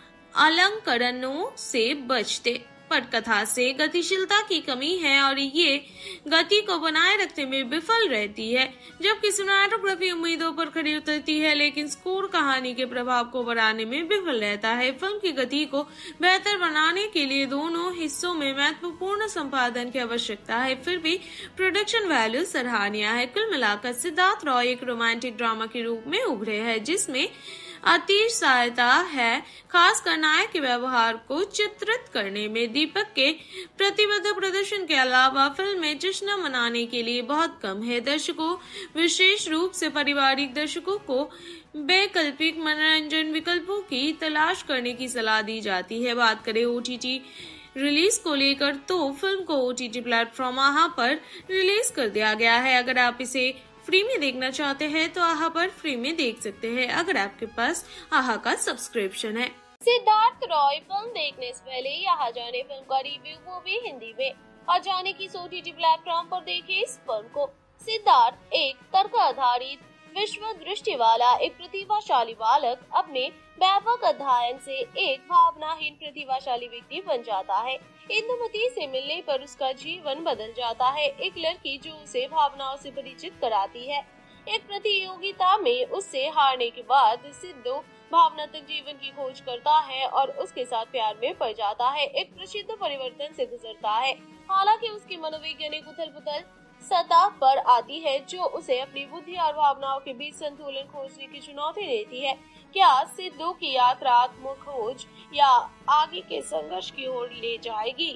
अलंकरणों से बचते। पटकथा से गतिशीलता की कमी है और ये गति को बनाए रखने में विफल रहती है, जबकि सिनेमेटोग्राफी उम्मीदों पर खरी उतरती है, लेकिन स्कोर कहानी के प्रभाव को बढ़ाने में विफल रहता है। फिल्म की गति को बेहतर बनाने के लिए दोनों हिस्सों में महत्वपूर्ण संपादन की आवश्यकता है। फिर भी प्रोडक्शन वैल्यू सराहनीय है। कुल मिलाकर सिद्धार्थ रॉय एक रोमांटिक ड्रामा के रूप में उभरे हैं, जिसमें अतिश सहायता है, खासकर नायक के व्यवहार को चित्रित करने में। दीपक के प्रतिबद्ध प्रदर्शन के अलावा फिल्म में जश्न मनाने के लिए बहुत कम है। दर्शकों, विशेष रूप से पारिवारिक दर्शकों को वैकल्पिक मनोरंजन विकल्पों की तलाश करने की सलाह दी जाती है। बात करें ओटीटी रिलीज को लेकर, तो फिल्म को ओटीटी प्लेटफॉर्म आहा पर रिलीज कर दिया गया है। अगर आप इसे फ्री में देखना चाहते हैं तो आहा पर फ्री में देख सकते हैं, अगर आपके पास आहा का सब्सक्रिप्शन है। सिद्धार्थ रॉय फिल्म देखने से पहले यहाँ जाने फिल्म का रिव्यू, वो भी हिंदी में, और जाने की ओटीटी प्लेटफॉर्म पर देखें इस फिल्म को। सिद्धार्थ एक तर्क आधारित विश्व दृष्टि वाला एक प्रतिभाशाली बालक अपने व्यापक अध्ययन से एक भावनाहीन प्रतिभाशाली व्यक्ति बन जाता है। इंदुमती से मिलने पर उसका जीवन बदल जाता है। एक लड़की जो उसे भावनाओं से परिचित कराती है। एक प्रतियोगिता में उससे हारने के बाद सिद्धू भावनात्मक जीवन की खोज करता है और उसके साथ प्यार में पड़ जाता है। एक प्रसिद्ध परिवर्तन से गुजरता है। हालांकि उसकी मनोवैज्ञानिक उथल पुथल सतह पर आती है जो उसे अपनी बुद्धि और भावनाओं के बीच संतुलन खोजने की चुनौती देती है। क्या सिद्धू की यात्रा आत्म खोज या आगे के संघर्ष की ओर ले जाएगी?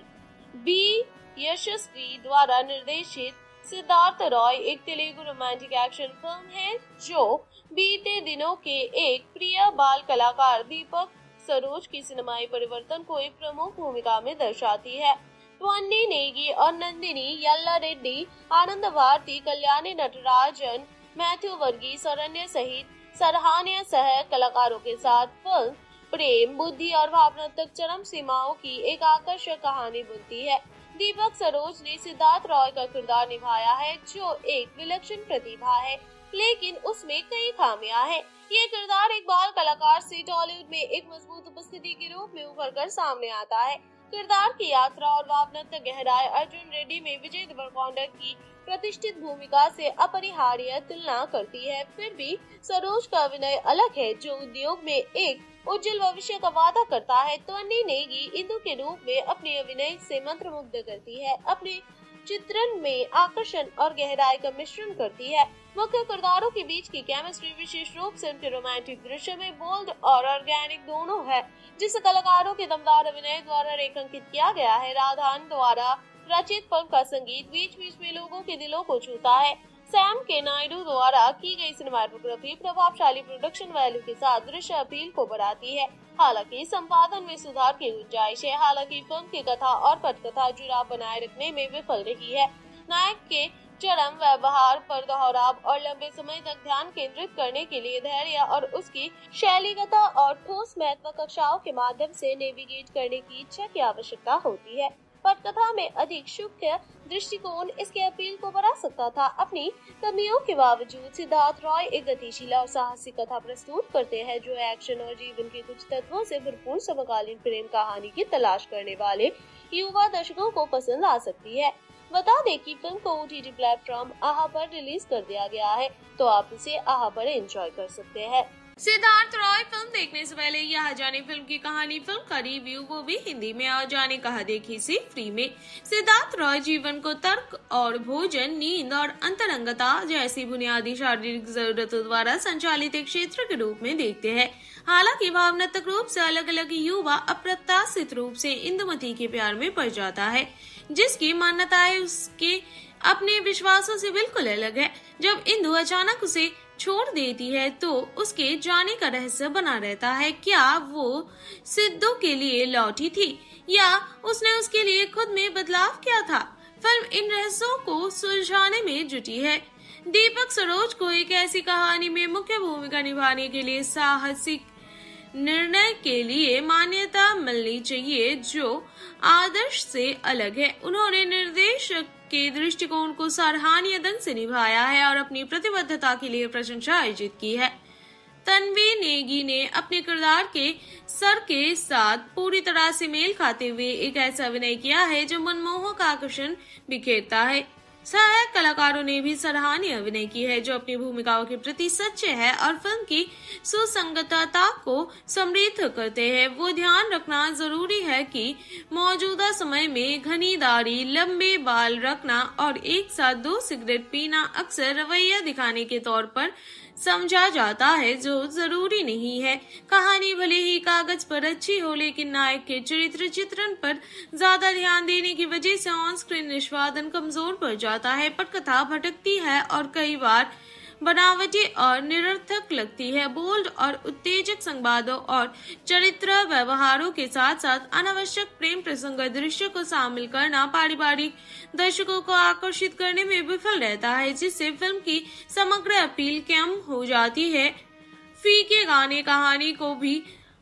बी यशस्वी द्वारा निर्देशित सिद्धार्थ रॉय एक तेलुगु रोमांटिक एक्शन फिल्म है जो बीते दिनों के एक प्रिय बाल कलाकार दीपक सरोज की सिनेमाई परिवर्तन को एक प्रमुख भूमिका में दर्शाती है। त्वन्नी नेगी और नंदिनी यल्ला रेड्डी, आनंद भारती, कल्याणी नटराजन, मैथ्यू वर्गीस और अन्य सहित सराहनीय सह कलाकारों के साथ फिल्म प्रेम, बुद्धि और भावनात्मक चरम सीमाओं की एक आकर्षक कहानी बुनती है। दीपक सरोज ने सिद्धार्थ रॉय का किरदार निभाया है जो एक विलक्षण प्रतिभा है, लेकिन उसमें कई खामियां हैं। ये किरदार एक बाल कलाकार से टॉलीवुड में एक मजबूत उपस्थिति के रूप में उभर कर सामने आता है। किरदार की यात्रा और भावनात्मक गहराई अर्जुन रेड्डी में विजय देवरकोंडा की प्रतिष्ठित भूमिका से अपरिहार्य तुलना करती है। फिर भी सरोज का अभिनय अलग है जो उद्योग में एक उज्जवल भविष्य का वादा करता है। त्वन्नी नेगी इंदु के रूप में अपने अभिनय से मंत्रमुग्ध करती है, अपने चित्रण में आकर्षण और गहराई का मिश्रण करती है। मुख्य किरदारों के बीच की केमिस्ट्री विशेष रूप से उनके रोमांटिक दृश्य में बोल्ड और ऑर्गेनिक दोनों है, जिसे कलाकारों के दमदार अभिनय द्वारा रेखांकित किया गया है। राधान द्वारा रचित फिल्म का संगीत बीच बीच में लोगों के दिलों को छूता है। सैम के नायडू द्वारा की गई सिनेमाटोग्राफी प्रभावशाली प्रोडक्शन वैल्यू के साथ दृश्य अपील को बढ़ाती है। हालांकि संपादन में सुधार की गुंजाइश है। हालांकि फिल्म की कथा और पटकथा जुड़ाव बनाए रखने में विफल रही है। नायक के चरम व्यवहार पर दोहराव और लंबे समय तक ध्यान केंद्रित करने के लिए धैर्य और उसकी शैलीगत और ठोस महत्व कक्षाओं के माध्यम से नेविगेट करने की इच्छा की आवश्यकता होती है। पटकथा में अधिक सूक्ष्म दृष्टिकोण इसके अपील को बढ़ा सकता था। अपनी कमियों के बावजूद सिद्धार्थ रॉय एक गतिशील और साहसिक कथा प्रस्तुत करते हैं जो एक्शन और जीवन के कुछ तत्वों से भरपूर समकालीन प्रेम कहानी की तलाश करने वाले युवा दर्शकों को पसंद आ सकती है। बता दें कि फिल्म को ओटीटी प्लेटफॉर्म आहा पर रिलीज कर दिया गया है, तो आप इसे आहा पर एंजॉय कर सकते हैं। सिद्धार्थ रॉय फिल्म देखने से पहले यहाँ जाने फिल्म की कहानी, फिल्म का रिव्यू, वो भी हिंदी में, और जाने कहा देखी से फ्री में। सिद्धार्थ रॉय जीवन को तर्क और भोजन, नींद और अंतरंगता जैसी बुनियादी शारीरिक जरूरतों द्वारा संचालित एक क्षेत्र के रूप में देखते हैं। हालांकि भावनात्मक रूप से अलग अलग युवा अप्रत्याशित रूप से इंदुमती के प्यार में पड़ जाता है, जिसकी मान्यताएं उसके अपने विश्वासों से बिल्कुल अलग है। जब इंदु अचानक उसे छोड़ देती है तो उसके जाने का रहस्य बना रहता है। क्या वो सिद्धू के लिए लौटी थी या उसने उसके लिए खुद में बदलाव किया था? फिल्म इन रहस्यों को सुलझाने में जुटी है। दीपक सरोज को एक ऐसी कहानी में मुख्य भूमिका निभाने के लिए साहसिक निर्णय के लिए मान्यता मिलनी चाहिए जो आदर्श से अलग है। उन्होंने निर्देशक के दृष्टिकोण को सराहनीय ढंग से निभाया है और अपनी प्रतिबद्धता के लिए प्रशंसा अर्जित की है। तन्वी नेगी ने अपने किरदार के सर के साथ पूरी तरह से मेल खाते हुए एक ऐसा अभिनय किया है जो मनमोहक आकर्षण बिखेरता है। सहायक कलाकारों ने भी सराहनीय अभिनय की है जो अपनी भूमिकाओं के प्रति सच्चे हैं और फिल्म की सुसंगतता को समृद्ध करते हैं। वो ध्यान रखना जरूरी है कि मौजूदा समय में घनी दाढ़ी, लंबे बाल रखना और एक साथ दो सिगरेट पीना अक्सर रवैया दिखाने के तौर पर समझा जाता है, जो जरूरी नहीं है। कहानी भले ही कागज पर अच्छी हो, लेकिन नायक के चरित्र चित्रण पर ज्यादा ध्यान देने की वजह से ऑन स्क्रीन निष्पादन कमजोर पड़ जाता है। पटकथा भटकती है और कई बार बनावटी और निरर्थक लगती है। बोल्ड और उत्तेजक संवादों और चरित्र व्यवहारों के साथ साथ अनावश्यक प्रेम प्रसंग दृश्य को शामिल करना पारिवारिक दर्शकों को आकर्षित करने में विफल रहता है, जिससे फिल्म की समग्र अपील कम हो जाती है। फीके गाने कहानी को भी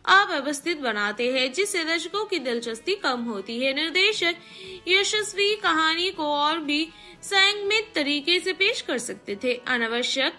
अव्यवस्थित बनाते हैं, जिससे दर्शकों की दिलचस्पी कम होती है। निर्देशक यशस्वी कहानी को और भी संयमित तरीके से पेश कर सकते थे, अनावश्यक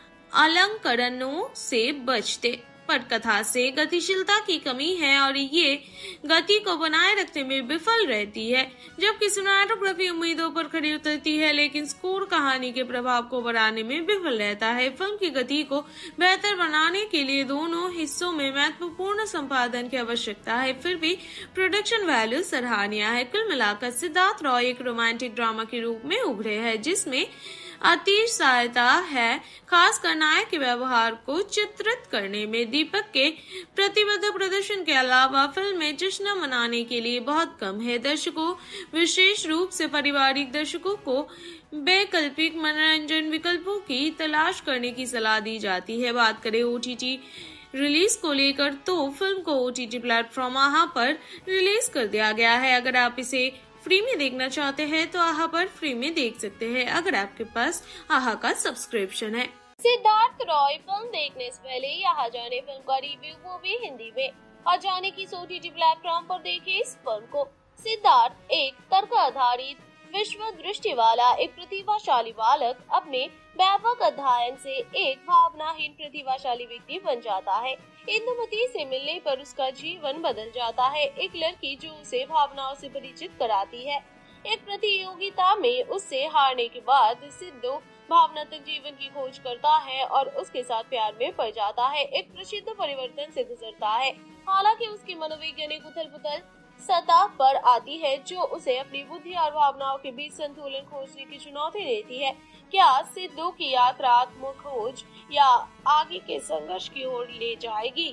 अलंकरणों से बचते। पटकथा से गतिशीलता की कमी है और ये गति को बनाए रखने में विफल रहती है, जबकि सिनेमेटोग्राफी उम्मीदों पर खरी उतरती है लेकिन स्कोर कहानी के प्रभाव को बढ़ाने में विफल रहता है। फिल्म की गति को बेहतर बनाने के लिए दोनों हिस्सों में महत्वपूर्ण संपादन की आवश्यकता है, फिर भी प्रोडक्शन वैल्यू सराहनीय है। कुल मिलाकर सिद्धार्थ रॉय एक रोमांटिक ड्रामा के रूप में उभरे हैं, जिसमें अति सहायता है, खासकर नायक के व्यवहार को चित्रित करने में। दीपक के प्रतिबद्ध प्रदर्शन के अलावा फिल्म में जश्न मनाने के लिए बहुत कम है। दर्शकों, विशेष रूप से पारिवारिक दर्शकों को वैकल्पिक मनोरंजन विकल्पों की तलाश करने की सलाह दी जाती है। बात करें ओटीटी रिलीज को लेकर तो फिल्म को ओटीटी प्लेटफॉर्म आहा पर रिलीज कर दिया गया है। अगर आप इसे फ्री में देखना चाहते हैं तो आहा पर फ्री में देख सकते हैं, अगर आपके पास आहा का सब्सक्रिप्शन है। सिद्धार्थ रॉय फिल्म देखने से पहले यहाँ जाने फिल्म का रिव्यू, वो भी हिंदी में। और जाने की ओटीटी प्लेटफॉर्म पर देखे इस फिल्म को। सिद्धार्थ एक तर्क आधारित विश्व दृष्टि वाला एक प्रतिभाशाली बालक अपने व्यापक अध्ययन से एक भावनाहीन प्रतिभाशाली व्यक्ति बन जाता है। इंदुमती से मिलने पर उसका जीवन बदल जाता है। एक लड़की जो उसे भावनाओं से परिचित कराती है। एक प्रतियोगिता में उससे हारने के बाद सिद्धू भावनात्मक जीवन की खोज करता है और उसके साथ प्यार में पड़ जाता है। एक प्रसिद्ध परिवर्तन से गुजरता है, हालांकि उसकी मनोवैज्ञानिक उथल पुथल सतह पर आती है, जो उसे अपनी बुद्धि और भावनाओं के बीच संतुलन खोजने की चुनौती देती है। क्या सिद्धू की यात्रा आत्म खोज या आगे के संघर्ष की ओर ले जाएगी?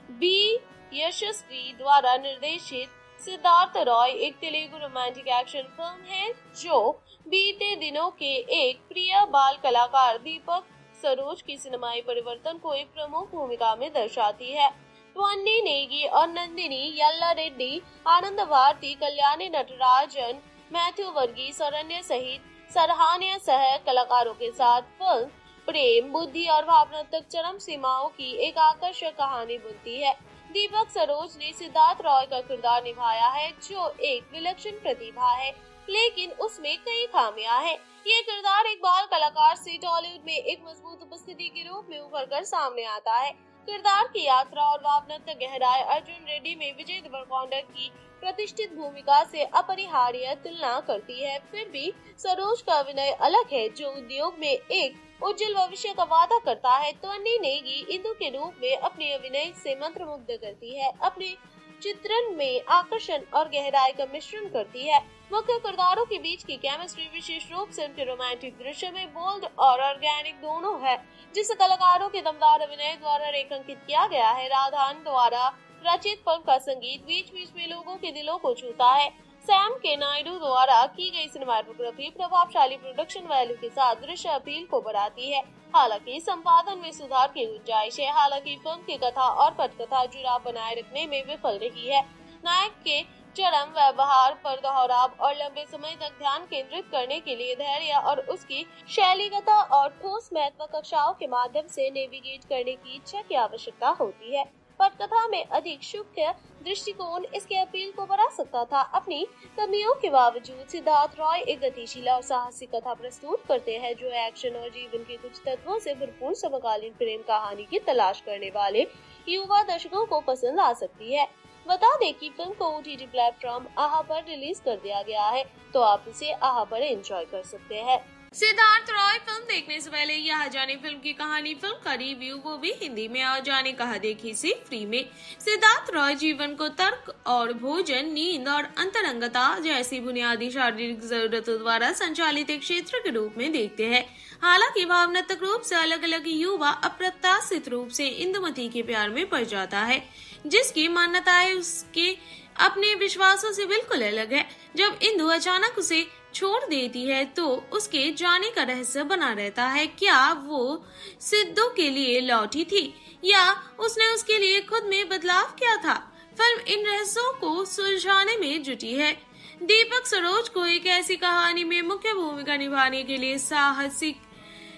बी यशस्वी द्वारा निर्देशित सिद्धार्थ रॉय एक तेलुगु रोमांटिक एक्शन फिल्म है, जो बीते दिनों के एक प्रिय बाल कलाकार दीपक सरोज की सिनेमाई परिवर्तन को एक प्रमुख भूमिका में दर्शाती है। त्वन्नी नेगी और नंदिनी यल्ला रेड्डी, आनंद भारती, कल्याणी नटराजन, मैथ्यू वर्गीस और अन्य सहित सराहनीय सह कलाकारों के साथ फिल्म प्रेम, बुद्धि और भावनात्मक चरम सीमाओं की एक आकर्षक कहानी बुनती है। दीपक सरोज ने सिद्धार्थ रॉय का किरदार निभाया है, जो एक विलक्षण प्रतिभा है, लेकिन उसमें कई खामियां हैं। ये किरदार एक बाल कलाकार से टॉलीवुड में एक मजबूत उपस्थिति के रूप में उभर कर सामने आता है। किरदार की यात्रा और भावनात्मक गहराई अर्जुन रेड्डी में विजय देवरकोंडा की प्रतिष्ठित भूमिका से अपरिहार्य तुलना करती है। फिर भी सरोज का अभिनय अलग है, जो उद्योग में एक उज्जवल भविष्य का वादा करता है। त्वन्नी नेगी इंदु के रूप में अपने अभिनय से मंत्रमुग्ध करती है, अपने चित्रण में आकर्षण और गहराई का मिश्रण करती है। मुख्य किरदारों के बीच की केमिस्ट्री विशेष रूप से उनके रोमांटिक दृश्य में बोल्ड और ऑर्गेनिक दोनों है, जिसे कलाकारों के दमदार अभिनय द्वारा रेखांकित किया गया है। राधान द्वारा रचित फिल्म का संगीत बीच बीच में लोगों के दिलों को छूता है। सैम के नायडू द्वारा की गई सिनेमेटोग्राफी प्रभावशाली प्रोडक्शन वैल्यू के साथ दृश्य अपील को बढ़ाती है, हालांकि संपादन में सुधार की गुंजाइश है। हालांकि फिल्म की कथा और पटकथा जुड़ाव बनाए रखने में विफल रही है। नायक के चरम व्यवहार पर दोहराव और लंबे समय तक ध्यान केंद्रित करने के लिए धैर्य और उसकी शैलीगत और ठोस महत्व कक्षाओं के माध्यम से नेविगेट करने की इच्छा की आवश्यकता होती है। पटकथा में अधिक सूक्ष्म दृष्टिकोण इसके अपील को बढ़ा सकता था। अपनी कमियों के बावजूद सिद्धार्थ रॉय एक गतिशील और साहसिक कथा प्रस्तुत करते हैं, जो एक्शन और जीवन के कुछ तत्वों से भरपूर समकालीन प्रेम कहानी की तलाश करने वाले युवा दर्शकों को पसंद आ सकती है। बता दें कि फिल्म को ओटीटी प्लेटफॉर्म आहा पर रिलीज कर दिया गया है, तो आप इसे आहा पर एंजॉय कर सकते हैं। सिद्धार्थ रॉय फिल्म देखने से पहले यहाँ जाने फिल्म की कहानी, फिल्म का रिव्यू, वो भी हिंदी में, और जाने कहा देखी से फ्री में। सिद्धार्थ रॉय जीवन को तर्क और भोजन, नींद और अंतरंगता जैसी बुनियादी शारीरिक जरूरतों द्वारा संचालित एक क्षेत्र के रूप में देखते हैं। हालांकि भावनात्मक रूप से अलग अलग युवा अप्रत्याशित रूप से इंदुमती के प्यार में पड़ जाता है, जिसकी मान्यताएं उसके अपने विश्वासों से बिल्कुल अलग है। जब इंदु अचानक उसे छोड़ देती है तो उसके जाने का रहस्य बना रहता है। क्या वो सिद्धू के लिए लौटी थी या उसने उसके लिए खुद में बदलाव किया था? फिल्म इन रहस्यों को सुलझाने में जुटी है। दीपक सरोज को एक ऐसी कहानी में मुख्य भूमिका निभाने के लिए साहसिक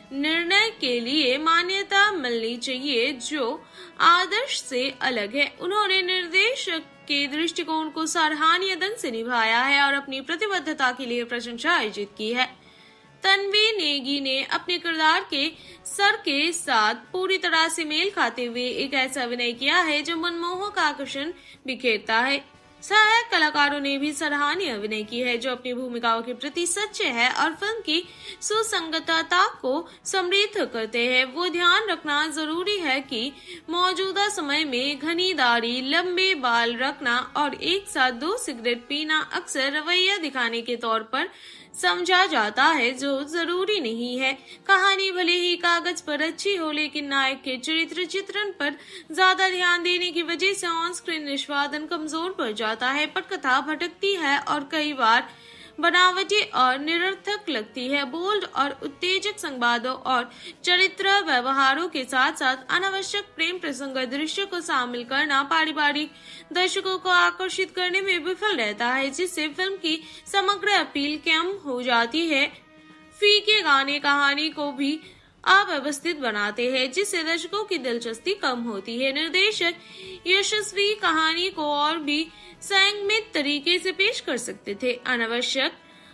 निर्णय के लिए मान्यता मिलनी चाहिए जो आदर्श से अलग है। उन्होंने निर्देशक के दृष्टिकोण को सराहनीय ढंग से निभाया है और अपनी प्रतिबद्धता के लिए प्रशंसा अर्जित की है। तन्वी नेगी ने अपने किरदार के सर के साथ पूरी तरह से मेल खाते हुए एक ऐसा अभिनय किया है जो मनमोहक आकर्षण बिखेरता है। सहायक कलाकारों ने भी सराहनीय अभिनय की है जो अपनी भूमिकाओं के प्रति सच्चे हैं और फिल्म की सुसंगतता को समृद्ध करते हैं। वो ध्यान रखना जरूरी है कि मौजूदा समय में घनी दाढ़ी, लंबे बाल रखना और एक साथ दो सिगरेट पीना अक्सर रवैया दिखाने के तौर पर समझा जाता है, जो जरूरी नहीं है। कहानी भले ही कागज पर अच्छी हो, लेकिन नायक के चरित्र चित्रण पर ज्यादा ध्यान देने की वजह से ऑन स्क्रीन निष्पादन कमजोर पड़ जाता है। पटकथा भटकती है और कई बार बनावटी और निरर्थक लगती है। बोल्ड और उत्तेजक संवादों और चरित्र व्यवहारों के साथ साथ अनावश्यक प्रेम प्रसंग दृश्य को शामिल करना पारिवारिक दर्शकों को आकर्षित करने में विफल रहता है, जिससे फिल्म की समग्र अपील कम हो जाती है। फीके गाने कहानी को भी अव्यवस्थित बनाते हैं, जिससे दर्शकों की दिलचस्पी कम होती है। निर्देशक यशस्वी कहानी को और भी संयमित तरीके से पेश कर सकते थे, अनावश्यक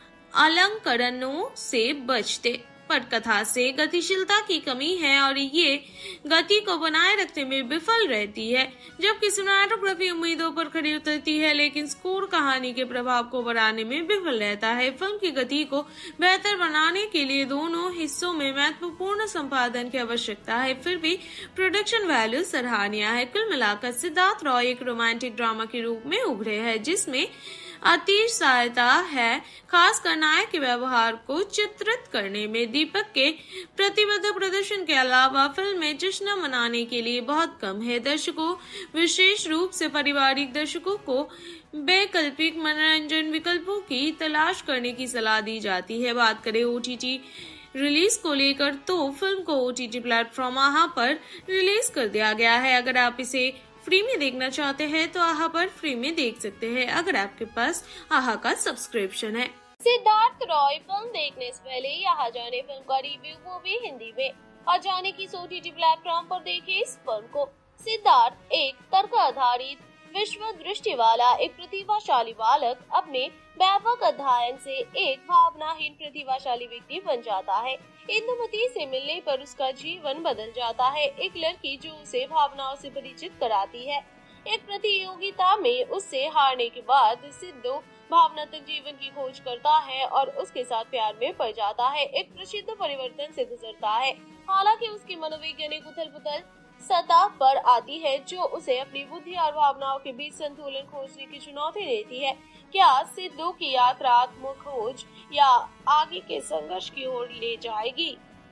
अलंकरणों से बचते। पटकथा से गतिशीलता की कमी है और ये गति को बनाए रखने में विफल रहती है, जबकि सिनेमेटोग्राफी उम्मीदों पर खरी उतरती है, लेकिन स्कोर कहानी के प्रभाव को बढ़ाने में विफल रहता है। फिल्म की गति को बेहतर बनाने के लिए दोनों हिस्सों में महत्वपूर्ण संपादन की आवश्यकता है, फिर भी प्रोडक्शन वैल्यू सराहनीय है। कुल मिलाकर सिद्धार्थ रॉय एक रोमांटिक ड्रामा के रूप में उभरे हैं, जिसमें अति सहायता है, खासकर नायक के व्यवहार को चित्रित करने में। दीपक के प्रतिबद्ध प्रदर्शन के अलावा फिल्म में जश्न मनाने के लिए बहुत कम है। दर्शकों, विशेष रूप से पारिवारिक दर्शकों को वैकल्पिक मनोरंजन विकल्पों की तलाश करने की सलाह दी जाती है। बात करें ओटीटी रिलीज को लेकर तो फिल्म को ओटीटी प्लेटफॉर्म आहा पर रिलीज कर दिया गया है। अगर आप इसे फ्री में देखना चाहते हैं तो आहा पर फ्री में देख सकते हैं, अगर आपके पास आहा का सब्सक्रिप्शन है। सिद्धार्थ रॉय फिल्म देखने से पहले यहाँ जाने फिल्म का रिव्यू, वो भी हिंदी में। और जाने की ओटीटी प्लेटफॉर्म पर देखे इस फिल्म को। सिद्धार्थ एक तर्क आधारित विश्व दृष्टि वाला एक प्रतिभाशाली बालक अपने व्यापक अध्ययन से एक भावनाहीन प्रतिभाशाली व्यक्ति बन जाता है। इंदुमती से मिलने पर उसका जीवन बदल जाता है। एक लड़की जो उसे भावनाओं से परिचित कराती है। एक प्रतियोगिता में उससे हारने के बाद सिद्धू भावनात्मक जीवन की खोज करता है और उसके साथ प्यार में पड़ जाता है। एक प्रसिद्ध परिवर्तन से गुजरता है, हालांकि उसकी मनोवैज्ञानिक उथल पुथल सतह पर आती है, जो उसे अपनी बुद्धि और भावनाओं के बीच संतुलन खोजने की चुनौती देती है। क्या सिद्धू की यात्रा आत्म खोज या आगे के संघर्ष की ओर ले जाएगी?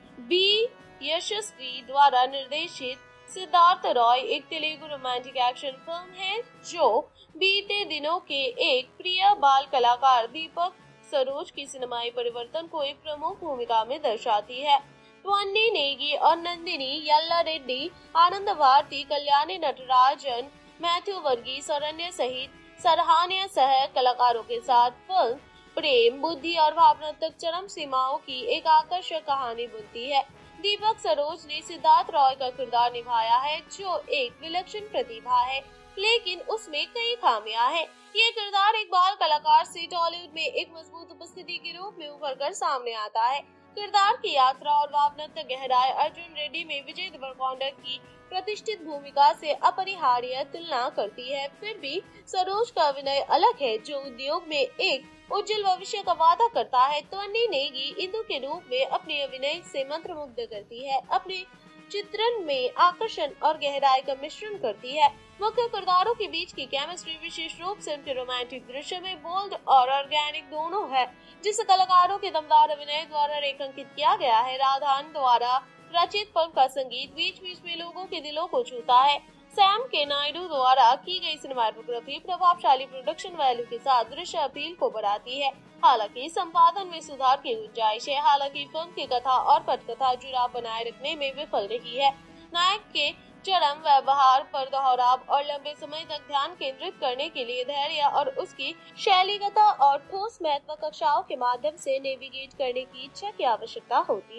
बी यशस्वी द्वारा निर्देशित सिद्धार्थ रॉय एक तेलुगु रोमांटिक एक्शन फिल्म है, जो बीते दिनों के एक प्रिय बाल कलाकार दीपक सरोज की सिनेमाई परिवर्तन को एक प्रमुख भूमिका में दर्शाती है। त्वन्नी नेगी और नंदिनी यल्ला रेड्डी, आनंद भारती, कल्याणी नटराजन, मैथ्यू वर्गीस और अन्य सहित सराहनीय सह कलाकारों के साथ फिल्म प्रेम, बुद्धि और भावनात्मक चरम सीमाओं की एक आकर्षक कहानी बुनती है। दीपक सरोज ने सिद्धार्थ रॉय का किरदार निभाया है, जो एक विलक्षण प्रतिभा है, लेकिन उसमें कई खामियां हैं। ये किरदार एक बाल कलाकार से टॉलीवुड में एक मजबूत उपस्थिति के रूप में उभर कर सामने आता है। किरदार की यात्रा और भावनात्मक गहराई अर्जुन रेड्डी में विजय देवरकोंडा की प्रतिष्ठित भूमिका से अपरिहार्य तुलना करती है। फिर भी सरोज का अभिनय अलग है, जो उद्योग में एक उज्जवल भविष्य का वादा करता है। त्वन्नी नेगी इंदु के रूप में अपने अभिनय से मंत्रमुग्ध करती है, अपने चित्रण में आकर्षण और गहराई का मिश्रण करती है। मुख्य किरदारों के बीच की केमिस्ट्री विशेष रूप से उनके रोमांटिक दृश्य में बोल्ड और ऑर्गेनिक दोनों है, जिसे कलाकारों के दमदार अभिनय द्वारा रेखांकित किया गया है। राधान द्वारा रचित फिल्म का संगीत बीच बीच में लोगों के दिलों को छूता है। सैम के नायडू द्वारा की गई सिनेमेटोग्राफी प्रभावशाली प्रोडक्शन वैल्यू के साथ दृश्य अपील को बढ़ाती है। हालांकि संपादन में सुधार की गुंजाइश है। हालांकि फिल्म की कथा और पटकथा जुड़ाव बनाए रखने में विफल रही है। नायक के चरम व्यवहार पर दोहराव और लंबे समय तक ध्यान केंद्रित करने के लिए धैर्य और उसकी शैलीगत और ठोस महत्व कक्षाओं के माध्यम से नेविगेट करने की इच्छा की आवश्यकता होती है।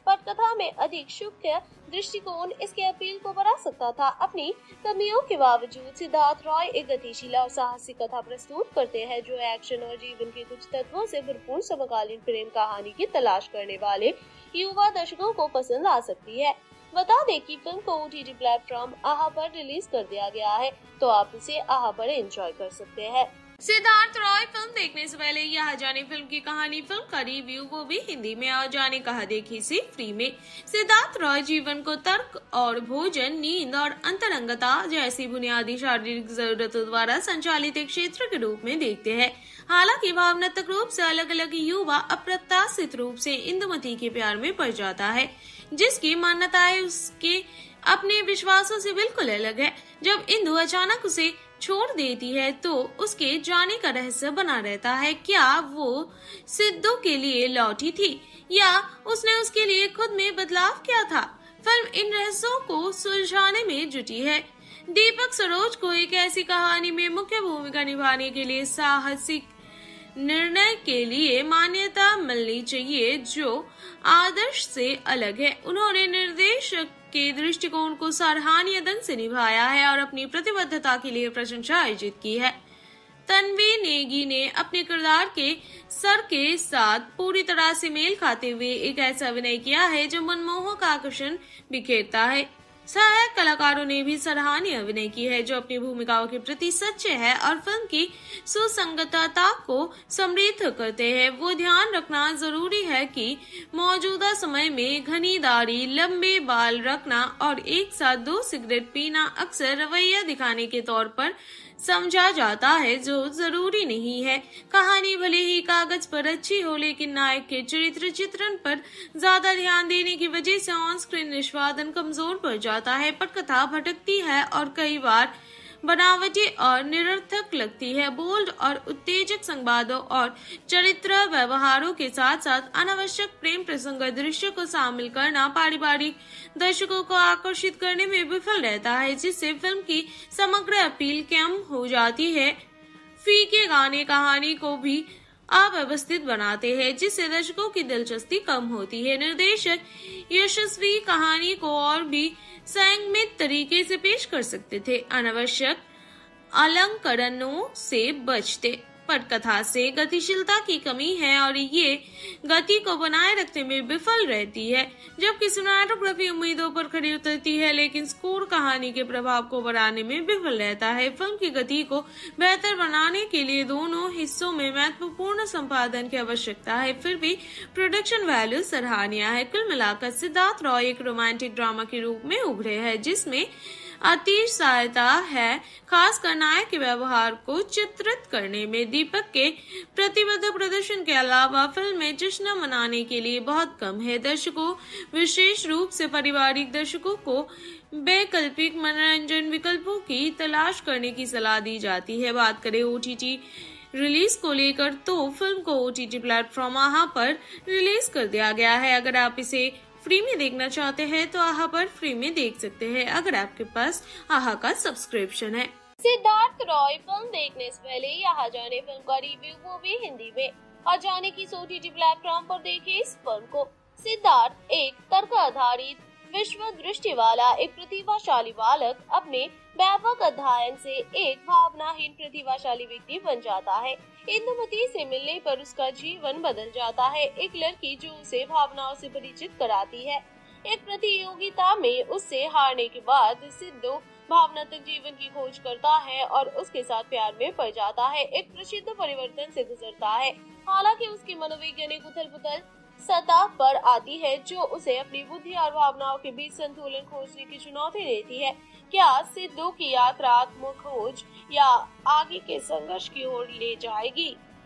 पटकथा में अधिक सूक्ष्म दृष्टिकोण इसके अपील को बढ़ा सकता था। अपनी कमियों के बावजूद सिद्धार्थ रॉय एक गतिशील और साहसिक कथा प्रस्तुत करते हैं जो एक्शन और जीवन के कुछ तत्वों से भरपूर समकालीन प्रेम कहानी की तलाश करने वाले युवा दर्शकों को पसंद आ सकती है। बता दें कि फिल्म को ओटीटी प्लेटफॉर्म आहा पर रिलीज कर दिया गया है, तो आप इसे आहा पर एंजॉय कर सकते हैं। सिद्धार्थ रॉय फिल्म देखने से पहले यहाँ जाने फिल्म की कहानी फिल्म का रिव्यू, वो भी हिंदी में, और जाने कहा देखी से फ्री में। सिद्धार्थ रॉय जीवन को तर्क और भोजन, नींद और अंतरंगता जैसी बुनियादी शारीरिक जरूरतों द्वारा संचालित एक क्षेत्र के रूप में देखते हैं। हालांकि भावनात्मक रूप से अलग अलग युवा अप्रत्याशित रूप से इंदुमती के प्यार में पड़ जाता है, जिसकी मान्यताएं उसके अपने विश्वासों से बिल्कुल अलग है। जब इंदु अचानक उसे छोड़ देती है तो उसके जाने का रहस्य बना रहता है। क्या वो सिद्धू के लिए लौटी थी या उसने उसके लिए खुद में बदलाव किया था? फिल्म इन रहस्यों को सुलझाने में जुटी है। दीपक सरोज को एक ऐसी कहानी में मुख्य भूमिका निभाने के लिए साहसिक निर्णय के लिए मान्यता मिलनी चाहिए जो आदर्श से अलग है। उन्होंने निर्देशक के दृष्टिकोण को सराहनीय ढंग से निभाया है और अपनी प्रतिबद्धता के लिए प्रशंसा अर्जित की है। तन्वी नेगी ने अपने किरदार के सर के साथ पूरी तरह से मेल खाते हुए एक ऐसा अभिनय किया है जो मनमोहक आकर्षण बिखेरता है। सहायक कलाकारों ने भी सराहनीय अभिनय की है जो अपनी भूमिकाओं के प्रति सच्चे हैं और फिल्म की सुसंगतता को समृद्ध करते हैं। वो ध्यान रखना जरूरी है कि मौजूदा समय में घनी दाढ़ी, लंबे बाल रखना और एक साथ दो सिगरेट पीना अक्सर रवैया दिखाने के तौर पर समझा जाता है, जो जरूरी नहीं है। कहानी भले ही कागज पर अच्छी हो, लेकिन नायक के चरित्र चित्रण पर ज्यादा ध्यान देने की वजह से ऑन स्क्रीन निष्पादन कमजोर पड़ जाता है। पटकथा भटकती है और कई बार बनावटी और निरर्थक लगती है। बोल्ड और उत्तेजक संवादों और चरित्र व्यवहारों के साथ साथ अनावश्यक प्रेम प्रसंग दृश्य को शामिल करना पारिवारिक दर्शकों को आकर्षित करने में विफल रहता है, जिससे फिल्म की समग्र अपील कम हो जाती है। फीके गाने कहानी को भी अव्यवस्थित बनाते हैं, जिससे दर्शकों की दिलचस्पी कम होती है। निर्देशक यशस्वी कहानी को और भी संयमित तरीके से पेश कर सकते थे, अनावश्यक अलंकरणों से बचते। पटकथा से गतिशीलता की कमी है और ये गति को बनाए रखने में विफल रहती है, जबकि सिनेमेटोग्राफी उम्मीदों पर खरी उतरती है, लेकिन स्कोर कहानी के प्रभाव को बढ़ाने में विफल रहता है। फिल्म की गति को बेहतर बनाने के लिए दोनों हिस्सों में महत्वपूर्ण संपादन की आवश्यकता है, फिर भी प्रोडक्शन वैल्यू सराहनीय है। कुल मिलाकर सिद्धार्थ रॉय एक रोमांटिक ड्रामा के रूप में उभरे हैं, जिसमें अति सहायता है, खासकर नायक के व्यवहार को चित्रित करने में। दीपक के प्रतिबद्ध प्रदर्शन के अलावा फिल्म में जश्न मनाने के लिए बहुत कम है। दर्शकों, विशेष रूप से पारिवारिक दर्शकों को वैकल्पिक मनोरंजन विकल्पों की तलाश करने की सलाह दी जाती है। बात करें ओटीटी रिलीज को लेकर तो फिल्म को ओटीटी प्लेटफॉर्म आहा पर रिलीज कर दिया गया है। अगर आप इसे फ्री में देखना चाहते हैं तो आहा पर फ्री में देख सकते हैं, अगर आपके पास आहा का सब्सक्रिप्शन है। सिद्धार्थ रॉय फिल्म देखने से पहले यहाँ जाने फिल्म का रिव्यू, वो भी हिंदी में, और जाने की ओटीटी प्लेटफॉर्म पर देखे इस फिल्म को। सिद्धार्थ एक तर्क आधारित विश्व दृष्टि वाला एक प्रतिभाशाली बालक अपने व्यापक अध्ययन से एक भावनाहीन प्रतिभाशाली व्यक्ति बन जाता है। इंदुमती से मिलने पर उसका जीवन बदल जाता है। एक लड़की जो उसे भावनाओं से परिचित कराती है। एक प्रतियोगिता में उससे हारने के बाद सिद्धू भावनात्मक जीवन की खोज करता है और उसके साथ प्यार में पड़ जाता है। एक प्रसिद्ध परिवर्तन से गुजरता है, हालांकि उसकी मनोवैज्ञानिक उथल पुथल सतह पर आती है, जो उसे अपनी बुद्धि और भावनाओं के बीच संतुलन खोजने की चुनौती देती है। क्या सिद्धू की यात्रा आत्म खोज या आगे के संघर्ष की ओर ले जाएगी?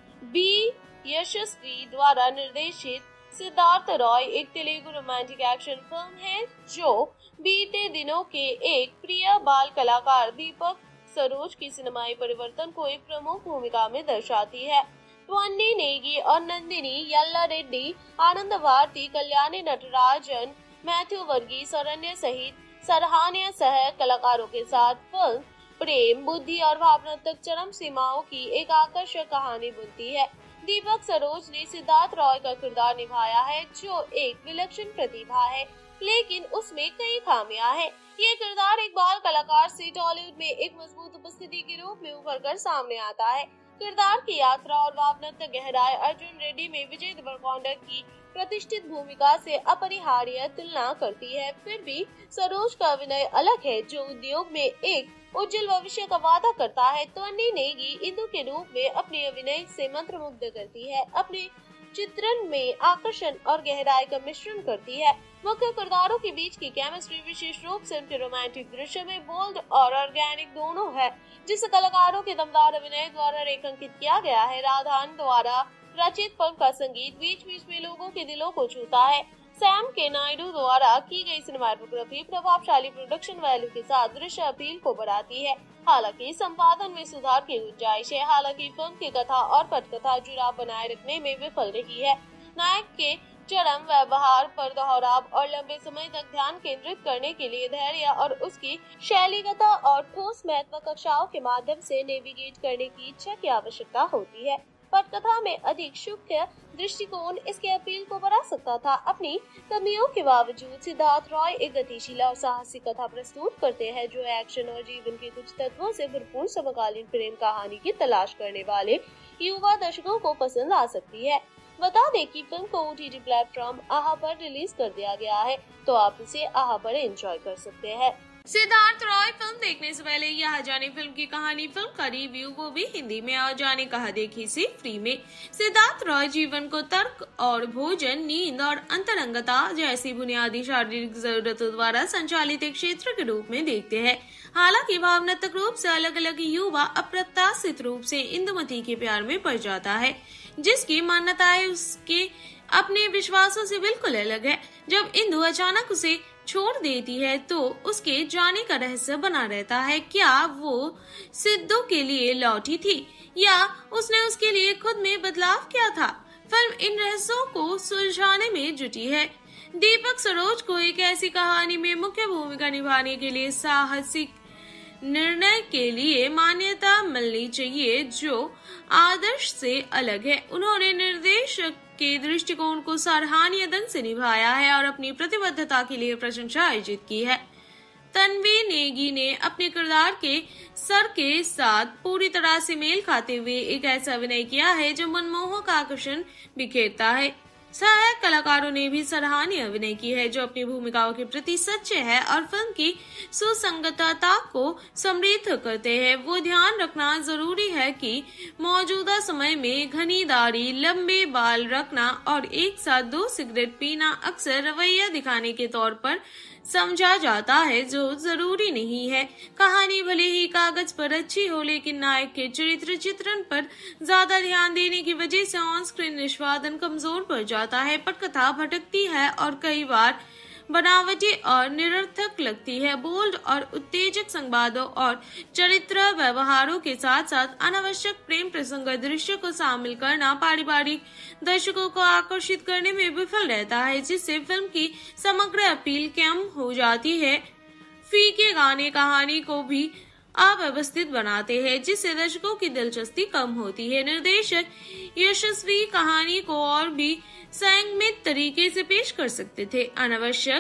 बी यशस्वी द्वारा निर्देशित सिद्धार्थ रॉय एक तेलुगु रोमांटिक एक्शन फिल्म है जो बीते दिनों के एक प्रिय बाल कलाकार दीपक सरोज की सिनेमाई परिवर्तन को एक प्रमुख भूमिका में दर्शाती है। त्वन्नी नेगी और नंदिनी यल्ला रेड्डी, आनंद भारती, कल्याणी नटराजन, मैथ्यू वर्गीस और अन्य सहित सराहनीय सह कलाकारों के साथ फिल्म प्रेम, बुद्धि और भावनात्मक चरम सीमाओं की एक आकर्षक कहानी बुनती है। दीपक सरोज ने सिद्धार्थ रॉय का किरदार निभाया है, जो एक विलक्षण प्रतिभा है, लेकिन उसमें कई खामियां हैं। ये किरदार एक बाल कलाकार से टॉलीवुड में एक मजबूत उपस्थिति के रूप में उभर कर सामने आता है। किरदार की यात्रा और भावनात्मक गहराई अर्जुन रेड्डी में विजय देवरकोंडा की प्रतिष्ठित भूमिका से अपरिहार्य तुलना करती है। फिर भी सरोज का अभिनय अलग है, जो उद्योग में एक उज्जवल भविष्य का वादा करता है। त्वन्नी नेगी इंदु के रूप में अपने अभिनय से मंत्रमुग्ध करती है, अपने चित्रण में आकर्षण और गहराई का मिश्रण करती है। मुख्य किरदारों के बीच की केमिस्ट्री विशेष रूप से उनके रोमांटिक दृश्य में बोल्ड और ऑर्गेनिक दोनों है, जिसे कलाकारों के दमदार अभिनय द्वारा रेखांकित किया गया है। राधान द्वारा रचित फिल्म का संगीत बीच बीच में लोगों के दिलों को छूता है। सैम के नायडू द्वारा की गई सिनेमाटोग्राफी प्रभावशाली प्रोडक्शन वैल्यू के साथ दृश्य अपील को बढ़ाती है। हालांकि संपादन में सुधार की गुंजाइश है। हालांकि फिल्म की कथा और पटकथा जुड़ाव बनाए रखने में विफल रही है। नायक के चरम व्यवहार पर दोहराव और लंबे समय तक ध्यान केंद्रित करने के लिए धैर्य और उसकी शैलीगता और ठोस महत्व कक्षाओं के माध्यम से नेविगेट करने की इच्छा की आवश्यकता होती है। पटकथा में अधिक सूक्ष्म दृष्टिकोण इसके अपील को बढ़ा सकता था। अपनी कमियों के बावजूद सिद्धार्थ रॉय एक गतिशील और साहसिक कथा प्रस्तुत करते हैं, जो एक्शन और जीवन के कुछ तत्वों से भरपूर समकालीन प्रेम कहानी की तलाश करने वाले युवा दर्शकों को पसंद आ सकती है। बता दें कि फिल्म को ओटीटी प्लेटफॉर्म आहा पर रिलीज कर दिया गया है, तो आप इसे आहा पर एंजॉय कर सकते हैं। सिद्धार्थ रॉय फिल्म देखने से पहले यहाँ जाने फिल्म की कहानी फिल्म का रिव्यू, वो भी हिंदी में, और जाने कहा देखी से फ्री में। सिद्धार्थ रॉय जीवन को तर्क और भोजन, नींद और अंतरंगता जैसी बुनियादी शारीरिक जरूरतों द्वारा संचालित एक क्षेत्र के रूप में देखते हैं। हालांकि भावनात्मक रूप से अलग अलग युवा अप्रत्याशित रूप से इंदुमती के प्यार में पड़ जाता है, जिसकी मान्यताएं उसके अपने विश्वासों से बिल्कुल अलग है। जब इंदु अचानक उसे छोड़ देती है तो उसके जाने का रहस्य बना रहता है। क्या वो सिद्धू के लिए लौटी थी या उसने उसके लिए खुद में बदलाव किया था? फिल्म इन रहस्यों को सुलझाने में जुटी है। दीपक सरोज को एक ऐसी कहानी में मुख्य भूमिका निभाने के लिए साहसिक निर्णय के लिए मान्यता मिलनी चाहिए, जो आदर्श से अलग है। उन्होंने निर्देशक के दृष्टिकोण को सराहनीय ढंग से निभाया है और अपनी प्रतिबद्धता के लिए प्रशंसा अर्जित की है। तन्वी नेगी ने अपने किरदार के सर के साथ पूरी तरह से मेल खाते हुए एक ऐसा अभिनय किया है जो मनमोहक आकर्षण बिखेरता है। सहायक कलाकारों ने भी सराहनीय अभिनय की है, जो अपनी भूमिकाओं के प्रति सच्चे हैं और फिल्म की सुसंगतता को समृद्ध करते हैं। वो ध्यान रखना जरूरी है कि मौजूदा समय में घनी दाढ़ी, लंबे बाल रखना और एक साथ दो सिगरेट पीना अक्सर रवैया दिखाने के तौर पर समझा जाता है, जो जरूरी नहीं है। कहानी भले ही कागज पर अच्छी हो, लेकिन नायक के चरित्र चित्रण पर ज्यादा ध्यान देने की वजह से ऑन स्क्रीन निष्पादन कमजोर पड़ जाता है। पटकथा भटकती है और कई बार बनावटी और निरर्थक लगती है। बोल्ड और उत्तेजक संवादों और चरित्र व्यवहारों के साथ साथ अनावश्यक प्रेम प्रसंग दृश्य को शामिल करना पारिवारिक दर्शकों को आकर्षित करने में विफल रहता है, जिससे फिल्म की समग्र अपील कम हो जाती है। फीके गाने कहानी को भी अव्यवस्थित बनाते हैं, जिससे दर्शकों की दिलचस्पी कम होती है। निर्देशक यशस्वी कहानी को और भी संयमित तरीके से पेश कर सकते थे, अनावश्यक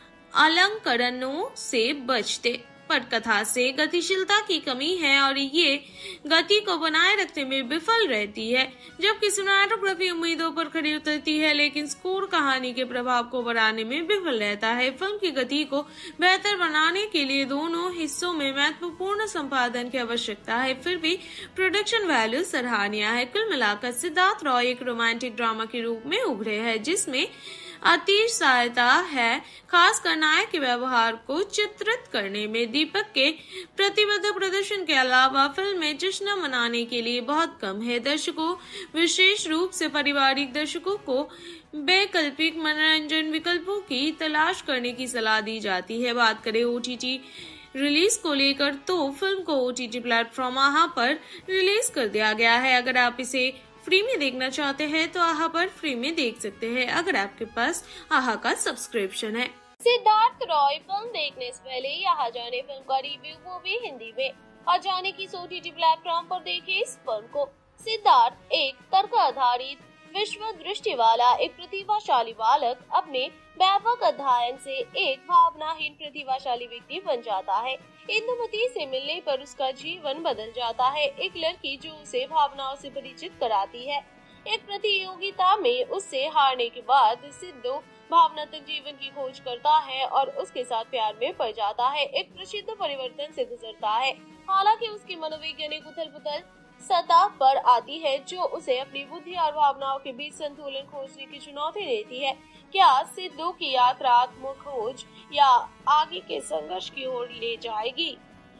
अलंकरणों से बचते। पटकथा से गतिशीलता की कमी है और ये गति को बनाए रखने में विफल रहती है, जबकि सिनेमेटोग्राफी उम्मीदों पर खरी उतरती है, लेकिन स्कोर कहानी के प्रभाव को बढ़ाने में विफल रहता है। फिल्म की गति को बेहतर बनाने के लिए दोनों हिस्सों में महत्वपूर्ण संपादन की आवश्यकता है। फिर भी प्रोडक्शन वैल्यू सराहनीय है। कुल मिलाकर सिद्धार्थ रॉय एक रोमांटिक ड्रामा के रूप में उभरे हैं, जिसमें अतिश सहायता है, खासकर नायक के व्यवहार को चित्रित करने में। दीपक के प्रतिबद्ध प्रदर्शन के अलावा फिल्म में जश्न मनाने के लिए बहुत कम है। दर्शकों, विशेष रूप से पारिवारिक दर्शकों को वैकल्पिक मनोरंजन विकल्पों की तलाश करने की सलाह दी जाती है। बात करें ओटीटी रिलीज को लेकर, तो फिल्म को ओटीटी प्लेटफॉर्म आहा पर रिलीज कर दिया गया है। अगर आप इसे फ्री में देखना चाहते हैं तो आहा पर फ्री में देख सकते हैं, अगर आपके पास आहा का सब्सक्रिप्शन है। सिद्धार्थ रॉय फिल्म देखने से पहले यहाँ जाने फिल्म का रिव्यू, वो भी हिंदी में, और जाने की ओटीटी प्लेटफॉर्म पर देखे इस फिल्म को। सिद्धार्थ एक तर्क आधारित विश्व दृष्टि वाला एक प्रतिभाशाली बालक अपने व्यापक अध्ययन से एक भावनाहीन प्रतिभाशाली व्यक्ति बन जाता है। इंदुमती से मिलने पर उसका जीवन बदल जाता है। एक लड़की जो उसे भावनाओं से परिचित कराती है। एक प्रतियोगिता में उससे हारने के बाद सिद्धू भावनात्मक जीवन की खोज करता है और उसके साथ प्यार में पड़ जाता है। एक प्रसिद्ध परिवर्तन से गुजरता है। हालांकि उसकी मनोवैज्ञानिक उथल-पुथल सतह पर आती है जो उसे अपनी बुद्धि और भावनाओं के बीच संतुलन खोजने की चुनौती देती है। क्या सिद्धू की यात्रा आत्म खोज या आगे के संघर्ष की ओर ले जाएगी?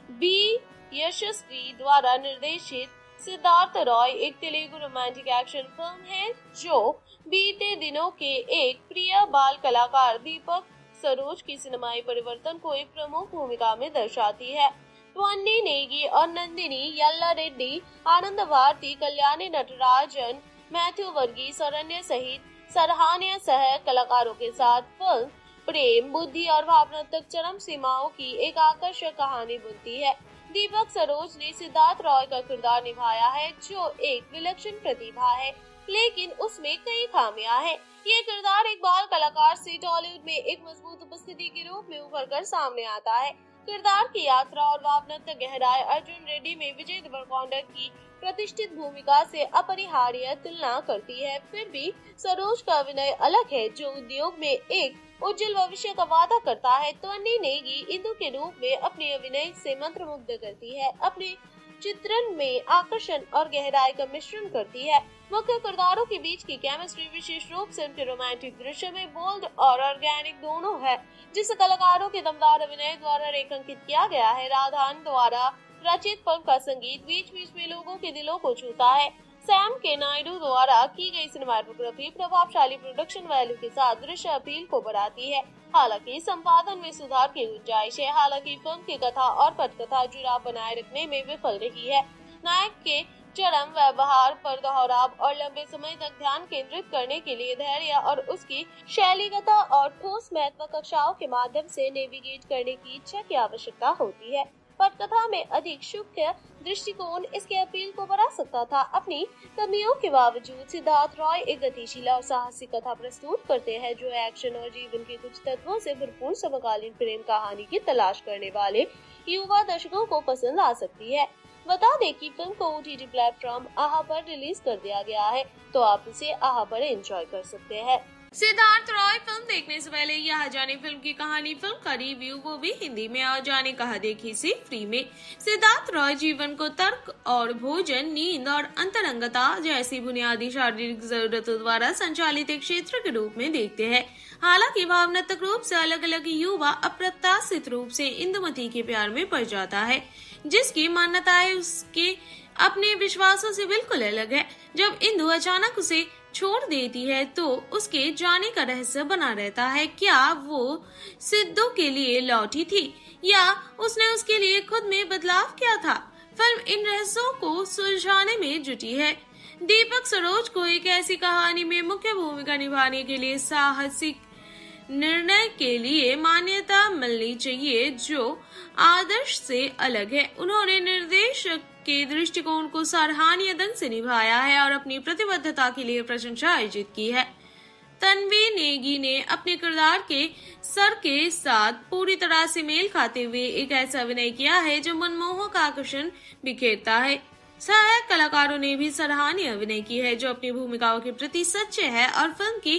बी यशस्वी द्वारा निर्देशित सिद्धार्थ रॉय एक तेलुगु रोमांटिक एक्शन फिल्म है जो बीते दिनों के एक प्रिय बाल कलाकार दीपक सरोज की सिनेमाई परिवर्तन को एक प्रमुख भूमिका में दर्शाती है। त्वन्नी नेगी और नंदिनी यल्ला रेड्डी, आनंद भारती, कल्याणी नटराजन, मैथ्यू वर्गीस और अन्य सहित सराहनीय सह कलाकारों के साथ फिल्म प्रेम, बुद्धि और भावनात्मक चरम सीमाओं की एक आकर्षक कहानी बुनती है। दीपक सरोज ने सिद्धार्थ रॉय का किरदार निभाया है जो एक विलक्षण प्रतिभा है, लेकिन उसमें कई खामियां हैं। ये किरदार एक बाल कलाकार से टॉलीवुड में एक मजबूत उपस्थिति के रूप में उभर कर सामने आता है। किरदार की यात्रा और भावनात्मक गहराई अर्जुन रेड्डी में विजय देवरकोंडा की प्रतिष्ठित भूमिका से अपरिहार्य तुलना करती है। फिर भी सरोज का अभिनय अलग है जो उद्योग में एक उज्जवल भविष्य का वादा करता है। त्वन्नी नेगी इंदु के रूप में अपने अभिनय से मंत्रमुग्ध करती है, अपने चित्रण में आकर्षण और गहराई का मिश्रण करती है। मुख्य किरदारों के बीच की केमिस्ट्री विशेष रूप से उनके रोमांटिक दृश्य में बोल्ड और ऑर्गेनिक दोनों है, जिसे कलाकारों के दमदार अभिनय द्वारा रेखांकित किया गया है। राधान द्वारा रचित फिल्म का संगीत बीच बीच में लोगों के दिलों को छूता है। सैम के नायडू द्वारा की गई सिनेमाटोग्राफी प्रभावशाली प्रोडक्शन वैल्यू के साथ दृश्य अपील को बढ़ाती है। हालांकि संपादन में सुधार की गुंजाइश है। हालांकि फिल्म की कथा और पटकथा जुड़ाव बनाए रखने में विफल रही है। नायक के चरम व्यवहार पर दोहराव और लंबे समय तक ध्यान केंद्रित करने के लिए धैर्य और उसकी शैलीगत और ठोस महत्वाकांक्षाओं के माध्यम से नेविगेट करने की इच्छा की आवश्यकता होती है। पटकथा में अधिक सूक्ष्म दृष्टिकोण इसके अपील को बढ़ा सकता था। अपनी कमियों के बावजूद सिद्धार्थ रॉय एक गतिशील और साहसिक कथा प्रस्तुत करते हैं जो एक्शन और जीवन के कुछ तत्वों से भरपूर समकालीन प्रेम कहानी की तलाश करने वाले युवा दर्शकों को पसंद आ सकती है। बता दें कि फिल्म को ओटीटी प्लेटफॉर्म आहा पर रिलीज कर दिया गया है, तो आप इसे आहा पर एंजॉय कर सकते हैं। सिद्धार्थ रॉय फिल्म देखने से पहले यहाँ जाने फिल्म की कहानी फिल्म का रिव्यू, वो भी हिंदी में, और जाने कहा देखी से फ्री में। सिद्धार्थ रॉय जीवन को तर्क और भोजन, नींद और अंतरंगता जैसी बुनियादी शारीरिक जरूरतों द्वारा संचालित एक क्षेत्र के रूप में देखते हैं। हालांकि भावनात्मक रूप से अलग अलग युवा अप्रत्याशित रूप से इंदुमती के प्यार में पड़ जाता है, जिसकी मान्यताएं उसके अपने विश्वासों से बिल्कुल अलग है। जब इंदु अचानक उसे छोड़ देती है तो उसके जाने का रहस्य बना रहता है। क्या वो सिद्धू के लिए लौटी थी या उसने उसके लिए खुद में बदलाव किया था? फिल्म इन रहस्यों को सुलझाने में जुटी है। दीपक सरोज को एक ऐसी कहानी में मुख्य भूमिका निभाने के लिए साहसिक निर्णय के लिए मान्यता मिलनी चाहिए जो आदर्श से अलग है। उन्होंने निर्देशक के दृष्टिकोण को सराहनीय ढंग से निभाया है और अपनी प्रतिबद्धता के लिए प्रशंसा अर्जित की है। तन्वी नेगी ने अपने किरदार के सर के साथ पूरी तरह से मेल खाते हुए एक ऐसा अभिनय किया है जो मनमोहक आकर्षण बिखेरता है। सहायक कलाकारों ने भी सराहनीय अभिनय की है जो अपनी भूमिकाओं के प्रति सच्चे हैं और फिल्म की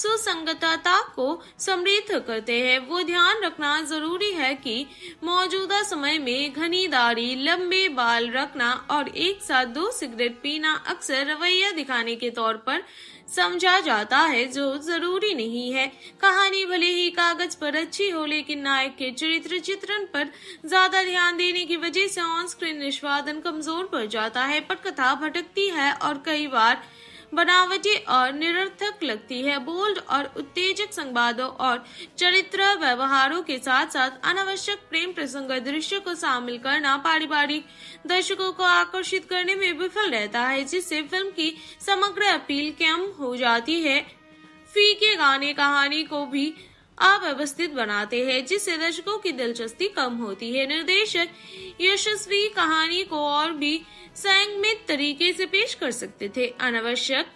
सुसंगतता को समृद्ध करते हैं। वो ध्यान रखना जरूरी है कि मौजूदा समय में घनी दाढ़ी, लंबे बाल रखना और एक साथ दो सिगरेट पीना अक्सर रवैया दिखाने के तौर पर समझा जाता है, जो जरूरी नहीं है। कहानी भले ही कागज पर अच्छी हो, लेकिन नायक के चरित्र चित्रण पर ज्यादा ध्यान देने की वजह से ऑन स्क्रीन निष्पादन कमजोर पड़ जाता है। पटकथा भटकती है और कई बार बनावटी और निरर्थक लगती है। बोल्ड और उत्तेजक संवादों और चरित्र व्यवहारों के साथ साथ अनावश्यक प्रेम प्रसंग दृश्य को शामिल करना पारिवारिक दर्शकों को आकर्षित करने में विफल रहता है, जिससे फिल्म की समग्र अपील कम हो जाती है। फीके गाने कहानी को भी अव्यवस्थित बनाते हैं, जिससे दर्शकों की दिलचस्पी कम होती है। निर्देशक यशस्वी कहानी को और भी संयमित तरीके से पेश कर सकते थे, अनावश्यक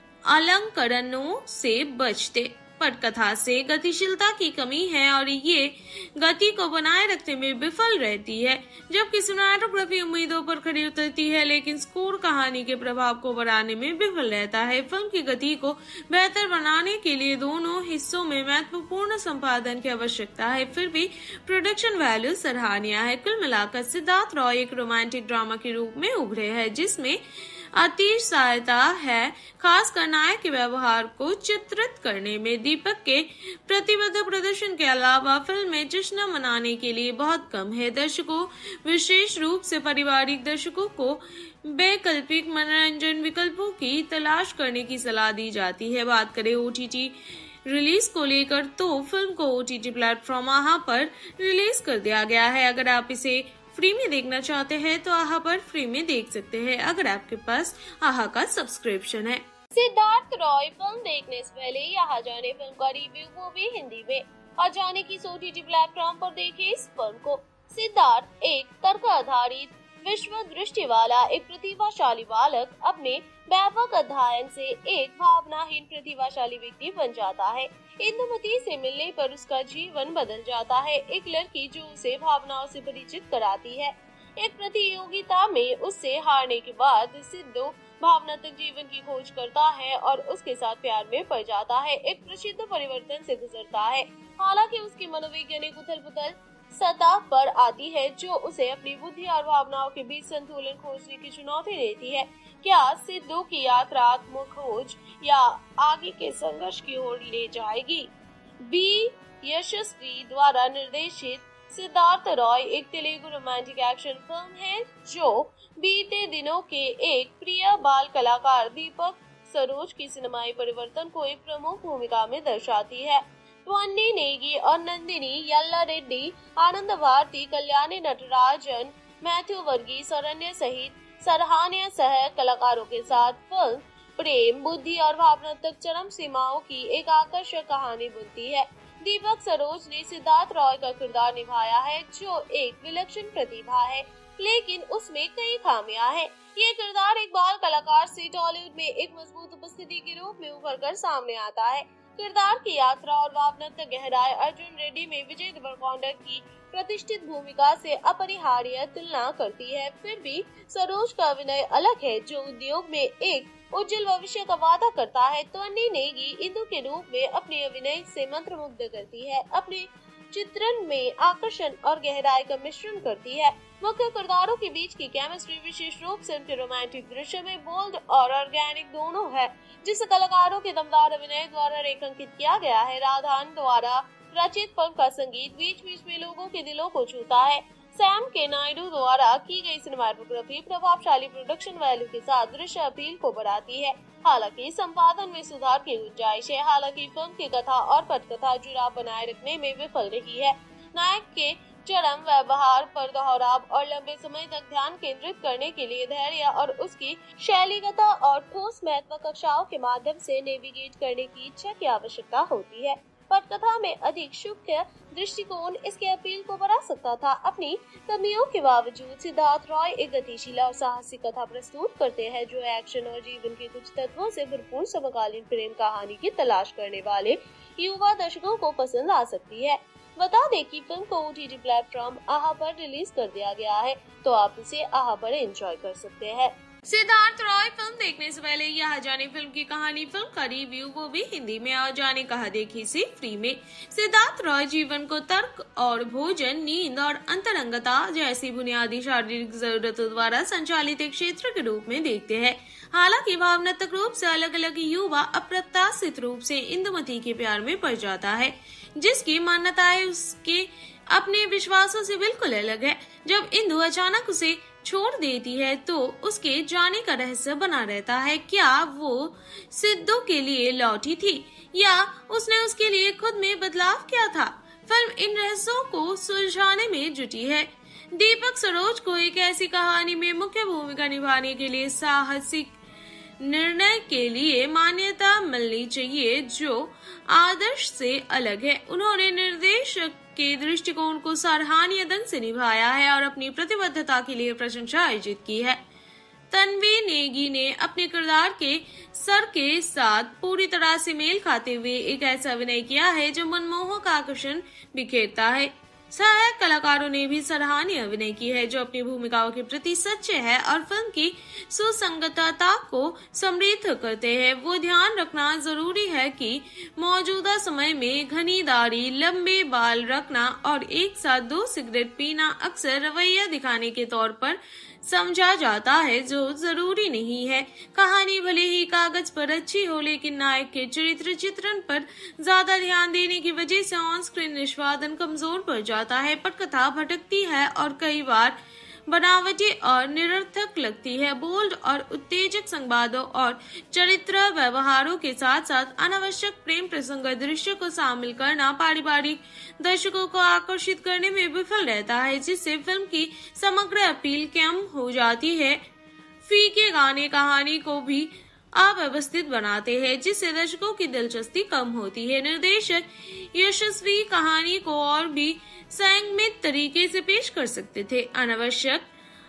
अलंकरणों से बचते। पटकथा से गतिशीलता की कमी है और ये गति को बनाए रखने में विफल रहती है, जबकि सिनेमेटोग्राफी उम्मीदों पर खरी उतरती है लेकिन स्कोर कहानी के प्रभाव को बढ़ाने में विफल रहता है। फिल्म की गति को बेहतर बनाने के लिए दोनों हिस्सों में महत्वपूर्ण संपादन की आवश्यकता है, फिर भी प्रोडक्शन वैल्यू सराहनीय है। कुल मिलाकर सिद्धार्थ रॉय एक रोमांटिक ड्रामा के रूप में उभरे हैं, जिसमें अतिशयता है, खासकर नायक के व्यवहार को चित्रित करने में। दीपक के प्रतिबद्ध प्रदर्शन के अलावा फिल्म में जश्न मनाने के लिए बहुत कम है। दर्शकों, विशेष रूप से पारिवारिक दर्शकों को वैकल्पिक मनोरंजन विकल्पों की तलाश करने की सलाह दी जाती है। बात करें ओटीटी रिलीज को लेकर तो फिल्म को ओटीटी प्लेटफॉर्म आहा पर रिलीज कर दिया गया है। अगर आप इसे फ्री में देखना चाहते हैं तो आहा पर फ्री में देख सकते हैं, अगर आपके पास आहा का सब्सक्रिप्शन है। सिद्धार्थ रॉय फिल्म देखने से पहले यहाँ जाने फिल्म का रिव्यू, वो भी हिंदी में। और जाने की ओटीटी प्लेटफॉर्म पर देखे इस फिल्म को। सिद्धार्थ एक तर्क आधारित विश्व दृष्टि वाला एक प्रतिभाशाली बालक अपने व्यापक अध्ययन से एक भावनाहीन प्रतिभाशाली व्यक्ति बन जाता है। इंदुमती से मिलने पर उसका जीवन बदल जाता है। एक लड़की जो उसे भावनाओं से परिचित कराती है। एक प्रतियोगिता में उससे हारने के बाद सिद्धू भावनात्मक जीवन की खोज करता है और उसके साथ प्यार में पड़ जाता है। एक प्रसिद्ध परिवर्तन से गुजरता है, हालांकि उसकी मनोवैज्ञानिक उथल पुथल सतह पर आती है, जो उसे अपनी बुद्धि और भावनाओं के बीच संतुलन खोजने की चुनौती देती है। क्या सिद्धू की यात्रा आत्मखोज या आगे के संघर्ष की ओर ले जाएगी? बी यशस्वी द्वारा निर्देशित सिद्धार्थ रॉय एक तेलुगु रोमांटिक एक्शन फिल्म है, जो बीते दिनों के एक प्रिय बाल कलाकार दीपक सरोज की सिनेमाई परिवर्तन को एक प्रमुख भूमिका में दर्शाती है। त्वन्नी नेगी और नंदिनी यल्ला रेड्डी, आनंद भारती, कल्याणी नटराजन, मैथ्यू वर्गीस और अन्य सहित सराहनीय सह कलाकारों के साथ फिल्म प्रेम, बुद्धि और भावनात्मक चरम सीमाओं की एक आकर्षक कहानी बुनती है। दीपक सरोज ने सिद्धार्थ रॉय का किरदार निभाया है, जो एक विलक्षण प्रतिभा है, लेकिन उसमें कई खामियां हैं। ये किरदार एक बाल कलाकार से टॉलीवुड में एक मजबूत उपस्थिति के रूप में उभर कर सामने आता है। किरदार की यात्रा और भावनात्मक गहराई अर्जुन रेड्डी में विजय देवरकोंडा की प्रतिष्ठित भूमिका से अपरिहार्य तुलना करती है। फिर भी सरोज का अभिनय अलग है, जो उद्योग में एक उज्जवल भविष्य का वादा करता है। त्वन्नी नेगी इंदु के रूप में अपने अभिनय से मंत्रमुग्ध करती है, अपने चित्रण में आकर्षण और गहराई का मिश्रण करती है। मुख्य किरदारों के बीच की केमिस्ट्री विशेष रूप से उनके रोमांटिक दृश्य में बोल्ड और ऑर्गेनिक दोनों है, जिसे कलाकारों के दमदार अभिनय द्वारा रेखांकित किया गया है। राधान द्वारा रचित फिल्म का संगीत बीच बीच में लोगों के दिलों को छूता है। सैम के नायडू द्वारा की गई सिनेमेटोग्राफी प्रभावशाली प्रोडक्शन वैल्यू के साथ दृश्य अपील को बढ़ाती है। हालांकि संपादन में सुधार की गुंजाइश है। हालांकि फिल्म की कथा और पटकथा जुड़ाव बनाए रखने में विफल रही है। नायक के चरम व्यवहार पर दोहराव और लंबे समय तक ध्यान केंद्रित करने के लिए धैर्य और उसकी शैलीगत और ठोस महत्व कक्षाओं के माध्यम से नेविगेट करने की इच्छा की आवश्यकता होती है। पटकथा में अधिक सूक्ष्म दृष्टिकोण इसके अपील को बढ़ा सकता था। अपनी कमियों के बावजूद सिद्धार्थ रॉय एक गतिशील और साहसिक कथा प्रस्तुत करते हैं, जो एक्शन और जीवन के कुछ तत्वों से भरपूर समकालीन प्रेम कहानी की तलाश करने वाले युवा दर्शकों को पसंद आ सकती है। बता दें कि फिल्म को ओटीटी प्लेटफॉर्म आहा पर रिलीज कर दिया गया है, तो आप इसे आहा पर एंजॉय कर सकते हैं। सिद्धार्थ रॉय फिल्म देखने से पहले यहाँ जाने फिल्म की कहानी, फिल्म का रिव्यू, वो भी हिंदी में। और जाने कहा देखी से फ्री में। सिद्धार्थ रॉय जीवन को तर्क और भोजन, नींद और अंतरंगता जैसी बुनियादी शारीरिक जरूरतों द्वारा संचालित एक क्षेत्र के रूप में देखते हैं। हालांकि भावनात्मक रूप से अलग अलग युवा अप्रत्याशित रूप से इंदुमती के प्यार में पड़ जाता है, जिसकी मान्यताएं उसके अपने विश्वासों से बिल्कुल अलग है। जब इंदु अचानक उसे छोड़ देती है तो उसके जाने का रहस्य बना रहता है। क्या वो सिद्धू के लिए लौटी थी या उसने उसके लिए खुद में बदलाव किया था? फिल्म इन रहस्यों को सुलझाने में जुटी है। दीपक सरोज को एक ऐसी कहानी में मुख्य भूमिका निभाने के लिए साहसिक निर्णय के लिए मान्यता मिलनी चाहिए जो आदर्श से अलग है। उन्होंने निर्देशक के दृष्टिकोण को सराहनीय ढंग से निभाया है और अपनी प्रतिबद्धता के लिए प्रशंसा अर्जित की है। तन्वी नेगी ने अपने किरदार के सर के साथ पूरी तरह से मेल खाते हुए एक ऐसा अभिनय किया है जो मनमोहक आकर्षण बिखेरता है। सहायक कलाकारों ने भी सराहनीय अभिनय की है जो अपनी भूमिकाओं के प्रति सच्चे हैं और फिल्म की सुसंगतता को समृद्ध करते हैं। वो ध्यान रखना जरूरी है कि मौजूदा समय में घनी दाढ़ी, लंबे बाल रखना और एक साथ दो सिगरेट पीना अक्सर रवैया दिखाने के तौर पर समझा जाता है, जो जरूरी नहीं है। कहानी भले ही कागज पर अच्छी हो, लेकिन नायक के चरित्र चित्रण पर ज्यादा ध्यान देने की वजह से ऑन स्क्रीन निष्पादन कमजोर पड़ जाता है। पटकथा भटकती है और कई बार बनावटी और निरर्थक लगती है। बोल्ड और उत्तेजक संवादों और चरित्र व्यवहारों के साथ साथ अनावश्यक प्रेम प्रसंग दृश्य को शामिल करना पारिवारिक दर्शकों को आकर्षित करने में विफल रहता है, जिससे फिल्म की समग्र अपील कम हो जाती है। फीके गाने कहानी को भी अव्यवस्थित बनाते हैं, जिससे दर्शकों की दिलचस्पी कम होती है। निर्देशक यशस्वी कहानी को और भी संयमित तरीके से पेश कर सकते थे, अनावश्यक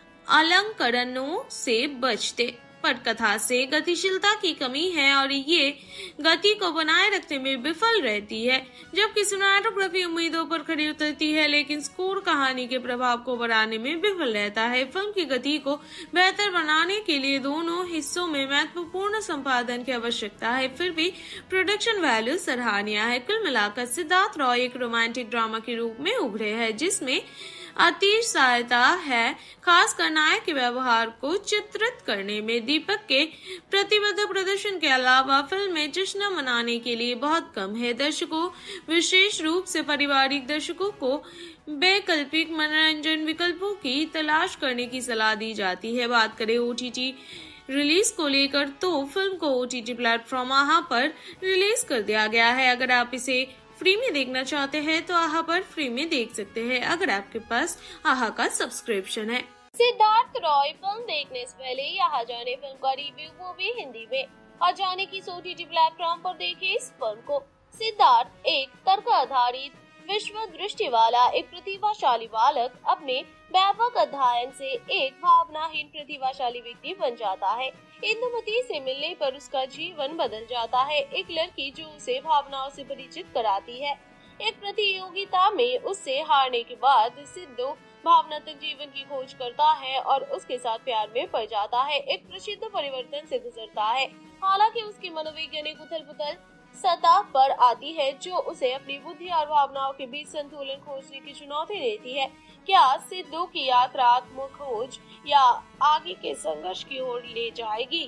अलंकरणों से बचते। पटकथा से गतिशीलता की कमी है और ये गति को बनाए रखने में विफल रहती है, जबकि सिनेमेटोग्राफी उम्मीदों पर खरी उतरती है, लेकिन स्कोर कहानी के प्रभाव को बढ़ाने में विफल रहता है। फिल्म की गति को बेहतर बनाने के लिए दोनों हिस्सों में महत्वपूर्ण संपादन की आवश्यकता है, फिर भी प्रोडक्शन वैल्यू सराहनीय है। कुल मिलाकर सिद्धार्थ रॉय एक रोमांटिक ड्रामा के रूप में उभरे हैं, जिसमें अति सहायता है, खासकर नायक के व्यवहार को चित्रित करने में। दीपक के प्रतिबद्ध प्रदर्शन के अलावा फिल्म में जश्न मनाने के लिए बहुत कम है। दर्शकों, विशेष रूप से पारिवारिक दर्शकों को वैकल्पिक मनोरंजन विकल्पों की तलाश करने की सलाह दी जाती है। बात करें ओटीटी रिलीज को लेकर तो फिल्म को ओटीटी प्लेटफॉर्म आहा पर रिलीज कर दिया गया है। अगर आप इसे फ्री में देखना चाहते हैं तो आहा पर फ्री में देख सकते हैं, अगर आपके पास आहा का सब्सक्रिप्शन है। सिद्धार्थ रॉय फिल्म देखने से पहले यहाँ जाने फिल्म का रिव्यू, वो भी हिंदी में। और जाने की ओटीटी प्लेटफॉर्म पर देखे इस फिल्म को। सिद्धार्थ एक तर्क आधारित विश्व दृष्टि वाला एक प्रतिभाशाली बालक अपने व्यापक अध्ययन से एक भावनाहीन प्रतिभाशाली व्यक्ति बन जाता है। इंदुमती से मिलने पर उसका जीवन बदल जाता है। एक लड़की जो उसे भावनाओं से परिचित कराती है। एक प्रतियोगिता में उससे हारने के बाद सिद्धू भावनात्मक जीवन की खोज करता है और उसके साथ प्यार में पड़ जाता है। एक प्रसिद्ध परिवर्तन से गुजरता है, हालांकि उसकी मनोवैज्ञानिक उथल पुथल सतह पर आती है, जो उसे अपनी बुद्धि और भावनाओं के बीच संतुलन खोजने की चुनौती देती है। क्या सिद्धू की यात्रा आत्म खोज या आगे के संघर्ष की ओर ले जाएगी?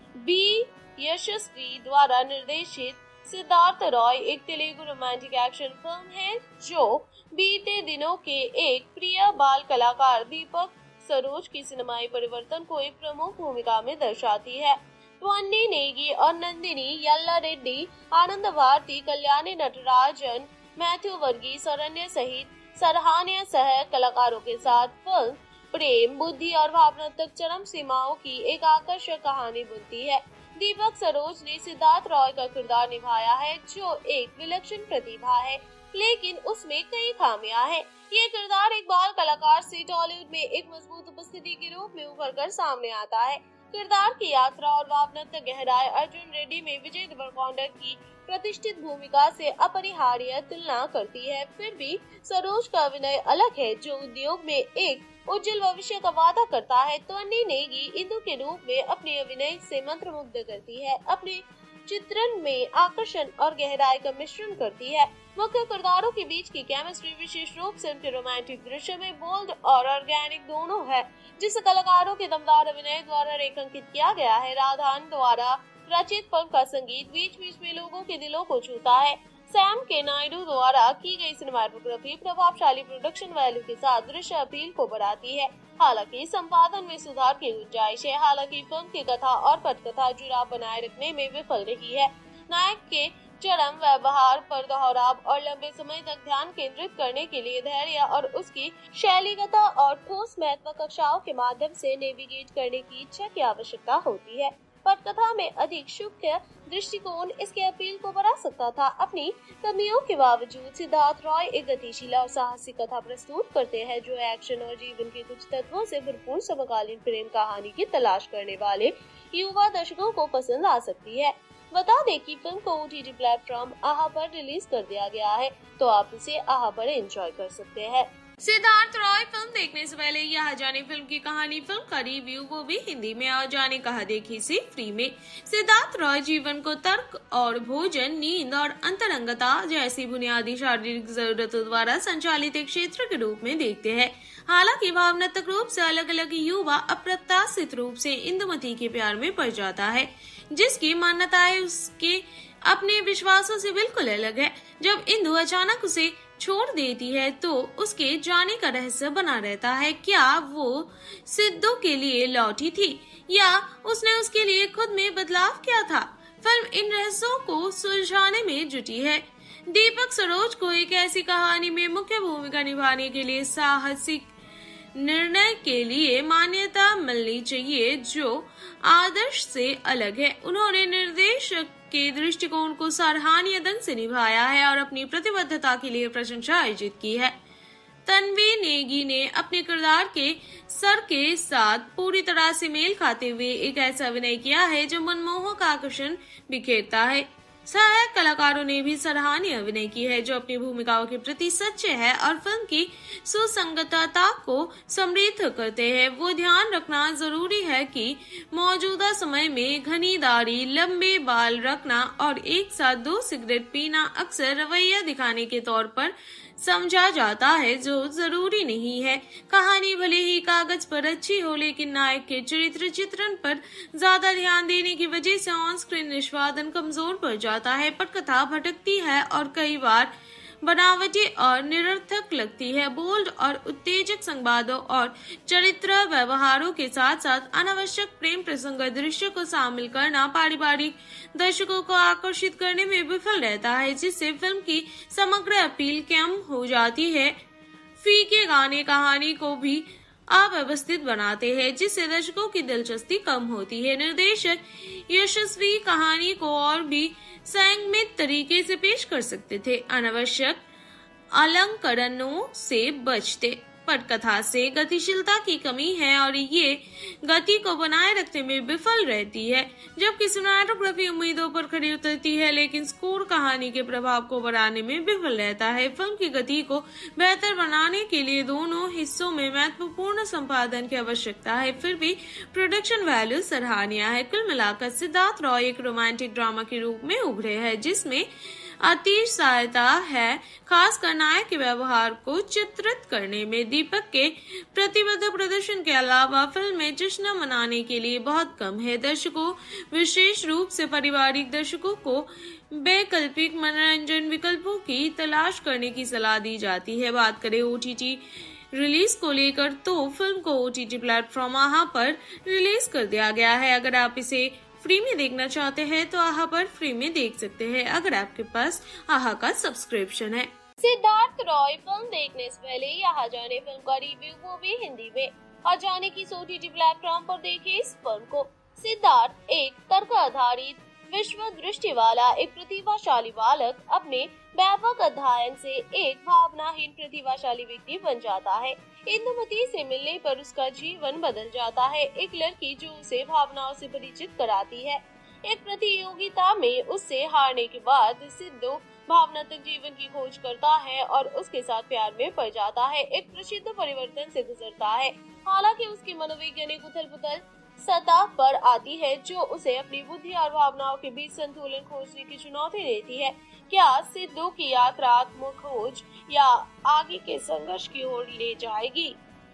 बी यशस्वी द्वारा निर्देशित सिद्धार्थ रॉय एक तेलुगु रोमांटिक एक्शन फिल्म है, जो बीते दिनों के एक प्रिय बाल कलाकार दीपक सरोज की सिनेमाई परिवर्तन को एक प्रमुख भूमिका में दर्शाती है। त्वन्नी नेगी और नंदिनी यल्ला रेड्डी, आनंद भारती, कल्याणी नटराजन, मैथ्यू वर्गीस और अन्य सहित सराहनीय सह कलाकारों के साथ फिल्म प्रेम, बुद्धि और भावनात्मक चरम सीमाओं की एक आकर्षक कहानी बुनती है। दीपक सरोज ने सिद्धार्थ रॉय का किरदार निभाया है, जो एक विलक्षण प्रतिभा है, लेकिन उसमें कई खामियां हैं। ये किरदार एक बाल कलाकार से टॉलीवुड में एक मजबूत उपस्थिति के रूप में उभर कर सामने आता है। किरदार की यात्रा और भावनात्मक गहराई अर्जुन रेड्डी में विजय देवरकोंडा की प्रतिष्ठित भूमिका से अपरिहार्य तुलना करती है। फिर भी सरोज का अभिनय अलग है, जो उद्योग में एक उज्जवल भविष्य का वादा करता है। त्वन्नी नेगी इंदु के रूप में अपने अभिनय से मंत्रमुग्ध करती है, अपने चित्रण में आकर्षण और गहराई का मिश्रण करती है। मुख्य किरदारों के बीच की केमिस्ट्री विशेष रूप से उनके रोमांटिक दृश्य में बोल्ड और ऑर्गेनिक दोनों है, जिसे कलाकारों के दमदार अभिनय द्वारा रेखांकित किया गया है। राधान द्वारा रचित फिल्म का संगीत बीच बीच में लोगों के दिलों को छूता है। सैम के नायडू द्वारा की गई सिनेमेटोग्राफी प्रभावशाली प्रोडक्शन वैल्यू के साथ दृश्य अपील को बढ़ाती है। हालांकि संपादन में सुधार की गुंजाइश है। हालांकि फिल्म की कथा और पटकथा जुड़ाव बनाए रखने में विफल रही है। नायक के चरम व्यवहार पर दोहराव और लंबे समय तक ध्यान केंद्रित करने के लिए धैर्य और उसकी शैलीगत और ठोस महत्व कक्षाओं के माध्यम से नेविगेट करने की इच्छा की आवश्यकता होती है। पटकथा में अधिक सूक्ष्म दृष्टिकोण इसके अपील को बढ़ा सकता था। अपनी कमियों के बावजूद सिद्धार्थ रॉय एक गतिशील और साहसिक कथा प्रस्तुत करते हैं जो एक्शन और जीवन के कुछ तत्वों से भरपूर समकालीन प्रेम कहानी की तलाश करने वाले युवा दर्शकों को पसंद आ सकती है। बता दें कि फिल्म को ओटीटी प्लेटफॉर्म आहा पर रिलीज कर दिया गया है, तो आप इसे आहा पर एंजॉय कर सकते हैं। सिद्धार्थ रॉय फिल्म देखने से पहले यहाँ जाने फिल्म की कहानी फिल्म का रिव्यू, वो भी हिंदी में, और जाने कहा देखी से फ्री में। सिद्धार्थ रॉय जीवन को तर्क और भोजन, नींद और अंतरंगता जैसी बुनियादी शारीरिक जरूरतों द्वारा संचालित एक क्षेत्र के रूप में देखते हैं। हालांकि भावनात्मक रूप से अलग अलग युवा अप्रत्याशित रूप से इंदुमती के प्यार में पड़ जाता है, जिसकी मान्यताएं उसके अपने विश्वासों से बिल्कुल अलग है। जब इंदु अचानक उसे छोड़ देती है तो उसके जाने का रहस्य बना रहता है। क्या वो सिद्धू के लिए लौटी थी या उसने उसके लिए खुद में बदलाव किया था? फिल्म इन रहस्यों को सुलझाने में जुटी है। दीपक सरोज को एक ऐसी कहानी में मुख्य भूमिका निभाने के लिए साहसिक निर्णय के लिए मान्यता मिलनी चाहिए जो आदर्श से अलग है। उन्होंने निर्देशक के दृष्टिकोण को सराहनीय ढंग से निभाया है और अपनी प्रतिबद्धता के लिए प्रशंसा अर्जित की है। तन्वी नेगी ने अपने किरदार के सर के साथ पूरी तरह से मेल खाते हुए एक ऐसा अभिनय किया है जो मनमोहक आकर्षण बिखेरता है। सहायक कलाकारों ने भी सराहनीय अभिनय की है जो अपनी भूमिकाओं के प्रति सच्चे हैं और फिल्म की सुसंगतता को समृद्ध करते हैं। वो ध्यान रखना जरूरी है कि मौजूदा समय में घनी दाढ़ी, लंबे बाल रखना और एक साथ दो सिगरेट पीना अक्सर रवैया दिखाने के तौर पर समझा जाता है, जो जरूरी नहीं है। कहानी भले ही कागज पर अच्छी हो, लेकिन नायक के चरित्र चित्रण पर ज्यादा ध्यान देने की वजह से ऑन स्क्रीन निष्पादन कमजोर पड़ जाता है। पटकथा भटकती है और कई बार बनावटी और निरर्थक लगती है। बोल्ड और उत्तेजक संवादों और चरित्र व्यवहारों के साथ साथ अनावश्यक प्रेम प्रसंग दृश्य को शामिल करना पारिवारिक दर्शकों को आकर्षित करने में विफल रहता है, जिससे फिल्म की समग्र अपील कम हो जाती है। फीके गाने कहानी को भी अव्यवस्थित बनाते हैं, जिससे दर्शकों की दिलचस्पी कम होती है। निर्देशक यशस्वी कहानी को और भी संयमित तरीके से पेश कर सकते थे, अनावश्यक अलंकरणों से बचते। पटकथा से गतिशीलता की कमी है और ये गति को बनाए रखने में विफल रहती है, जबकि सिनेमेटोग्राफी उम्मीदों पर खरी उतरती है, लेकिन स्कोर कहानी के प्रभाव को बढ़ाने में विफल रहता है। फिल्म की गति को बेहतर बनाने के लिए दोनों हिस्सों में महत्वपूर्ण संपादन की आवश्यकता है, फिर भी प्रोडक्शन वैल्यू सराहनीय है। कुल मिलाकर सिद्धार्थ रॉय एक रोमांटिक ड्रामा के रूप में उभरे हैं, जिसमें अति सहायता है, खासकर नायक के व्यवहार को चित्रित करने में। दीपक के प्रतिबद्ध प्रदर्शन के अलावा फिल्म में जश्न मनाने के लिए बहुत कम है। दर्शकों, विशेष रूप से पारिवारिक दर्शकों को वैकल्पिक मनोरंजन विकल्पों की तलाश करने की सलाह दी जाती है। बात करें ओटीटी रिलीज को लेकर तो फिल्म को ओटीटी प्लेटफॉर्म आहा पर रिलीज कर दिया गया है। अगर आप इसे फ्री में देखना चाहते हैं तो आहा पर फ्री में देख सकते हैं, अगर आपके पास आहा का सब्सक्रिप्शन है। सिद्धार्थ रॉय फिल्म देखने से पहले यहाँ जाने फिल्म का रिव्यू, वो भी हिंदी में, और जाने की ओटीटी प्लेटफॉर्म पर देखे इस फिल्म को। सिद्धार्थ एक तर्क आधारित विश्व दृष्टि वाला एक प्रतिभाशाली बालक अपने व्यापक अध्ययन से एक भावनाहीन प्रतिभाशाली व्यक्ति बन जाता है। इंदुमती से मिलने पर उसका जीवन बदल जाता है। एक लड़की जो उसे भावनाओं से परिचित कराती है। एक प्रतियोगिता में उससे हारने के बाद सिद्धू भावनात्मक जीवन की खोज करता है और उसके साथ प्यार में पड़ जाता है। एक प्रसिद्ध परिवर्तन से गुजरता है, हालांकि उसकी मनोवैज्ञानिक उथल पुथल सतह पर आती है, जो उसे अपनी बुद्धि और भावनाओं के बीच संतुलन खोजने की चुनौती देती है। क्या सिद्धू की यात्रा आत्म खोज या आगे के संघर्ष की ओर ले जाएगी?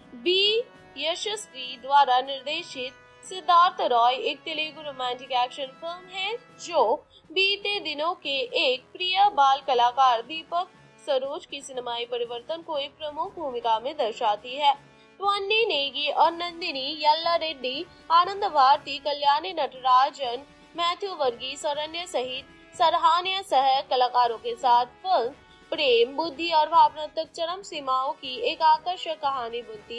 बी यशस्वी द्वारा निर्देशित सिद्धार्थ रॉय एक तेलुगु रोमांटिक एक्शन फिल्म है जो बीते दिनों के एक प्रिय बाल कलाकार दीपक सरोज की सिनेमाई परिवर्तन को एक प्रमुख भूमिका में दर्शाती है। त्वन्नी नेगी और नंदिनी यल्ला रेड्डी, आनंद भारती, कल्याणी नटराजन, मैथ्यू वर्गीस और अन्य सहित सराहनीय सह कलाकारों के साथ फिल्म प्रेम, बुद्धि और भावनात्मक चरम सीमाओं की एक आकर्षक कहानी बुनती है।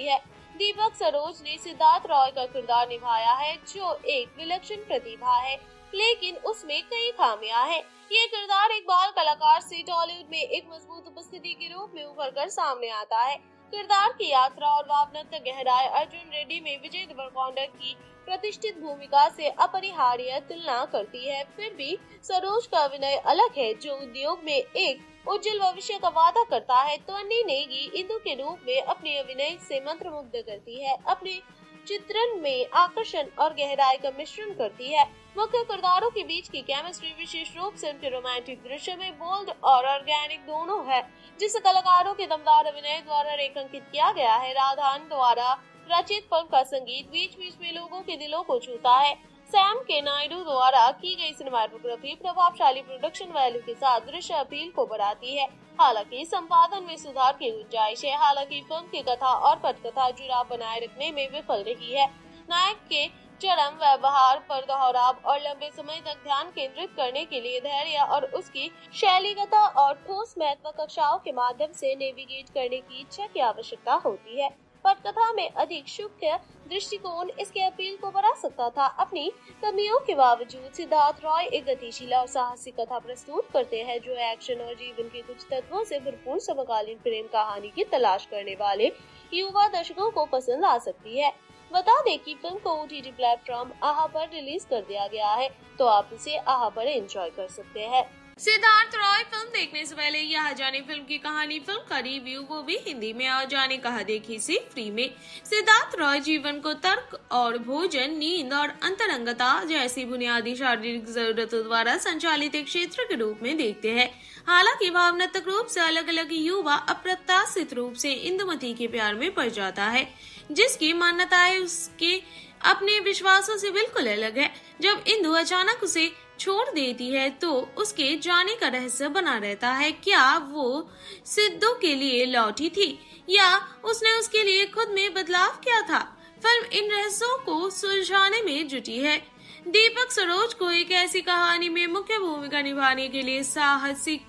दीपक सरोज ने सिद्धार्थ रॉय का किरदार निभाया है, जो एक विलक्षण प्रतिभा है, लेकिन उसमें कई खामियां हैं। ये किरदार एक बाल कलाकार से टॉलीवुड में एक मजबूत उपस्थिति के रूप में उभर कर सामने आता है। किरदार की यात्रा और भावनात्मक गहराई अर्जुन रेड्डी में विजय देवरकोंडा की प्रतिष्ठित भूमिका से अपरिहार्य तुलना करती है। फिर भी सरोज का अभिनय अलग है, जो उद्योग में एक उज्जवल भविष्य का वादा करता है। त्वनी नेगी इंदु के रूप में अपने अभिनय से मंत्रमुग्ध करती है, अपने चित्रण में आकर्षण और गहराई का मिश्रण करती है। मुख्य किरदारों के बीच की केमिस्ट्री विशेष रूप से उनके रोमांटिक दृश्य में बोल्ड और ऑर्गेनिक दोनों है, जिसे कलाकारों के दमदार अभिनय द्वारा रेखांकित किया गया है। राधान द्वारा रचित फिल्म का संगीत बीच बीच में लोगों के दिलों को छूता है। सैम के नायडू द्वारा की गई सिनेमाटोग्राफी प्रभावशाली प्रोडक्शन वैल्यू के साथ दृश्य अपील को बढ़ाती है। हालांकि संपादन में सुधार की गुंजाइश है। हालांकि फिल्म की कथा और पटकथा जुड़ाव बनाए रखने में विफल रही है। नायक के चरम व्यवहार पर दोहराव और लंबे समय तक ध्यान केंद्रित करने के लिए धैर्य और उसकी शैलीगता और ठोस महत्व कक्षाओं के माध्यम से नेविगेट करने की इच्छा की आवश्यकता होती है। पटकथा में अधिक सूक्ष्म दृष्टिकोण इसके अपील को बढ़ा सकता था। अपनी कमियों के बावजूद सिद्धार्थ रॉय एक गतिशील और साहसिक कथा प्रस्तुत करते हैं, जो एक्शन और जीवन के कुछ तत्वों से भरपूर समकालीन प्रेम कहानी की तलाश करने वाले युवा दर्शकों को पसंद आ सकती है। बता दें कि फिल्म को ओटीटी प्लेटफॉर्म आहा पर रिलीज कर दिया गया है, तो आप इसे आहा पर एंजॉय कर सकते हैं। सिद्धार्थ रॉय फिल्म देखने से पहले यहाँ जाने फिल्म की कहानी फिल्म का रिव्यू, वो भी हिंदी में, और जाने कहा देखी से फ्री में। सिद्धार्थ रॉय जीवन को तर्क और भोजन, नींद और अंतरंगता जैसी बुनियादी शारीरिक जरूरतों द्वारा संचालित एक क्षेत्र के रूप में देखते हैं। हालांकि भावनात्मक रूप से अलग अलग युवा अप्रत्याशित रूप से इंदुमती के प्यार में पड़ जाता है, जिसकी मान्यताएं उसके अपने विश्वासों से बिल्कुल अलग है। जब इंदु अचानक उसे छोड़ देती है तो उसके जाने का रहस्य बना रहता है। क्या वो सिद्धू के लिए लौटी थी या उसने उसके लिए खुद में बदलाव किया था? फिल्म इन रहस्यों को सुलझाने में जुटी है। दीपक सरोज को एक ऐसी कहानी में मुख्य भूमिका निभाने के लिए साहसिक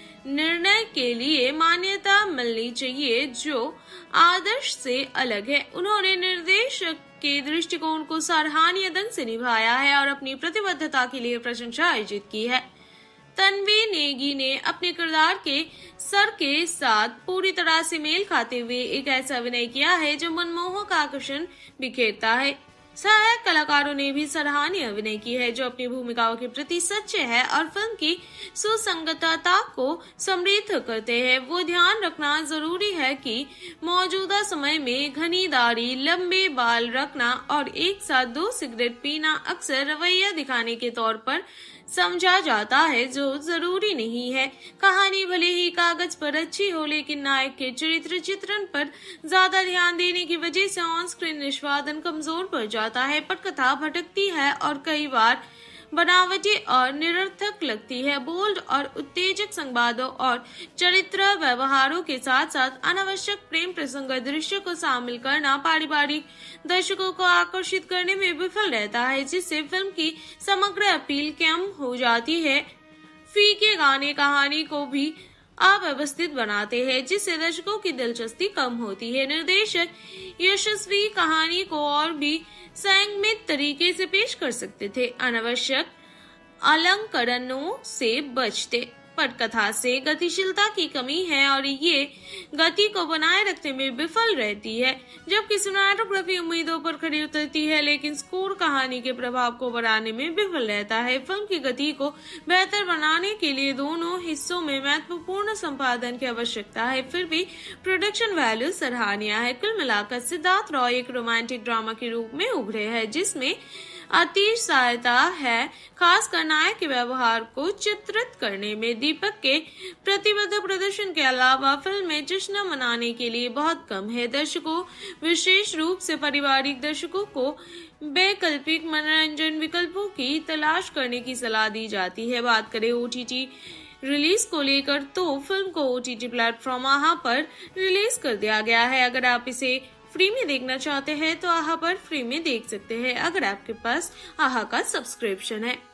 निर्णय के लिए मान्यता मिलनी चाहिए, जो आदर्श से अलग है। उन्होंने निर्देशक के दृष्टिकोण को सराहनीय ढंग से निभाया है और अपनी प्रतिबद्धता के लिए प्रशंसा अर्जित की है। तन्वी नेगी ने अपने किरदार के सर के साथ पूरी तरह से मेल खाते हुए एक ऐसा अभिनय किया है जो मनमोहक आकर्षण बिखेरता है। सहायक कलाकारों ने भी सराहनीय अभिनय की है, जो अपनी भूमिकाओं के प्रति सच्चे हैं और फिल्म की सुसंगतता को समृद्ध करते हैं। वो ध्यान रखना जरूरी है कि मौजूदा समय में घनी दाढ़ी, लंबे बाल रखना और एक साथ दो सिगरेट पीना अक्सर रवैया दिखाने के तौर पर समझा जाता है, जो जरूरी नहीं है। कहानी भले ही कागज पर अच्छी हो, लेकिन नायक के चरित्र चित्रण पर ज्यादा ध्यान देने की वजह से ऑन स्क्रीन निष्पादन कमजोर पड़ जाता है। पटकथा भटकती है और कई बार बनावटी और निरर्थक लगती है। बोल्ड और उत्तेजक संवादों और चरित्र व्यवहारों के साथ साथ अनावश्यक प्रेम प्रसंग दृश्य को शामिल करना पारिवारिक दर्शकों को आकर्षित करने में विफल रहता है, जिससे फिल्म की समग्र अपील कम हो जाती है। फीके गाने कहानी को भी अव्यवस्थित बनाते हैं, जिससे दर्शकों की दिलचस्पी कम होती है। निर्देशक यशस्वी कहानी को और भी संयमित तरीके से पेश कर सकते थे, अनावश्यक अलंकरणों से बचते। पटकथा से गतिशीलता की कमी है और ये गति को बनाए रखने में विफल रहती है, जबकि सिनेमेटोग्राफी उम्मीदों पर खरी उतरती है, लेकिन स्कोर कहानी के प्रभाव को बढ़ाने में विफल रहता है। फिल्म की गति को बेहतर बनाने के लिए दोनों हिस्सों में महत्वपूर्ण संपादन की आवश्यकता है, फिर भी प्रोडक्शन वैल्यू सराहनीय है। कुल मिलाकर सिद्धार्थ रॉय एक रोमांटिक ड्रामा के रूप में उभरे हैं, जिसमें अति सहायता है, खासकर नायक के व्यवहार को चित्रित करने में। दीपक के प्रतिबद्ध प्रदर्शन के अलावा फिल्म में जश्न मनाने के लिए बहुत कम है। दर्शकों, विशेष रूप से पारिवारिक दर्शकों को वैकल्पिक मनोरंजन विकल्पों की तलाश करने की सलाह दी जाती है। बात करें ओटीटी रिलीज को लेकर, तो फिल्म को ओटीटी प्लेटफॉर्म आहा पर रिलीज कर दिया गया है। अगर आप इसे फ्री में देखना चाहते हैं तो आहा पर फ्री में देख सकते हैं, अगर आपके पास आहा का सब्सक्रिप्शन है।